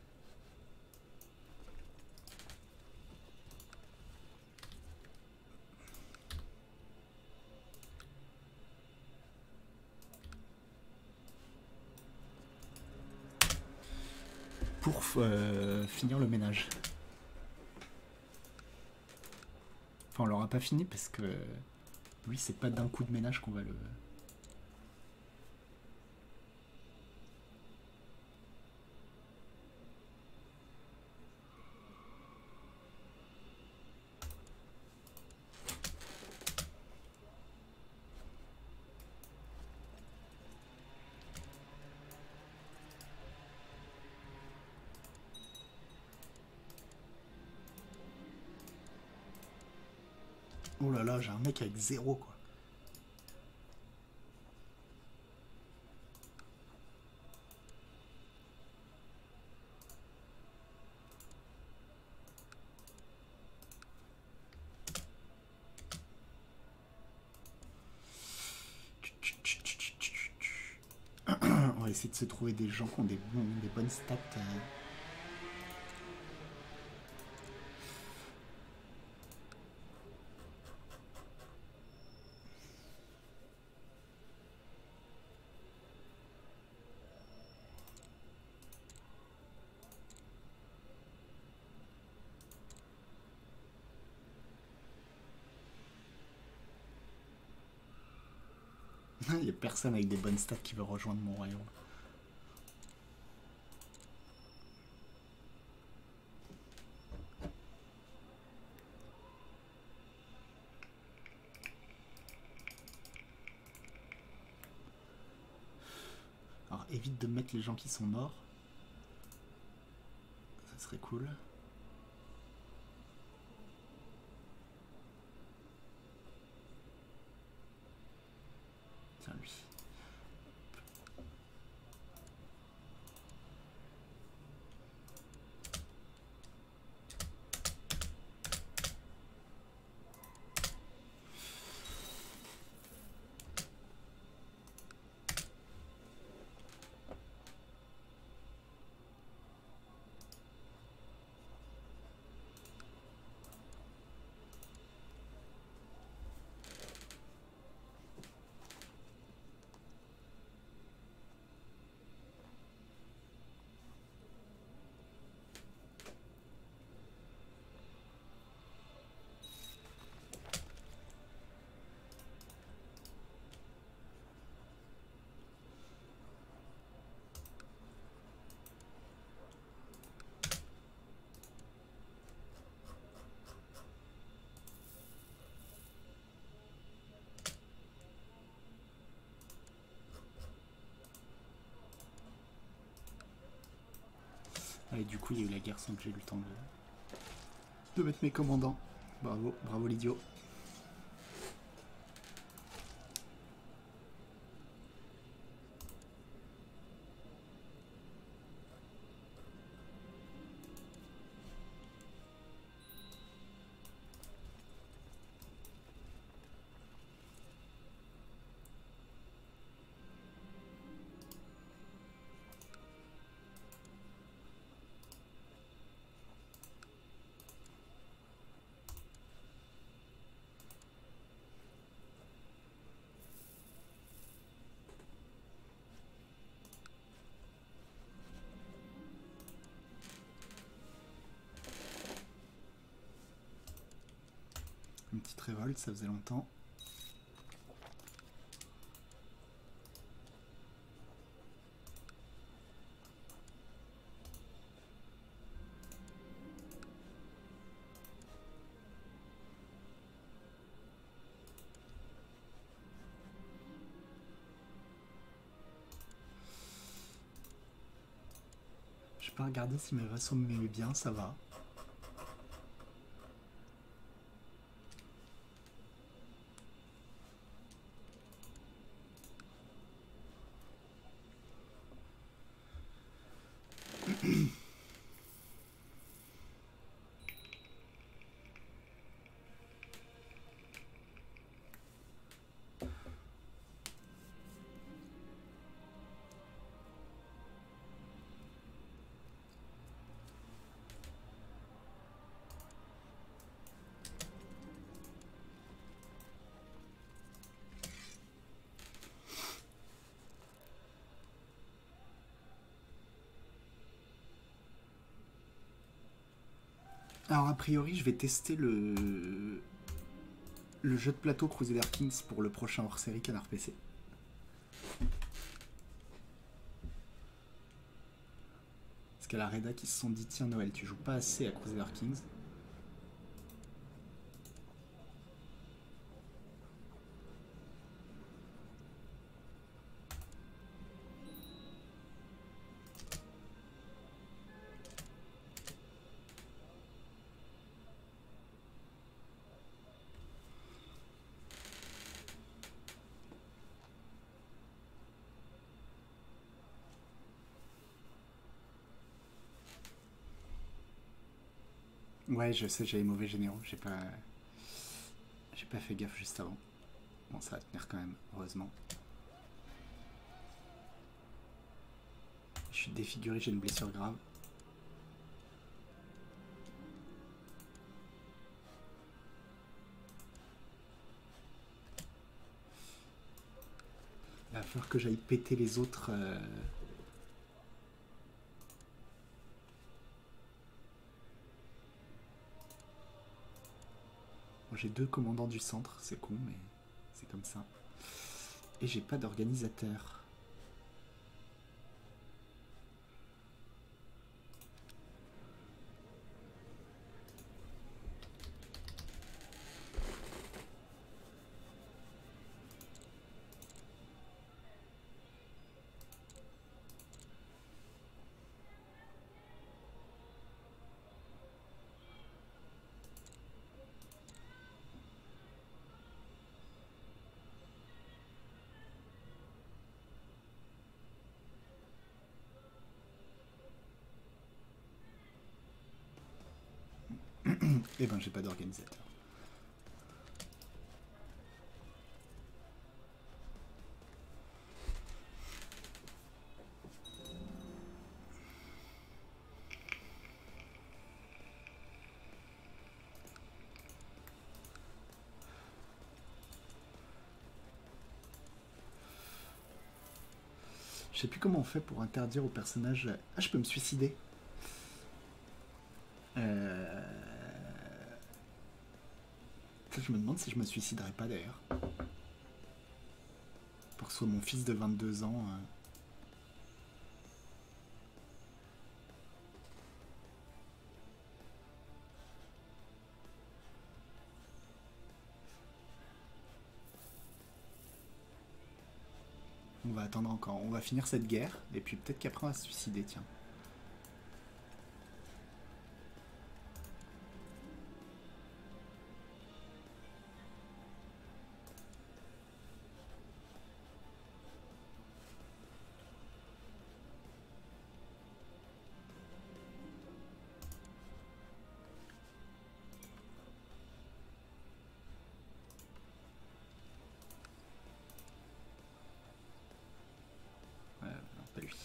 Pour finir le ménage. Enfin, on l'aura pas fini parce que lui, c'est pas d'un coup de ménage qu'on va le... Oh là là, j'ai un mec avec 0, quoi. On va essayer de se trouver des gens qui ont des bonnes stats. Il n'y a personne avec des bonnes stats qui veut rejoindre mon royaume. Alors évite de mettre les gens qui sont morts. Ça serait cool. Tiens, lui. Et du coup, il y a eu la guerre sans que j'ai eu le temps de mettre mes commandants. Bravo, bravo l'idiot. Une petite révolte, ça faisait longtemps. Je peux regarder si mes vassaux m'aimaient bien, ça va. Alors a priori, je vais tester le jeu de plateau Crusader Kings pour le prochain hors-série Canard PC. Parce qu'à la Reda qui se sont dit tiens Noël, tu joues pas assez à Crusader Kings. Ouais, je sais, j'avais mauvais généraux, j'ai pas fait gaffe juste avant. Bon, ça va tenir quand même, heureusement. Je suis défiguré, j'ai une blessure grave. Il va falloir que j'aille péter les autres. Bon, j'ai 2 commandants du centre, c'est con, mais c'est comme ça. Et j'ai pas d'organisateur. Eh ben, j'ai pas d'organisateur. Je sais plus comment on fait pour interdire au personnage. Ah, je peux me suicider. Je me demande si je me suiciderais pas d'ailleurs. Pour que ce soit mon fils de 22 ans. On va attendre encore. On va finir cette guerre. Et puis peut-être qu'après on va se suicider, tiens. Non, pas lui.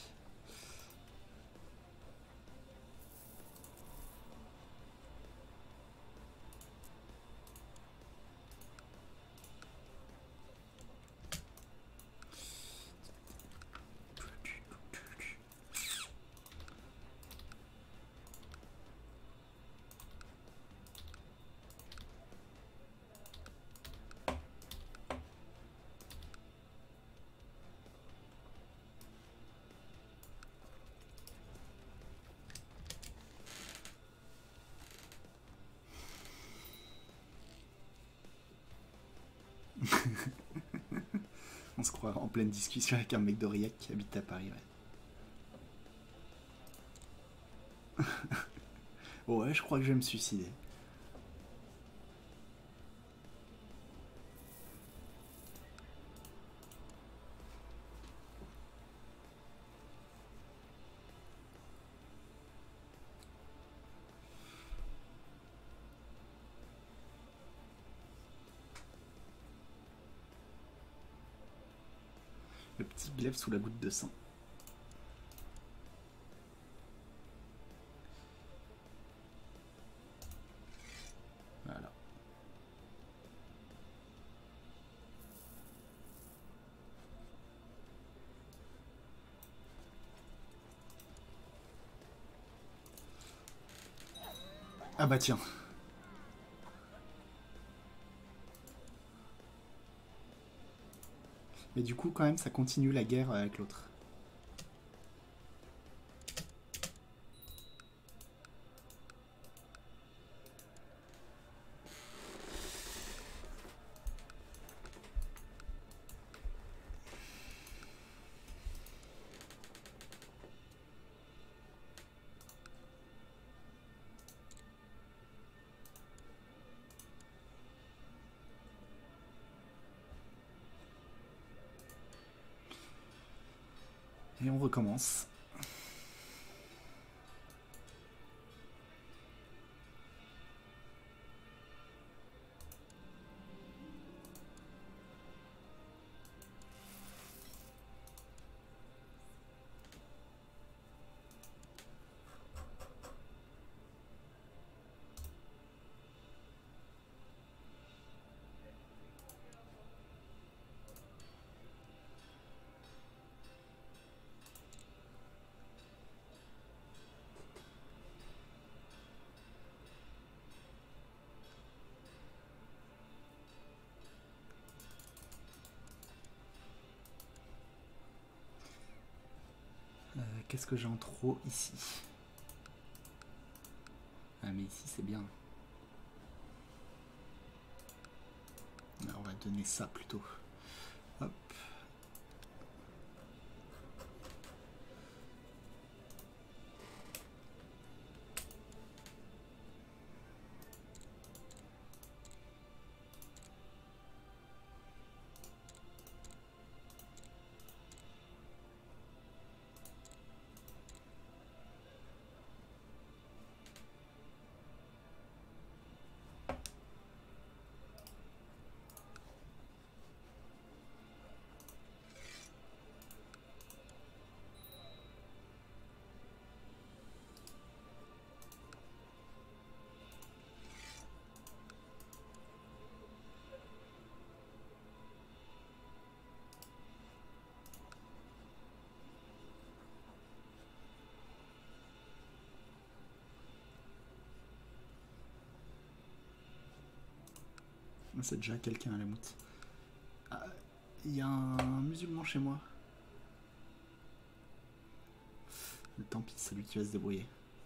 On se croit en pleine discussion avec un mec d'Aurillac qui habite à Paris, ouais. Ouais, je crois que je vais me suicider. Le petit glaive sous la goutte de sang. Voilà. Ah bah tiens. Mais du coup, quand même, ça continue la guerre avec l'autre. Et on recommence. Qu'est-ce que j'ai en trop ici? Ah mais ici c'est bien. Là, on va donner ça plutôt. Hop. C'est déjà quelqu'un à la moute. Ah, il y a un musulman chez moi. Mais tant pis, c'est lui qui va se débrouiller.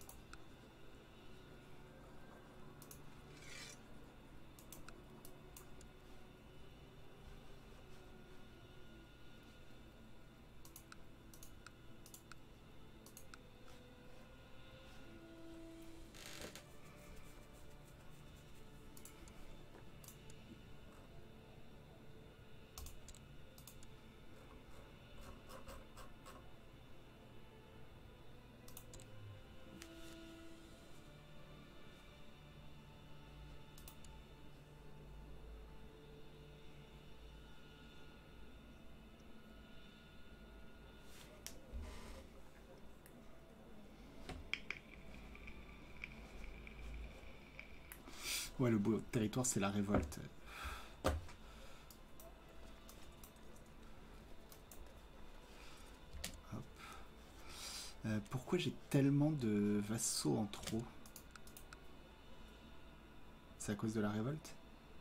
Ouais, le beau territoire, c'est la révolte. Hop. Pourquoi j'ai tellement de vassaux en trop? C'est à cause de la révolte?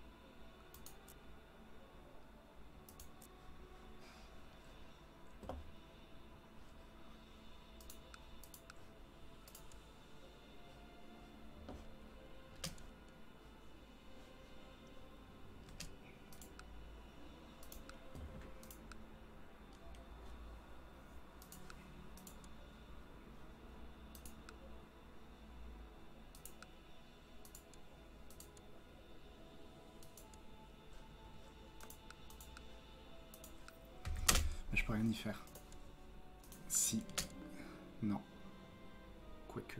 Je peux rien y faire. Si. Non. Quoique.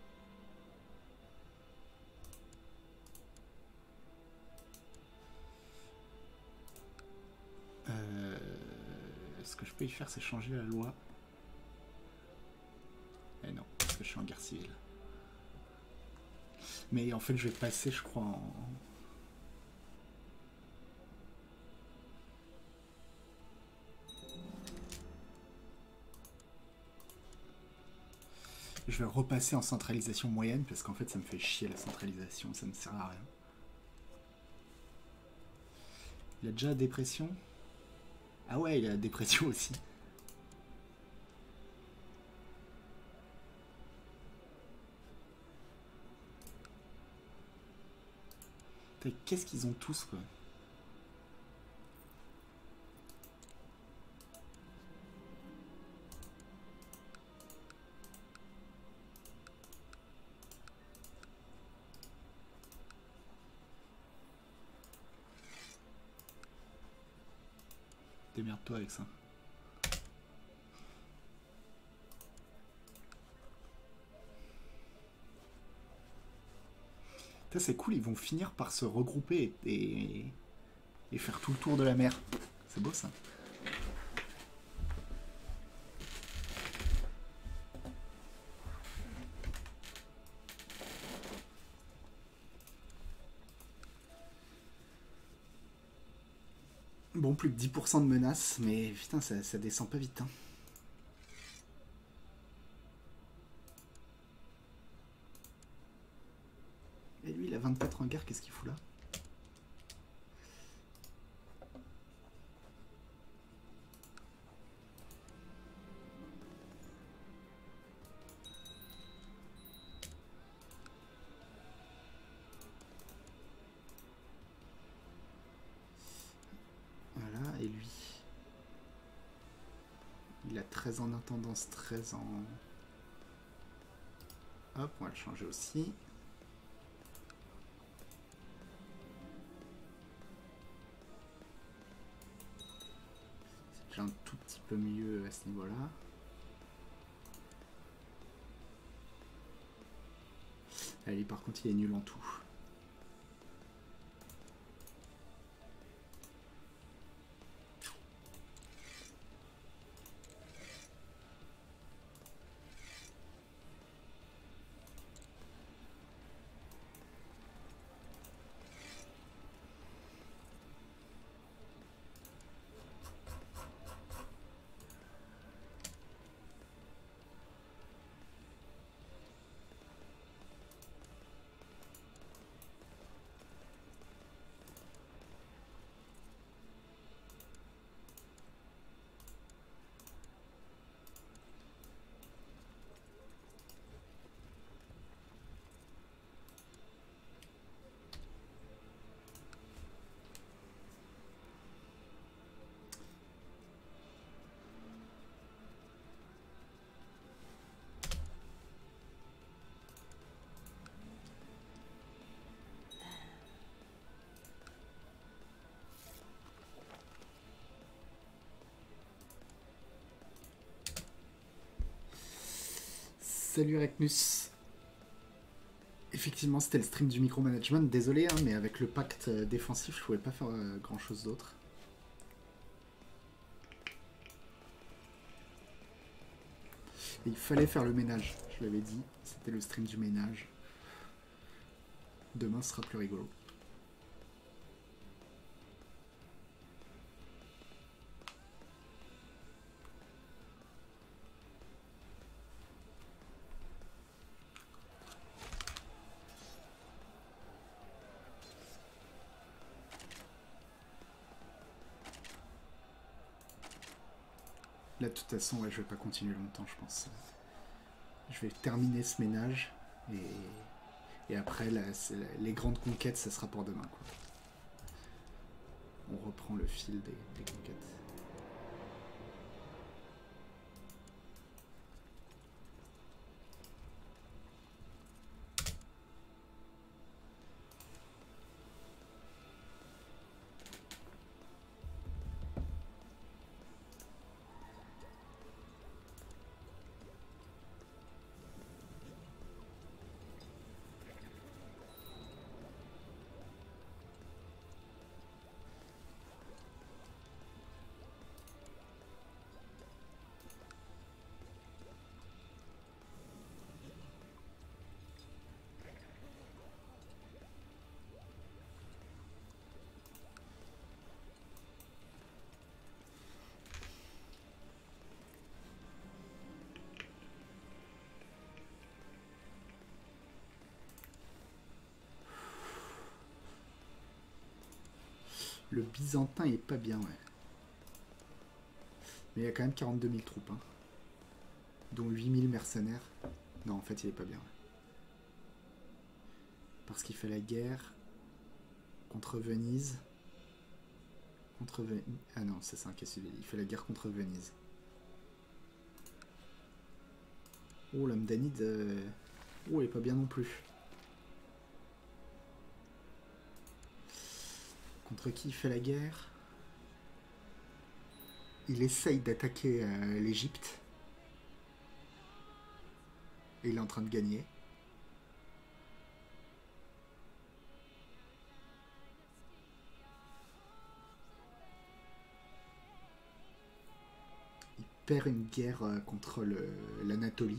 Ce que je peux y faire, c'est changer la loi. Eh non, parce que je suis en guerre civile. Mais en fait, je vais passer, je crois, en... Je vais repasser en centralisation moyenne, parce qu'en fait, ça me fait chier la centralisation, ça ne sert à rien. Il a déjà la dépression? Ah ouais, il a la dépression aussi. Qu'est-ce qu'ils ont tous, quoi? Démerde-toi avec ça. C'est cool, ils vont finir par se regrouper et faire tout le tour de la mer. C'est beau ça. Bon, plus que 10% de menaces, mais putain, ça descend pas vite. Hein. Et lui, il a 24 en guerre, qu'est-ce qu'il fout là? Voilà, et lui. Il a 13 en intendance, 13 en... Hop, on va le changer aussi. C'est déjà un tout petit peu mieux à ce niveau-là. Allez, par contre, il est nul en tout. Salut Recnus. Effectivement, c'était le stream du micromanagement. Désolé, hein, mais avec le pacte défensif, je pouvais pas faire grand chose d'autre. Et il fallait faire le ménage, je l'avais dit. C'était le stream du ménage. Demain sera plus rigolo. Là, de toute façon, ouais, je vais pas continuer longtemps, je pense. Je vais terminer ce ménage et après, les grandes conquêtes, ça sera pour demain, quoi. On reprend le fil des conquêtes. Le byzantin est pas bien, ouais. Mais il y a quand même 42 000 troupes, hein. Dont 8 000 mercenaires. Non, en fait, il est pas bien, ouais. Parce qu'il fait la guerre contre Venise. Ah non, c'est un cas civil. Il fait la guerre contre Venise. Oh, l'Hamdanide... Oh, il est pas bien non plus. Contre qui il fait la guerre? Il essaye d'attaquer l'Égypte. Et il est en train de gagner. Il perd une guerre contre l'Anatolie.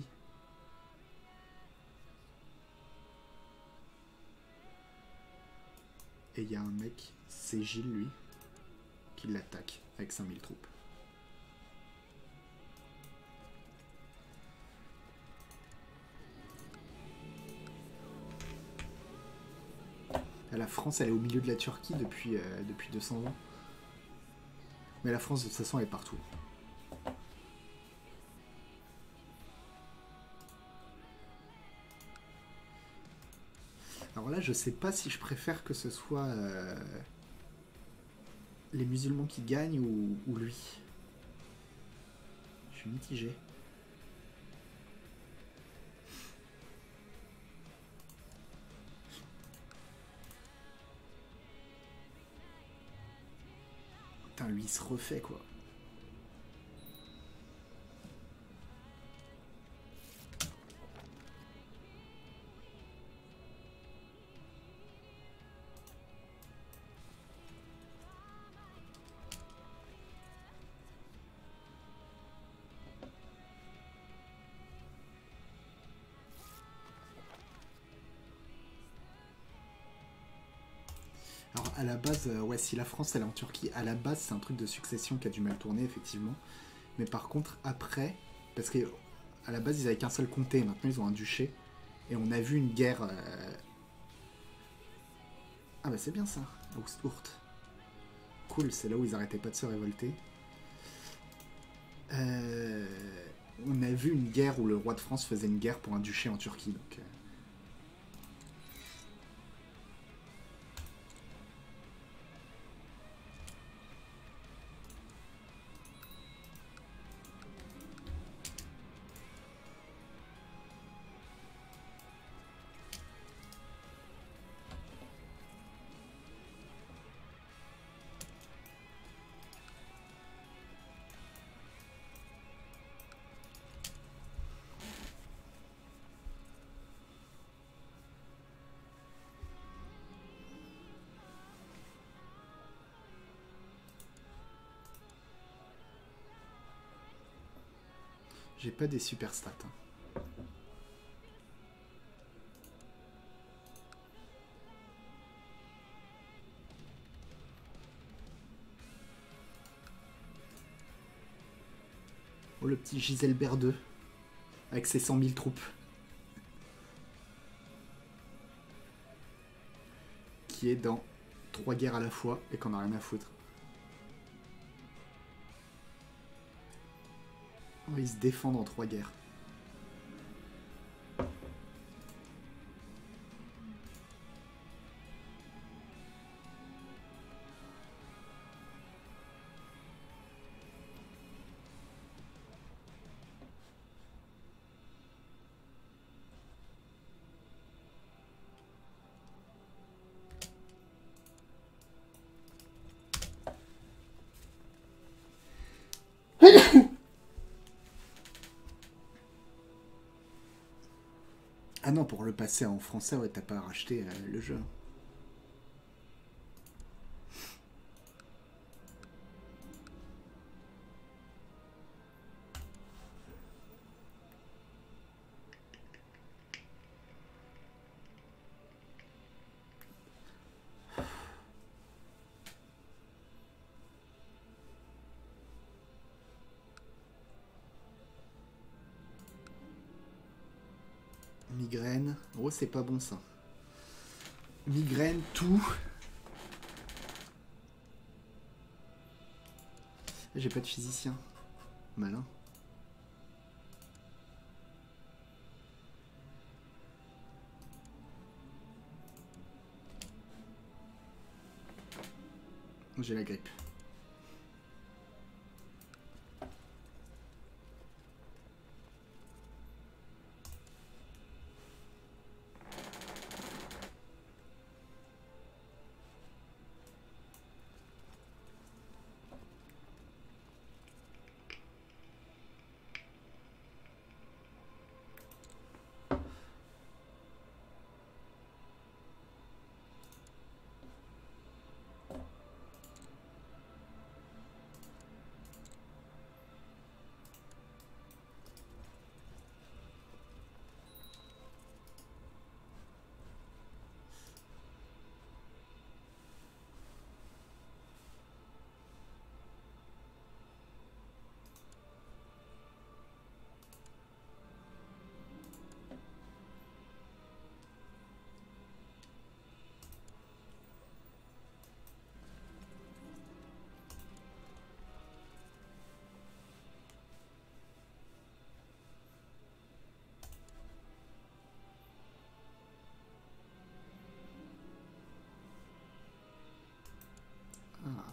Et il y a un mec, c'est Gilles, lui, qui l'attaque avec 5000 troupes. La France, elle est au milieu de la Turquie depuis 200 ans. Mais la France, de toute façon, elle est partout. Alors là, je sais pas si je préfère que ce soit les musulmans qui gagnent ou lui. Je suis mitigé. Putain, lui, il se refait, quoi. Alors à la base, ouais, si la France elle est en Turquie, à la base c'est un truc de succession qui a du mal tourné effectivement. Mais par contre après, parce que à la base ils avaient qu'un seul comté, maintenant ils ont un duché, et on a vu une guerre. Ah bah c'est bien ça, Augstourt. Cool, c'est là où ils arrêtaient pas de se révolter. On a vu une guerre où le roi de France faisait une guerre pour un duché en Turquie, donc. J'ai pas des super stats. Hein. Oh, le petit Giselbert 2. Avec ses 100 000 troupes. Qui est dans 3 guerres à la fois et qu'on a rien à foutre. Oh, il se défend dans 3 guerres. Ah non, pour le passer en français, ouais, t'as pas racheté le jeu. Migraine. Oh, c'est pas bon ça. Migraine, tout. J'ai pas de physicien. Malin. J'ai la grippe. Ah.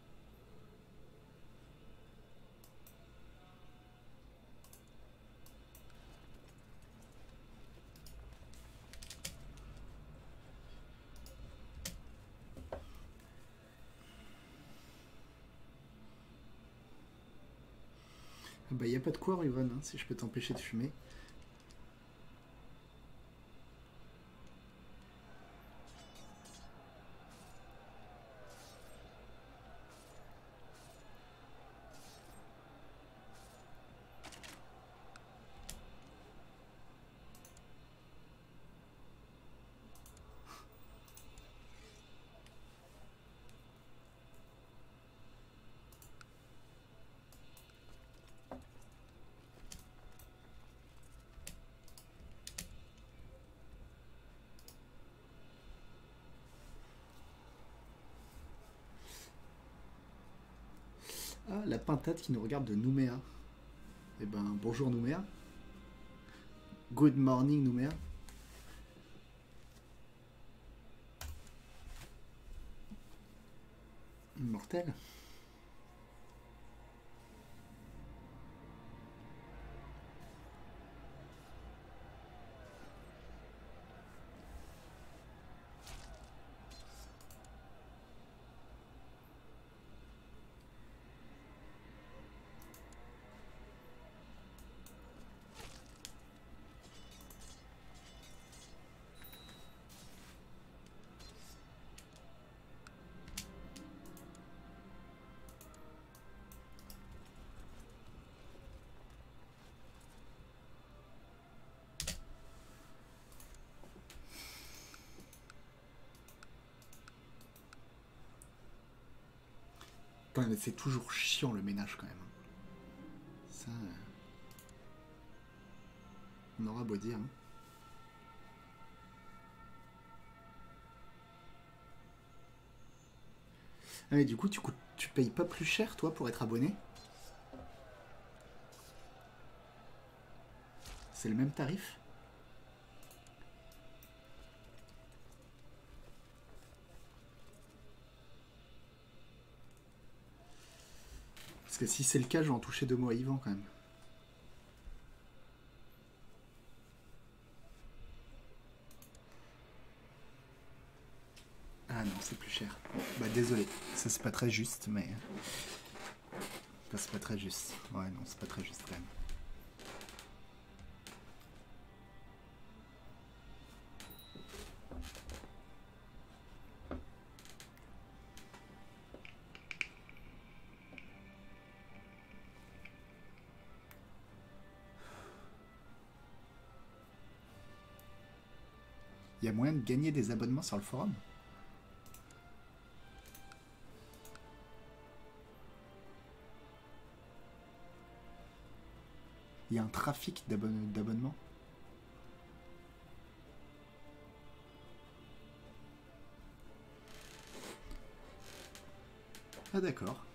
Bah, y a pas de quoi, Riven, hein, si je peux t'empêcher de fumer. Ah, la pintade qui nous regarde de Nouméa. Eh ben, bonjour Nouméa. Good morning Nouméa. Mortel. Putain, mais c'est toujours chiant le ménage quand même. Ça, on aura beau dire. Hein. Ah, mais du coup, tu payes pas plus cher, toi, pour être abonné? C'est le même tarif? Parce que si c'est le cas, je vais en toucher 2 mots à Yvan quand même. Ah non, c'est plus cher. Bah désolé, ça c'est pas très juste, mais... Enfin, c'est pas très juste. Ouais, non, c'est pas très juste quand même. Il y a moyen de gagner des abonnements sur le forum? Il y a un trafic d'abonnements? Ah d'accord.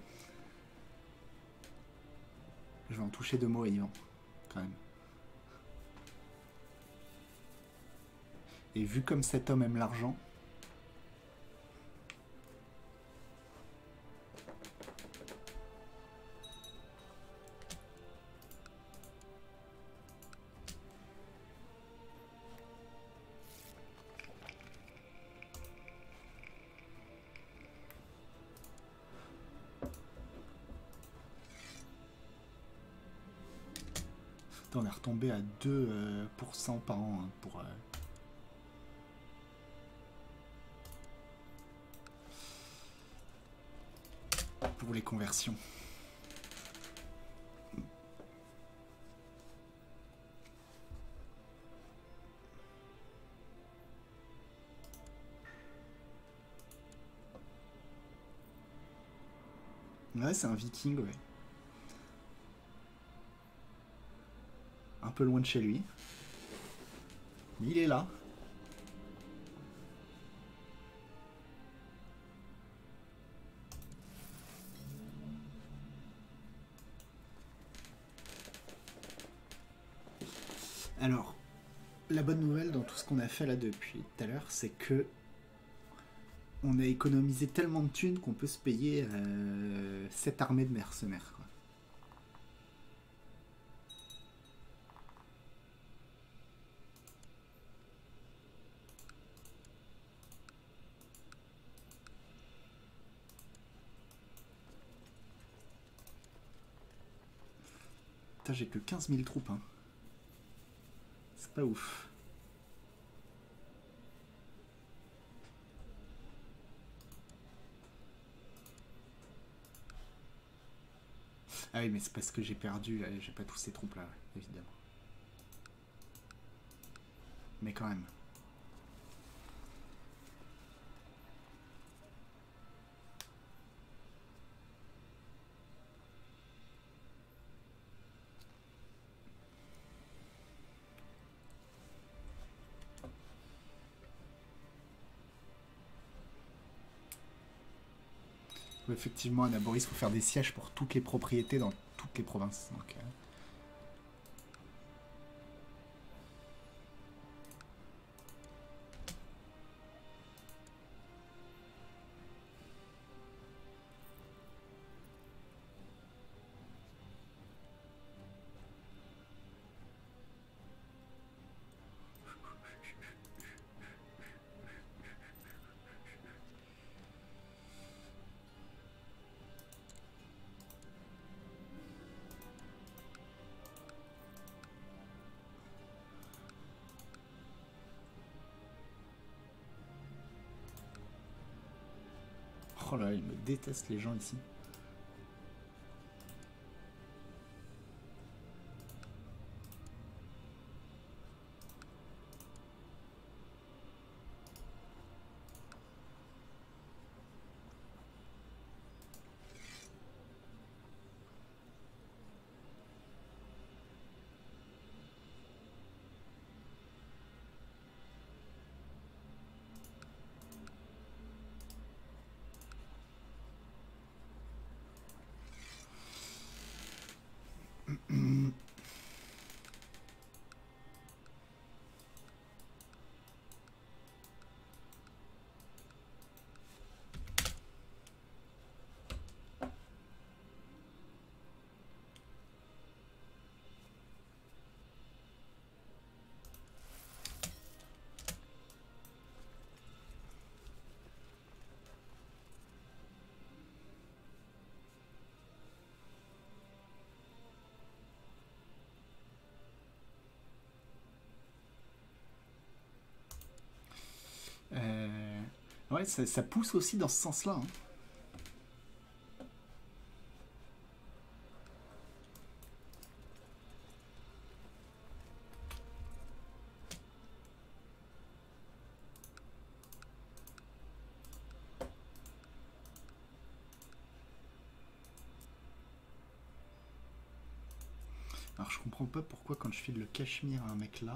Je vais en toucher 2 mots à Yvan, quand même. Et vu comme cet homme aime l'argent... On est retombé à 2% par an hein, pour les conversions. Ouais, c'est un viking, ouais. Un peu loin de chez lui. Il est là. Alors, la bonne nouvelle dans tout ce qu'on a fait là depuis tout à l'heure, c'est que on a économisé tellement de thunes qu'on peut se payer cette armée de mercenaires. Quoi. Putain, j'ai que 15 000 troupes. Hein. C'est pas ouf. Ah oui, mais c'est parce que j'ai perdu, j'ai pas tous ces troupes là, évidemment. Mais quand même. Effectivement, Anaboris, il faut faire des sièges pour toutes les propriétés dans toutes les provinces. Donc, oh là, ils me détestent les gens ici. ouais, ça pousse aussi dans ce sens-là. Hein. Alors je comprends pas pourquoi quand je file le cachemire à un mec là.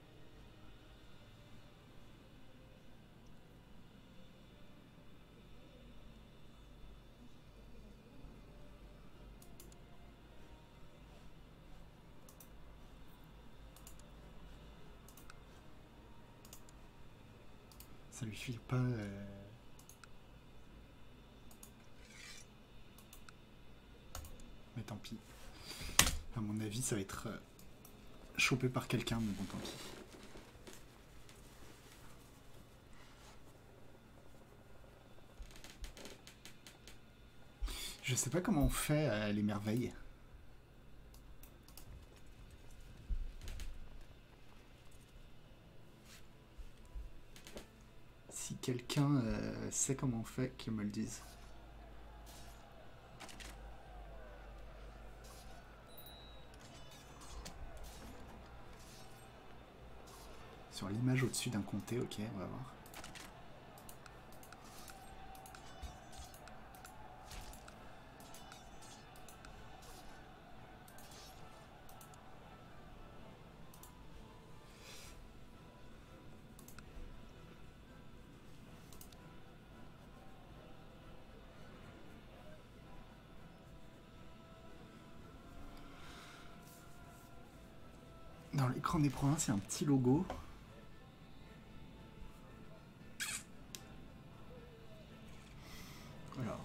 Ça lui file pas. Mais tant pis. À mon avis, ça va être chopé par quelqu'un, mais bon, tant pis. Je sais pas comment on fait les merveilles. Si quelqu'un sait comment on fait, qu'il me le dise. Sur l'image au-dessus d'un comté, ok, on va voir. Dans l'écran des provinces, il y a un petit logo. Alors.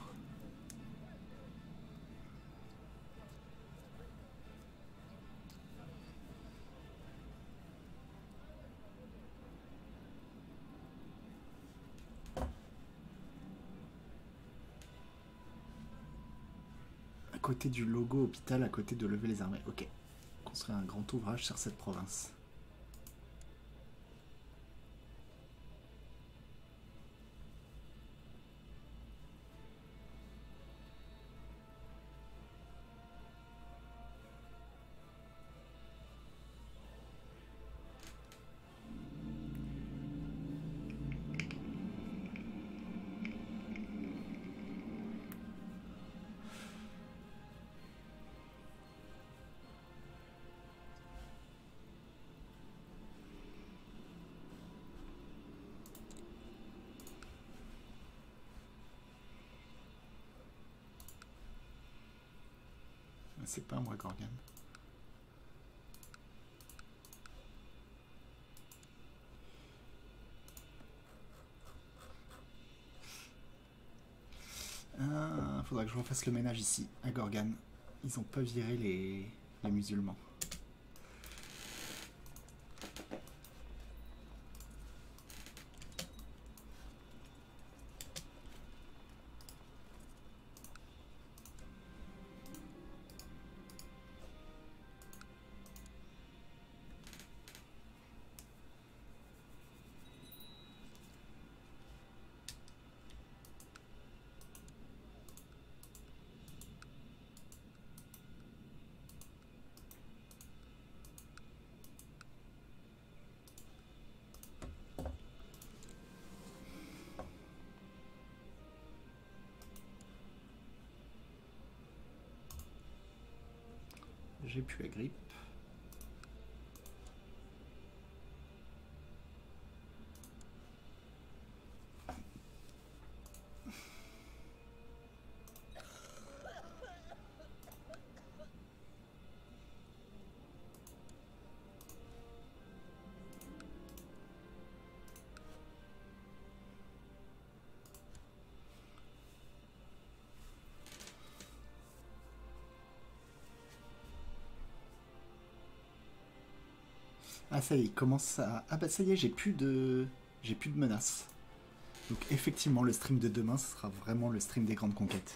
À côté du logo hôpital, à côté de lever les armées. Ok. Construire un grand ouvrage sur cette province. C'est pas moi, Gorgan. Faudra que je refasse le ménage ici, à Gorgan. Ils ont pas viré les musulmans. J'ai plus la grippe. Ah ça y est, il commence à... Ah bah ça y est, j'ai plus de menaces. Donc effectivement, le stream de demain, ce sera vraiment le stream des grandes conquêtes.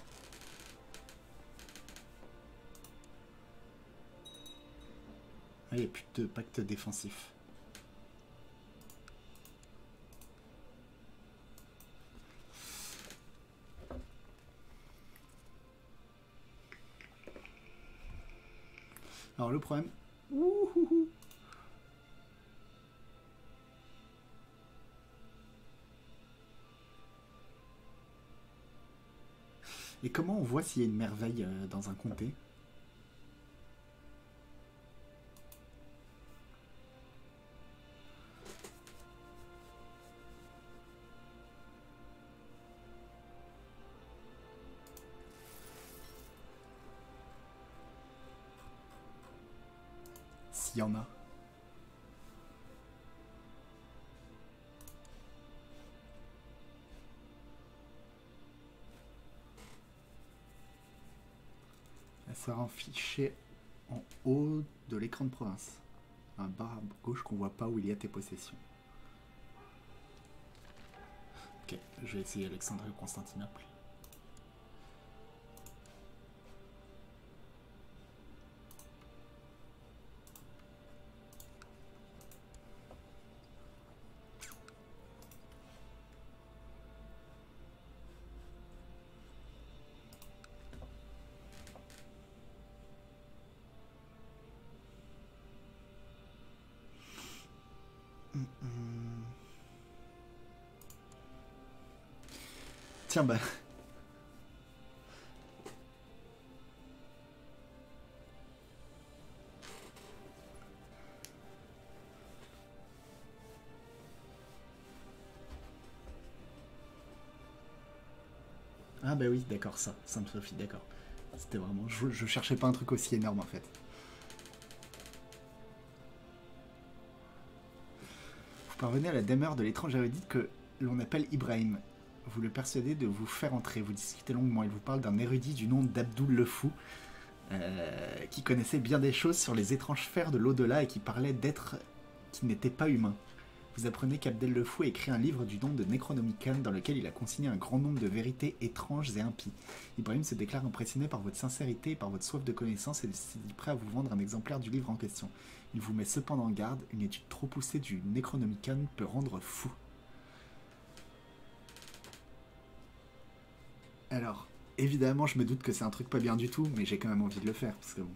Ah, il n'y a plus de pacte défensif. Alors le problème... Ouhouhou. Et comment on voit s'il y a une merveille dans un comté? S'il y en a. Elle sera affichée en haut de l'écran de province. Un bar à gauche qu'on voit pas où il y a tes possessions. Ok, je vais essayer Alexandrie ou Constantinople. Tiens, bah. Ah bah oui, d'accord, ça, Sainte-Sophie, d'accord. C'était vraiment... Je cherchais pas un truc aussi énorme en fait. Vous parvenez à la demeure de l'étrange érudite que l'on appelle Ibrahim. Vous le persuadez de vous faire entrer. Vous discutez longuement. Il vous parle d'un érudit du nom d'Abdoul le Fou, qui connaissait bien des choses sur les étranges sphères de l'au-delà et qui parlait d'êtres qui n'étaient pas humains. Vous apprenez qu'Abdel le Fou a écrit un livre du nom de Necronomicon dans lequel il a consigné un grand nombre de vérités étranges et impies. Ibrahim se déclare impressionné par votre sincérité et par votre soif de connaissance et se dit prêt à vous vendre un exemplaire du livre en question. Il vous met cependant en garde, une étude trop poussée du Necronomicon peut rendre fou. Alors, évidemment, je me doute que c'est un truc pas bien du tout, mais j'ai quand même envie de le faire, parce que bon...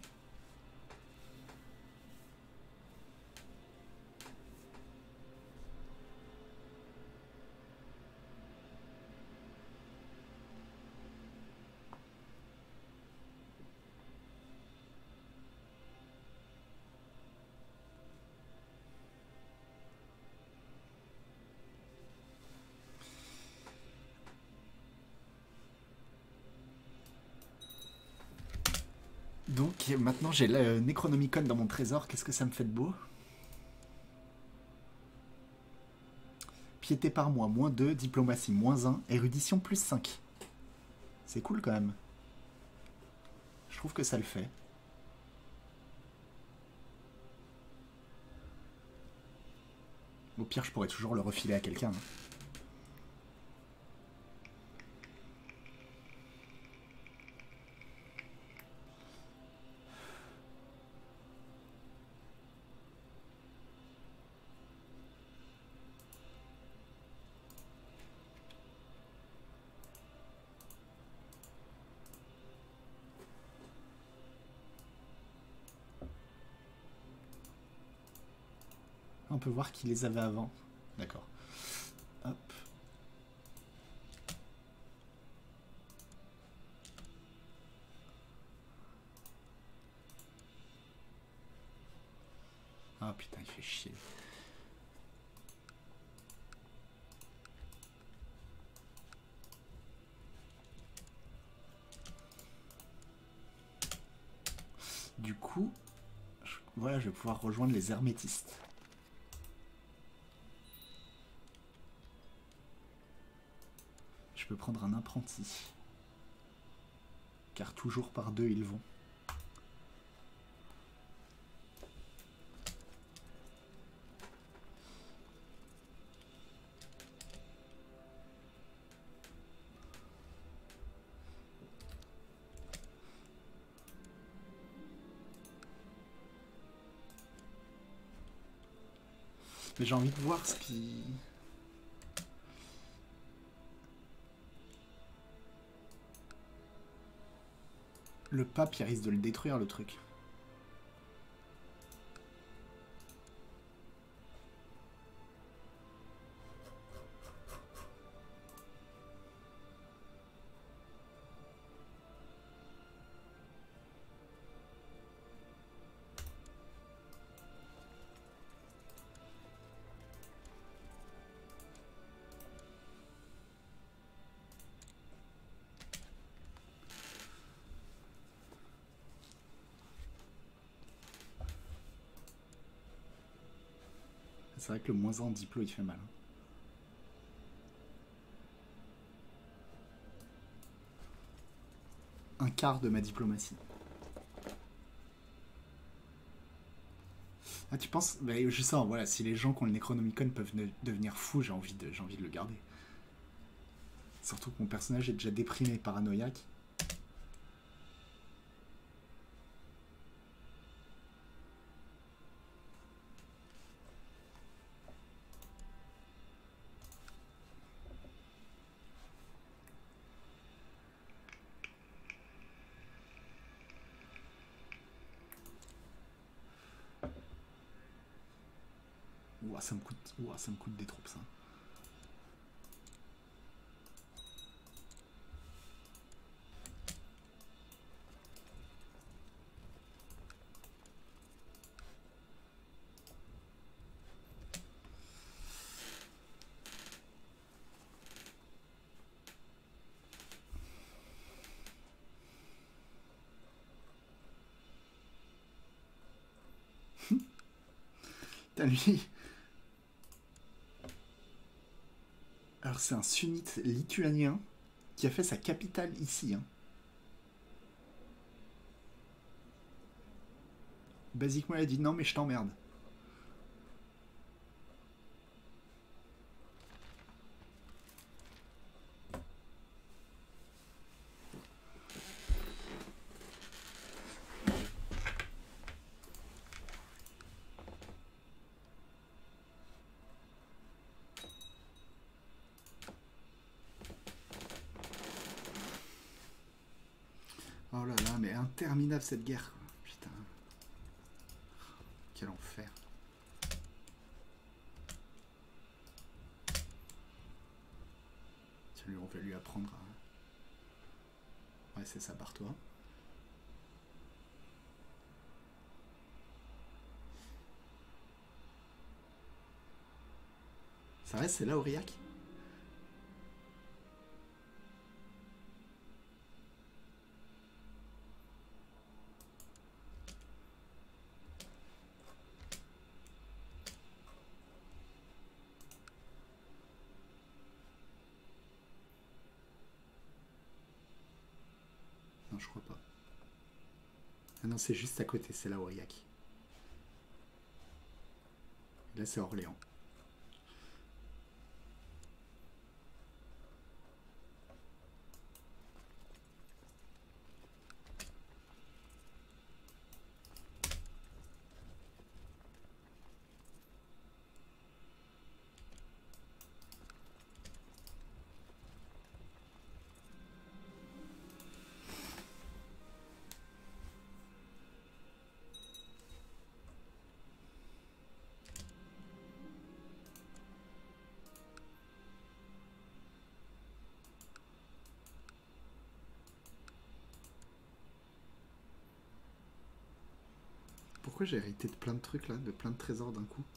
Donc, maintenant j'ai le Necronomicon dans mon trésor, qu'est-ce que ça me fait de beau? Piété par mois, -2, diplomatie, -1, érudition, +5. C'est cool quand même. Je trouve que ça le fait. Au pire, je pourrais toujours le refiler à quelqu'un. On peut voir qui les avait avant. D'accord. Hop. Ah putain, il fait chier. Du coup, voilà, je vais pouvoir rejoindre les hermétistes. Je peux prendre un apprenti. Car toujours par deux ils vont. Mais j'ai envie de voir ce qui... Le pape, il risque de le détruire, le truc. C'est vrai que le -1 en diplo, il fait mal. Un quart de ma diplomatie. Ah, tu penses bah, je sens, voilà, si les gens qui ont le Necronomicon peuvent devenir fous, j'ai envie de le garder. Surtout que mon personnage est déjà déprimé, paranoïaque. Ouah, ça me coûte des troupes, ça. T'as lui. Alors, c'est un sunnite lituanien qui a fait sa capitale ici. Hein. Basiquement, il a dit non, mais je t'emmerde. Oh là là, mais interminable cette guerre. Putain. Quel enfer. On va lui apprendre à... Ouais, c'est ça, barre-toi. Ça reste, c'est là, Aurillac? Non, je crois pas. Ah non, c'est juste à côté, c'est là, Aurillac. Là, c'est Orléans. Pourquoi j'ai hérité de plein de trucs là, de plein de trésors d'un coup?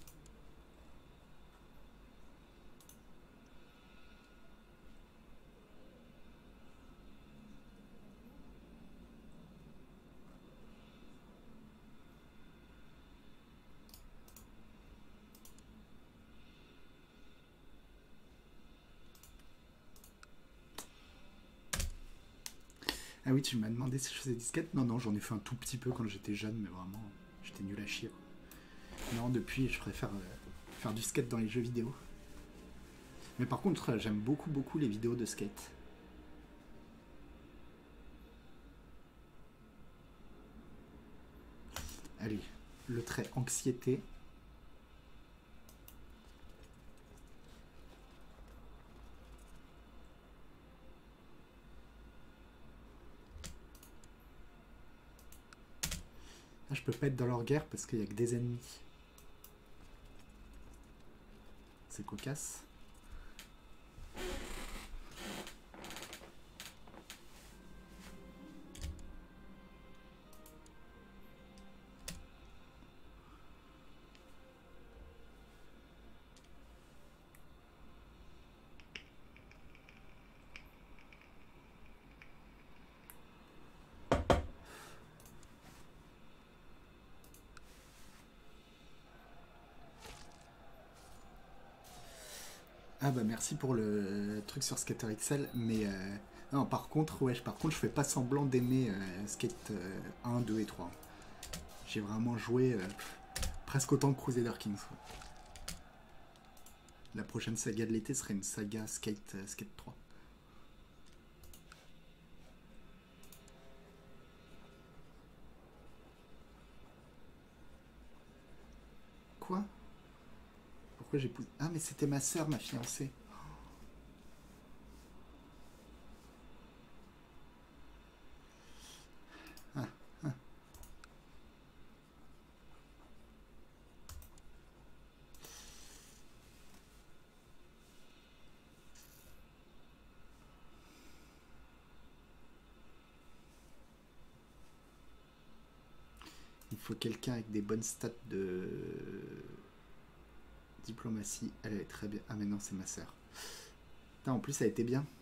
Ah oui, tu m'as demandé si je faisais disquette. Non, non, j'en ai fait un tout petit peu quand j'étais jeune, mais vraiment, j'étais nul à chier. Non, depuis, je préfère faire du skate dans les jeux vidéo. Mais par contre, j'aime beaucoup, beaucoup les vidéos de skate. Allez, le trait anxiété. Ah, je peux pas être dans leur guerre parce qu'il y a que des ennemis. C'est cocasse. Ah bah merci pour le truc sur Skater XL, mais non, par contre, ouais, par contre, je fais pas semblant d'aimer Skate 1, 2 et 3. J'ai vraiment joué presque autant que Crusader Kings, quoi. La prochaine saga de l'été serait une saga Skate 3. Quoi? Pourquoi j'ai poussé? Ah mais c'était ma sœur, ma fiancée. Ah, ah. Il faut quelqu'un avec des bonnes stats de diplomatie. Elle est très bien. Ah mais non, c'est ma sœur. Putain, en plus, ça a été bien.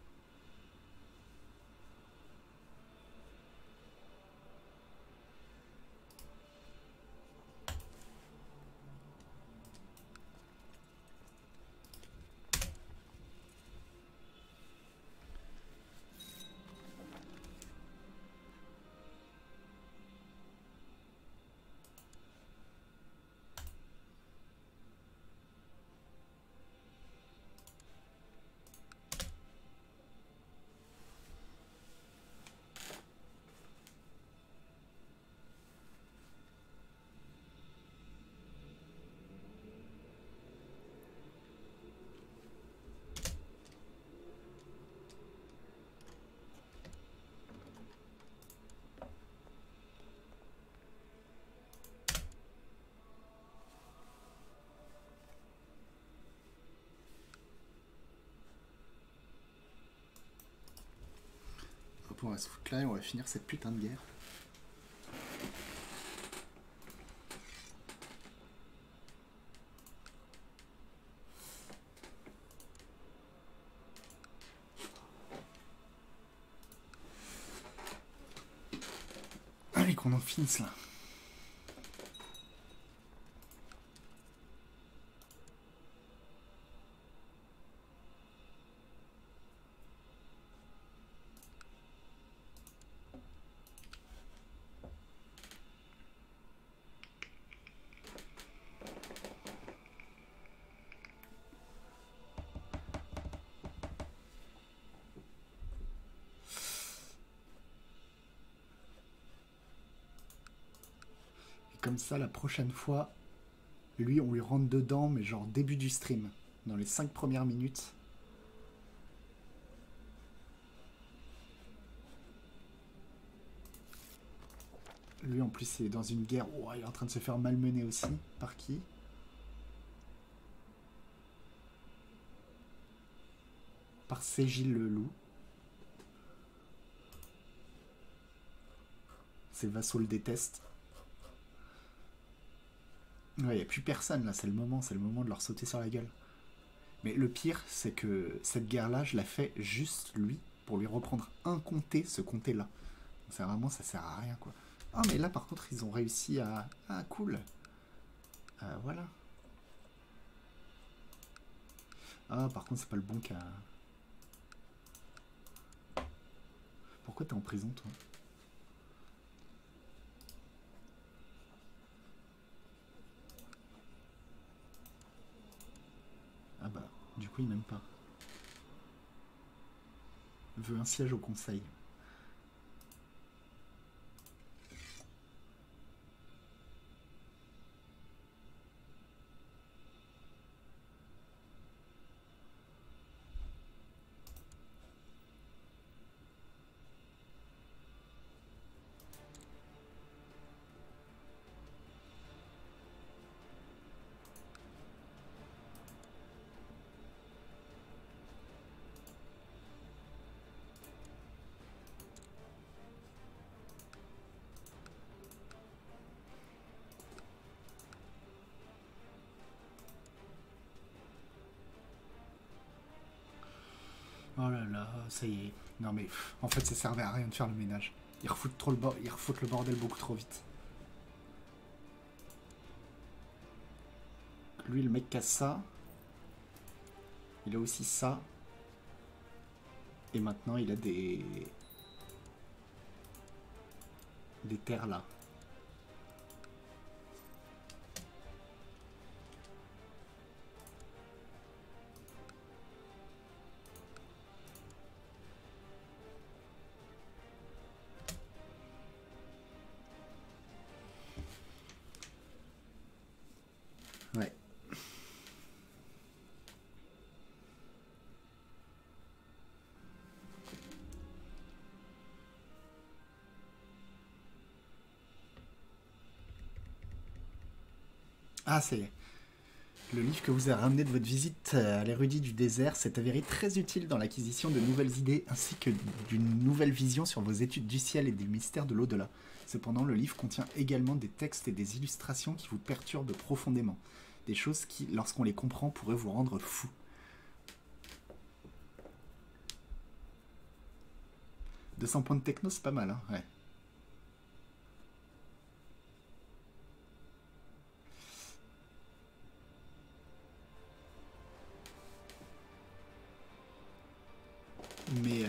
Hop, on va se foutre là et on va finir cette putain de guerre. Allez, qu'on en finisse là. Comme ça, la prochaine fois, lui, on lui rentre dedans, mais genre début du stream, dans les 5 premières minutes. Lui, en plus, il est dans une guerre. Oh, il est en train de se faire malmener aussi. Par qui? Par Ségil le loup. Ses vassaux le détestent. Ouais, il n'y a plus personne là, c'est le moment de leur sauter sur la gueule. Mais le pire, c'est que cette guerre-là, je la fais juste lui, pour lui reprendre un comté, ce comté-là. C'est vraiment, ça sert à rien, quoi. Ah, mais là, par contre, ils ont réussi à... Ah, cool. Voilà. Ah, par contre, c'est pas le bon cas. Pourquoi t'es en prison, toi? Ah bah, du coup, il m'aime pas. Veut un siège au conseil. Oh là là, ça y est. Non mais, en fait, ça servait à rien de faire le ménage. Ils refoutent trop ils refoutent le bordel beaucoup trop vite. Lui, le mec casse ça. Il a aussi ça. Et maintenant, il a des terres là. Ouais. Ah, ça y est. Le livre que vous avez ramené de votre visite à l'érudit du désert s'est avéré très utile dans l'acquisition de nouvelles idées ainsi que d'une nouvelle vision sur vos études du ciel et des mystères de l'au-delà. Cependant, le livre contient également des textes et des illustrations qui vous perturbent profondément. Des choses qui, lorsqu'on les comprend, pourraient vous rendre fou. 200 points de techno, c'est pas mal, hein, ouais. Mais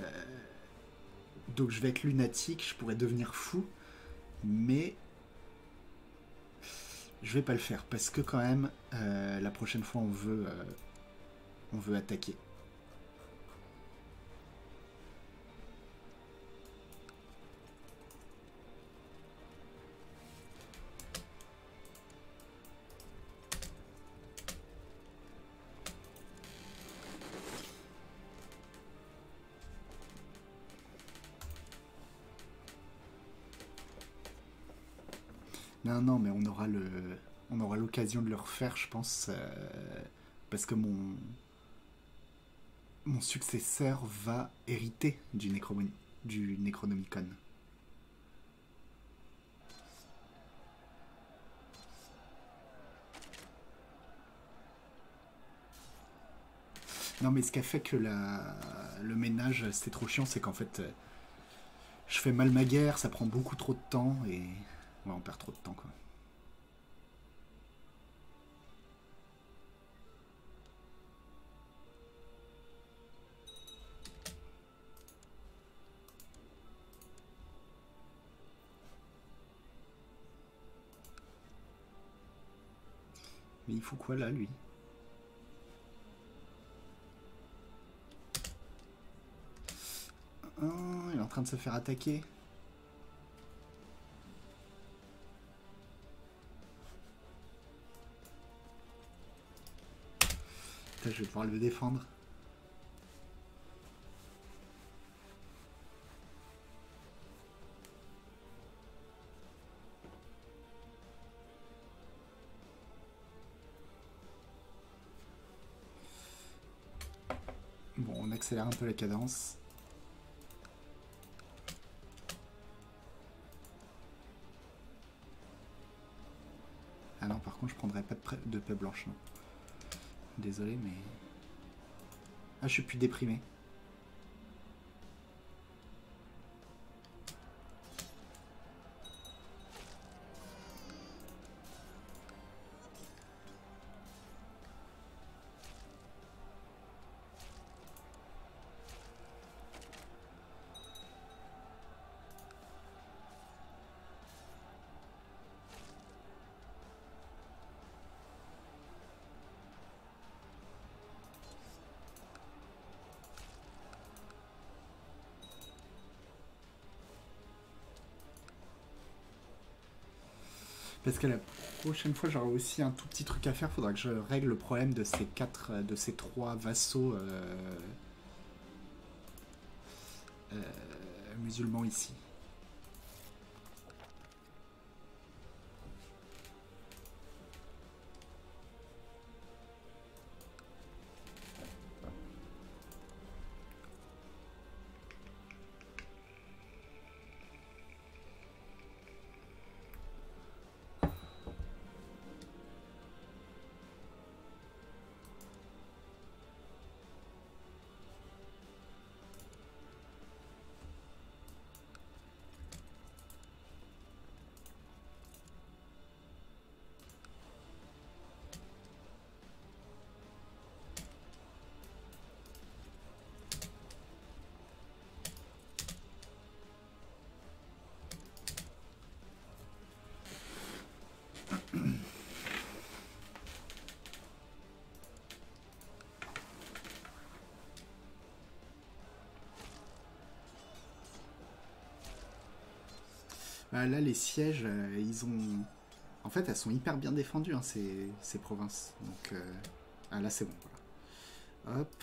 donc je vais être lunatique, je pourrais devenir fou, mais je vais pas le faire parce que quand même la prochaine fois on veut attaquer. Non, non, mais on aura l'occasion de le refaire, je pense, parce que mon successeur va hériter du Necronomicon. Non, mais ce qui a fait que le ménage, c'était trop chiant, c'est qu'en fait, je fais mal ma guerre, ça prend beaucoup trop de temps, et ouais, on perd trop de temps, quoi. Mais il faut quoi, là, lui? Oh, il est en train de se faire attaquer. Putain, je vais pouvoir le défendre. Bon, on accélère un peu la cadence. Ah non, par contre, je prendrais pas de paix blanche. Non. Désolé, mais... Ah, je suis plus déprimé. Parce que la prochaine fois, j'aurai aussi un tout petit truc à faire. Faudra que je règle le problème de de ces trois vassaux musulmans ici. Là, les sièges, ils ont... En fait, elles sont hyper bien défendues, hein, ces provinces. Donc, ah, là, c'est bon, voilà. Hop.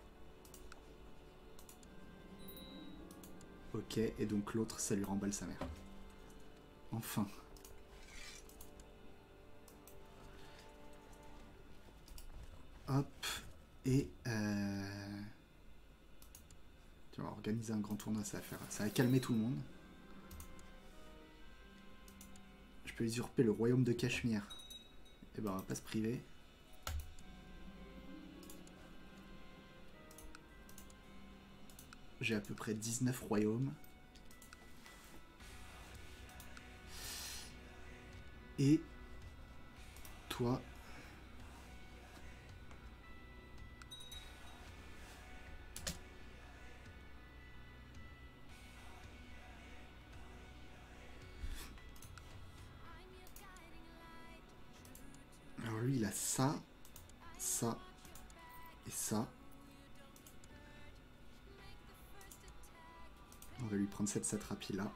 Ok, et donc l'autre, ça lui remballe sa mère. Enfin. Hop. Et... Tu vas organiser un grand tournoi, ça va faire... Ça va calmer tout le monde. Je peux usurper le royaume de Cachemire. Et ben, on va pas se priver. J'ai à peu près 19 royaumes. Et toi... Alors lui, il a ça, ça et ça. On va lui prendre cette satrapie là.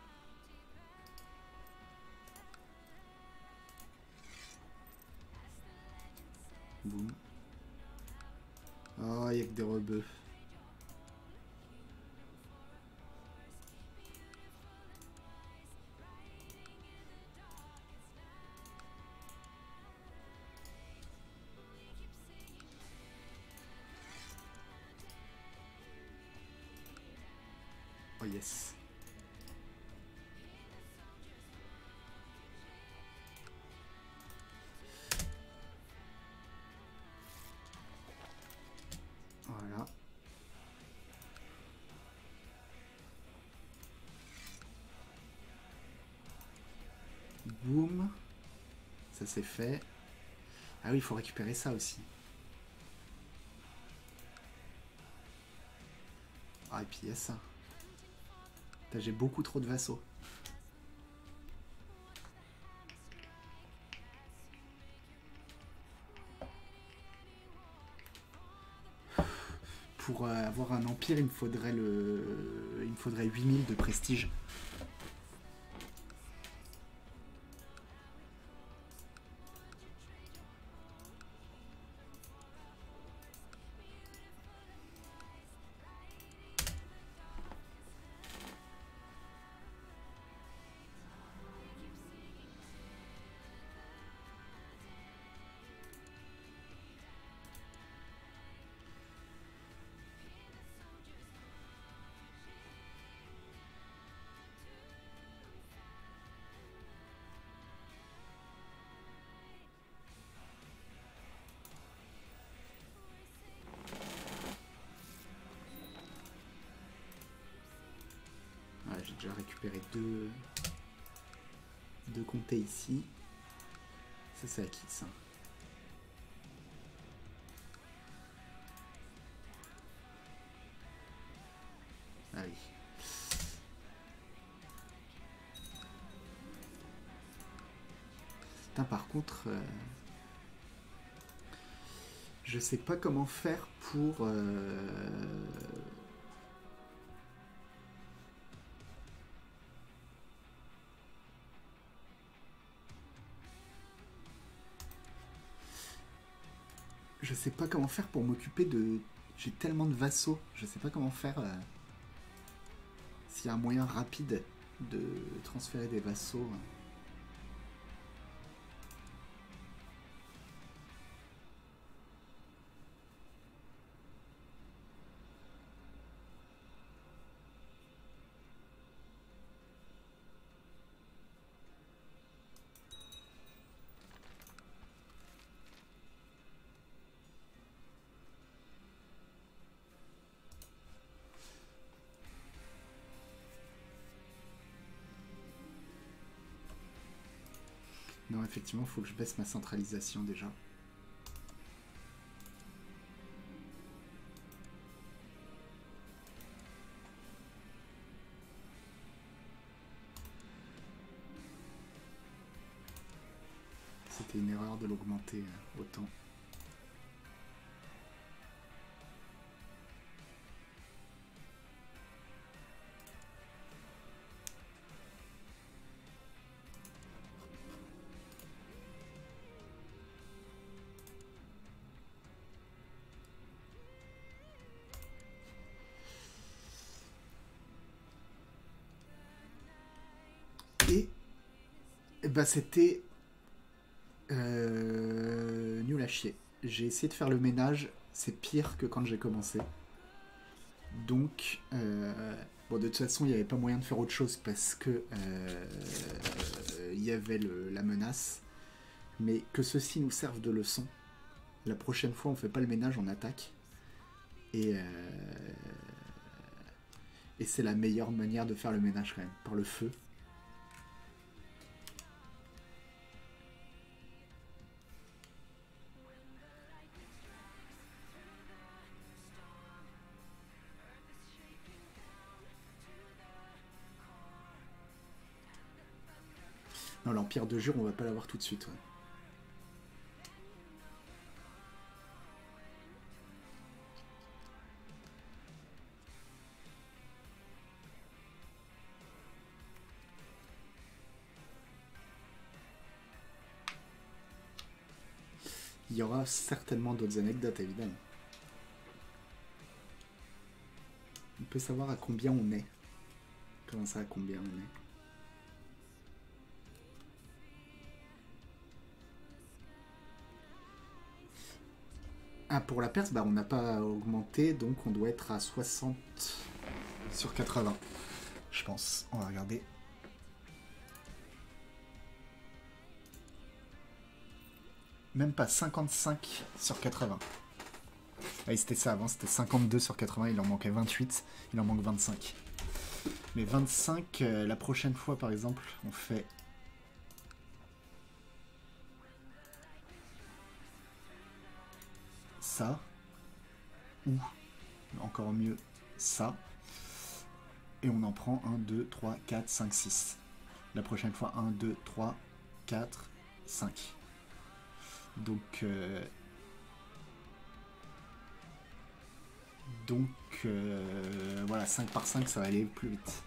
Boum. Oh, il n'y a que des rebeux. Oh yes. Voilà. Boum. Ça c'est fait. Ah oui, il faut récupérer ça aussi. Ah, et puis il y a ça. J'ai beaucoup trop de vassaux. Pour avoir un empire, il me faudrait 8000 de prestige. Ouais, j'ai déjà récupéré deux comtés ici. Ça c'est acquis ça. Ah oui. Putain, par contre, je sais pas comment faire pour... Je sais pas comment faire pour m'occuper de... J'ai tellement de vassaux, je sais pas comment faire... S'il y a un moyen rapide de transférer des vassaux... Non, effectivement, il faut que je baisse ma centralisation déjà. C'était une erreur de l'augmenter autant. Bah c'était nul à chier. J'ai essayé de faire le ménage, c'est pire que quand j'ai commencé. Donc, bon, de toute façon, il n'y avait pas moyen de faire autre chose parce que il y avait la menace. Mais que ceci nous serve de leçon. La prochaine fois, on fait pas le ménage, on attaque. Et, et c'est la meilleure manière de faire le ménage quand même, par le feu. Non, l'Empire de Jure, on va pas l'avoir tout de suite. Ouais. Il y aura certainement d'autres anecdotes, évidemment. On peut savoir à combien on est. Comment ça, à combien on est? Ah, pour la Perse, bah, on n'a pas augmenté, donc on doit être à 60 sur 80. Je pense. On va regarder. Même pas 55 sur 80. Ah, c'était ça avant, c'était 52 sur 80, il en manquait 28, il en manque 25. Mais 25, la prochaine fois par exemple, on fait... ça. Ou, encore mieux, ça. Et on en prend 1, 2, 3, 4, 5, 6. La prochaine fois, 1, 2, 3, 4, 5. Donc... voilà, 5 par 5, ça va aller plus vite.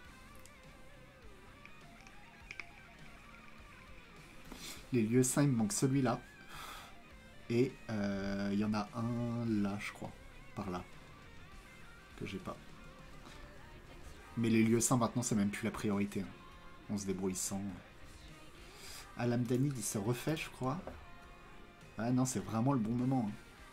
Les lieux saints, il me manque celui-là. Et il y en a un là, je crois. Par là. Que j'ai pas. Mais les lieux saints, maintenant, c'est même plus la priorité. Hein. On se débrouille sans. Alamdanid, il se refait, je crois. Ah non, c'est vraiment le bon moment. Hein.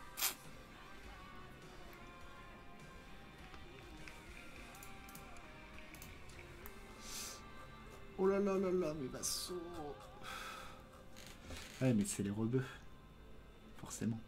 Oh là là là là, mes vassaux. Ouais, mais c'est les rebeux. Forcément.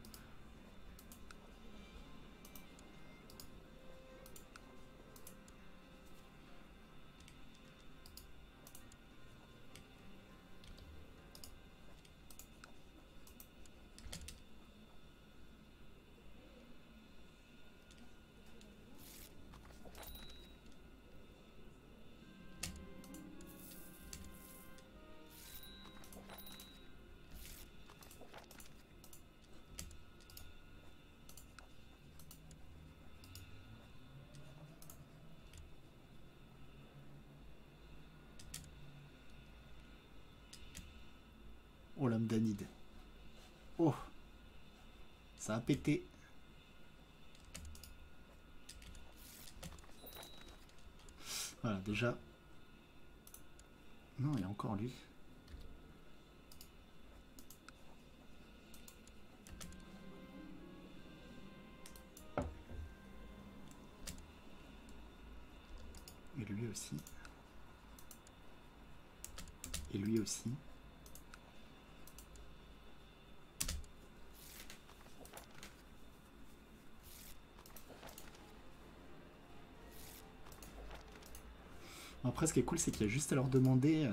Oh l'Amdanid. Oh. Ça a pété. Voilà, déjà. Non, il y a encore lui. Et lui aussi. Et lui aussi. Après, ce qui est cool, c'est qu'il y a juste à leur demander...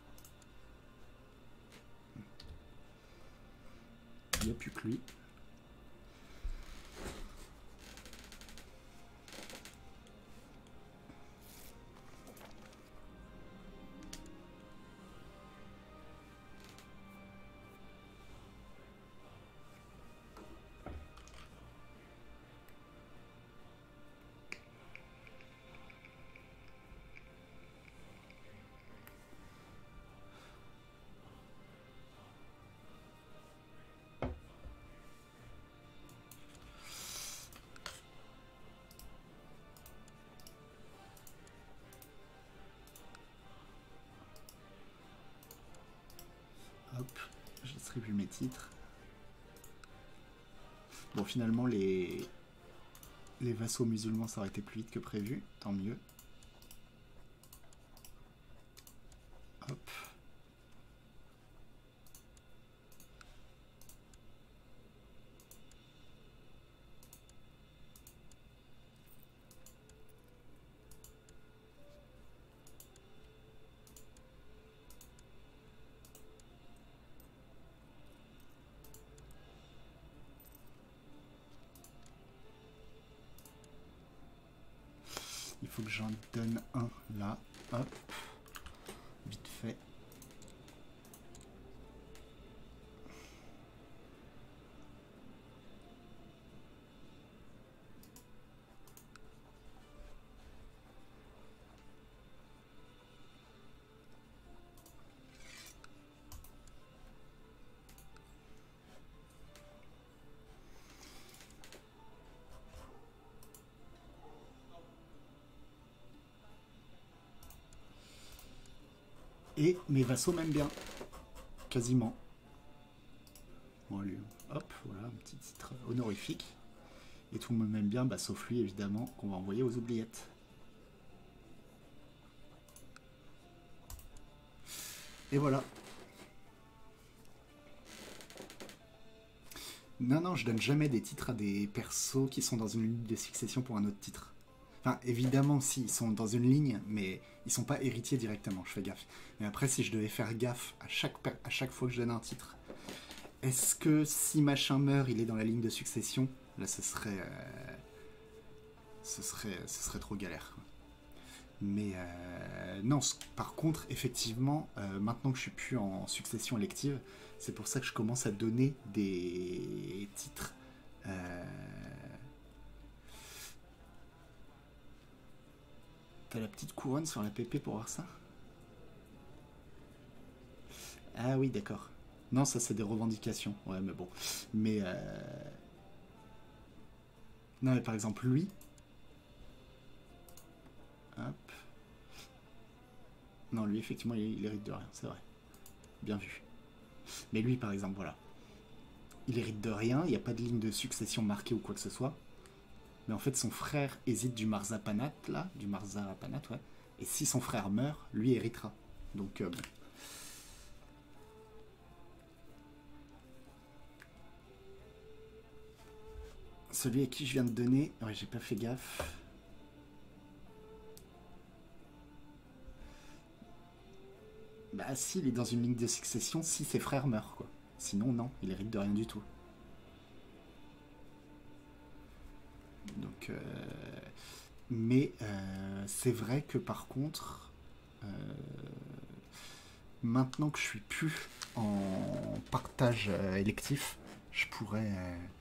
Il n'y a plus que lui. titres. Bon, finalement, les vassaux musulmans s'arrêtaient plus vite que prévu. Tant mieux. Hop. Il faut que j'en donne un là. Hop. Vite fait. Et mes vassaux m'aiment bien. Quasiment. Bon, allez, hop, voilà, un petit titre honorifique. Et tout le monde m'aime bien, bah, sauf lui, évidemment, qu'on va envoyer aux oubliettes. Et voilà. Non, je donne jamais des titres à des persos qui sont dans une ligne de succession pour un autre titre. Enfin, évidemment, si, ils sont dans une ligne, mais ils sont pas héritiers directement, je fais gaffe. Mais après, si je devais faire gaffe à chaque fois que je donne un titre, est-ce que si machin meurt, il est dans la ligne de succession? Là, ce serait trop galère, quoi. Mais non, par contre, effectivement, maintenant que je suis plus en succession élective, c'est pour ça que je commence à donner des titres. T'as la petite couronne sur la PP pour voir ça? Ah oui, d'accord. Non, ça c'est des revendications. Ouais, mais bon. Mais non, mais par exemple, lui. Hop. Non, lui, effectivement, il hérite de rien, c'est vrai. Bien vu. Mais lui, par exemple, voilà. Il hérite de rien, il n'y a pas de ligne de succession marquée ou quoi que ce soit. Mais en fait, son frère hésite du Marzapanat, là. Du Marzapanat, ouais. Et si son frère meurt, lui héritera. Donc, bon. Celui à qui je viens de donner, ouais, j'ai pas fait gaffe. Bah, si, il est dans une ligne de succession si ses frères meurent, quoi. Sinon, non, il hérite de rien du tout. Donc, mais c'est vrai que par contre, maintenant que je suis plus en partage électif, je pourrais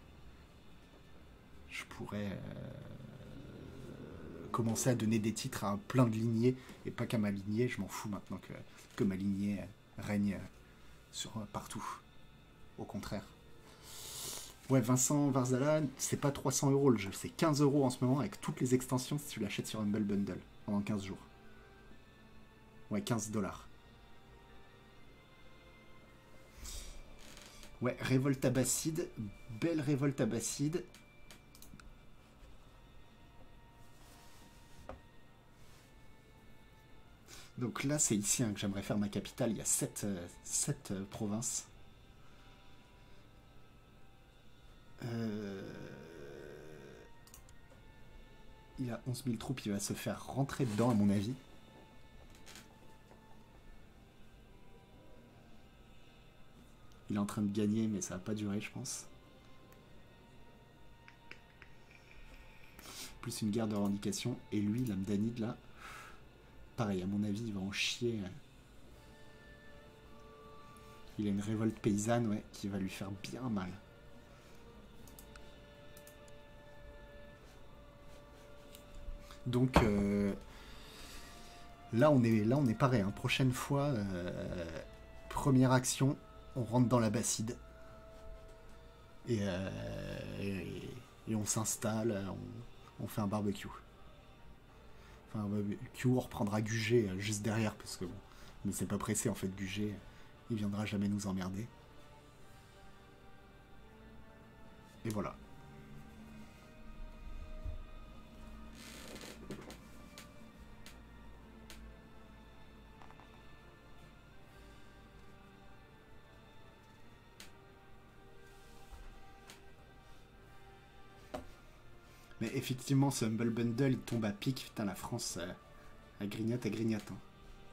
commencer à donner des titres à plein de lignées et pas qu'à ma lignée. Je m'en fous maintenant que ma lignée règne partout. Au contraire. Ouais, Vincent Varzala, c'est pas 300 € le jeu, c'est 15 € en ce moment avec toutes les extensions si tu l'achètes sur Humble Bundle pendant 15 jours. Ouais, 15 $. Ouais, révolte abbasside, belle révolte abbasside. Donc là, c'est ici que j'aimerais faire ma capitale. Il y a 7 provinces. Il a 11 000 troupes, il va se faire rentrer dedans à mon avis. Il est en train de gagner, mais ça va pas durer, je pense. Plus une guerre de revendication. Et lui, l'Amdanide, là, pareil, à mon avis, il va en chier. Il a une révolte paysanne, ouais, qui va lui faire bien mal. Donc là on est pareil, hein. Prochaine fois, première action, on rentre dans la Basside et on s'installe, on fait un barbecue. Enfin un barbecue, on reprendra Gugé juste derrière parce que bon, mais c'est pas pressé en fait, Gugé, il viendra jamais nous emmerder. Et voilà. Mais effectivement, ce Humble Bundle, il tombe à pic. Putain, la France, elle grignote, elle grignote. Hein.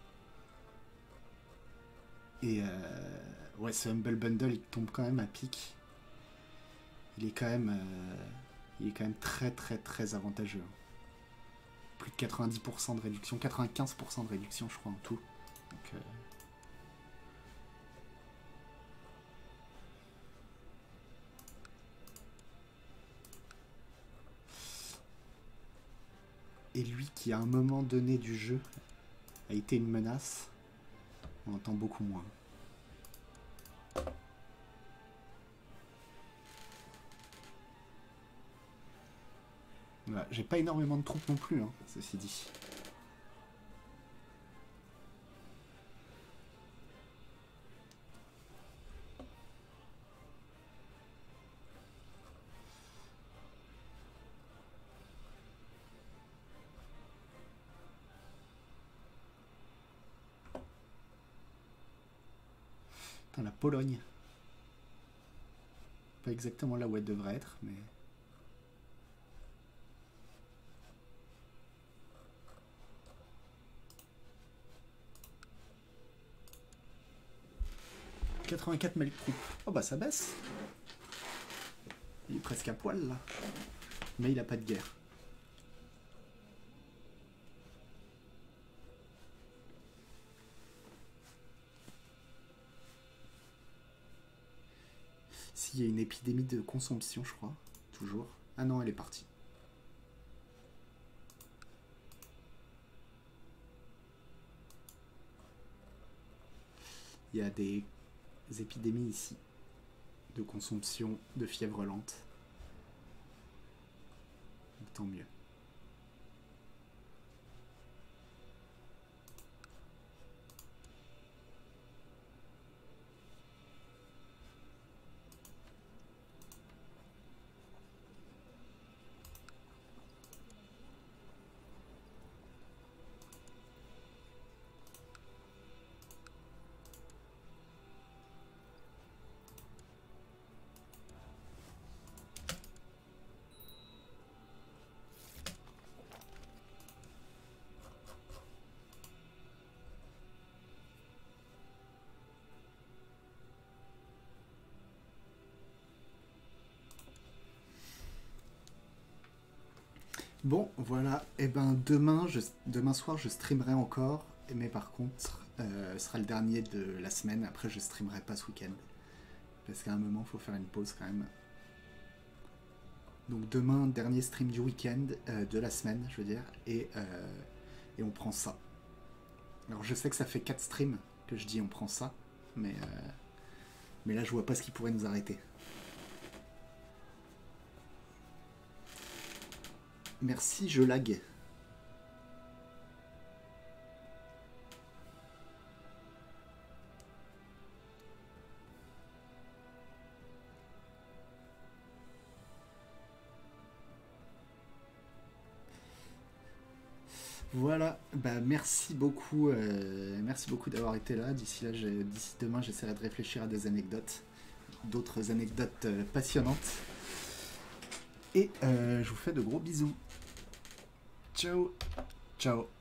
Et ouais, ce Humble Bundle, il tombe quand même à pic. Il est quand même, très très très avantageux. Hein. Plus de 90% de réduction, 95% de réduction, je crois, en tout. Donc, et lui, qui à un moment donné du jeu a été une menace, on entend beaucoup moins. Voilà. J'ai pas énormément de troupes non plus, hein, ceci dit. Putain, la Pologne. Pas exactement là où elle devrait être, mais... « 84 000 troupes. Oh bah ça baisse. Il est presque à poil là. Mais il a pas de guerre. S'il y a une épidémie de consomption, je crois. Toujours. Ah non, elle est partie. Il y a des épidémies ici de consomption de fièvre lente. Tant mieux. Bon, voilà. Et ben demain soir, je streamerai encore. Mais par contre, ce sera le dernier de la semaine. Après, je streamerai pas ce week-end. Parce qu'à un moment, il faut faire une pause quand même. Donc demain, dernier stream du week-end, de la semaine, je veux dire. Et on prend ça. Alors je sais que ça fait 4 streams que je dis on prend ça. Mais là, je vois pas ce qui pourrait nous arrêter. Merci, je lag. Voilà, bah merci beaucoup d'avoir été là. D'ici demain, j'essaierai de réfléchir à des anecdotes, d'autres anecdotes passionnantes. Et je vous fais de gros bisous. Ciao, ciao.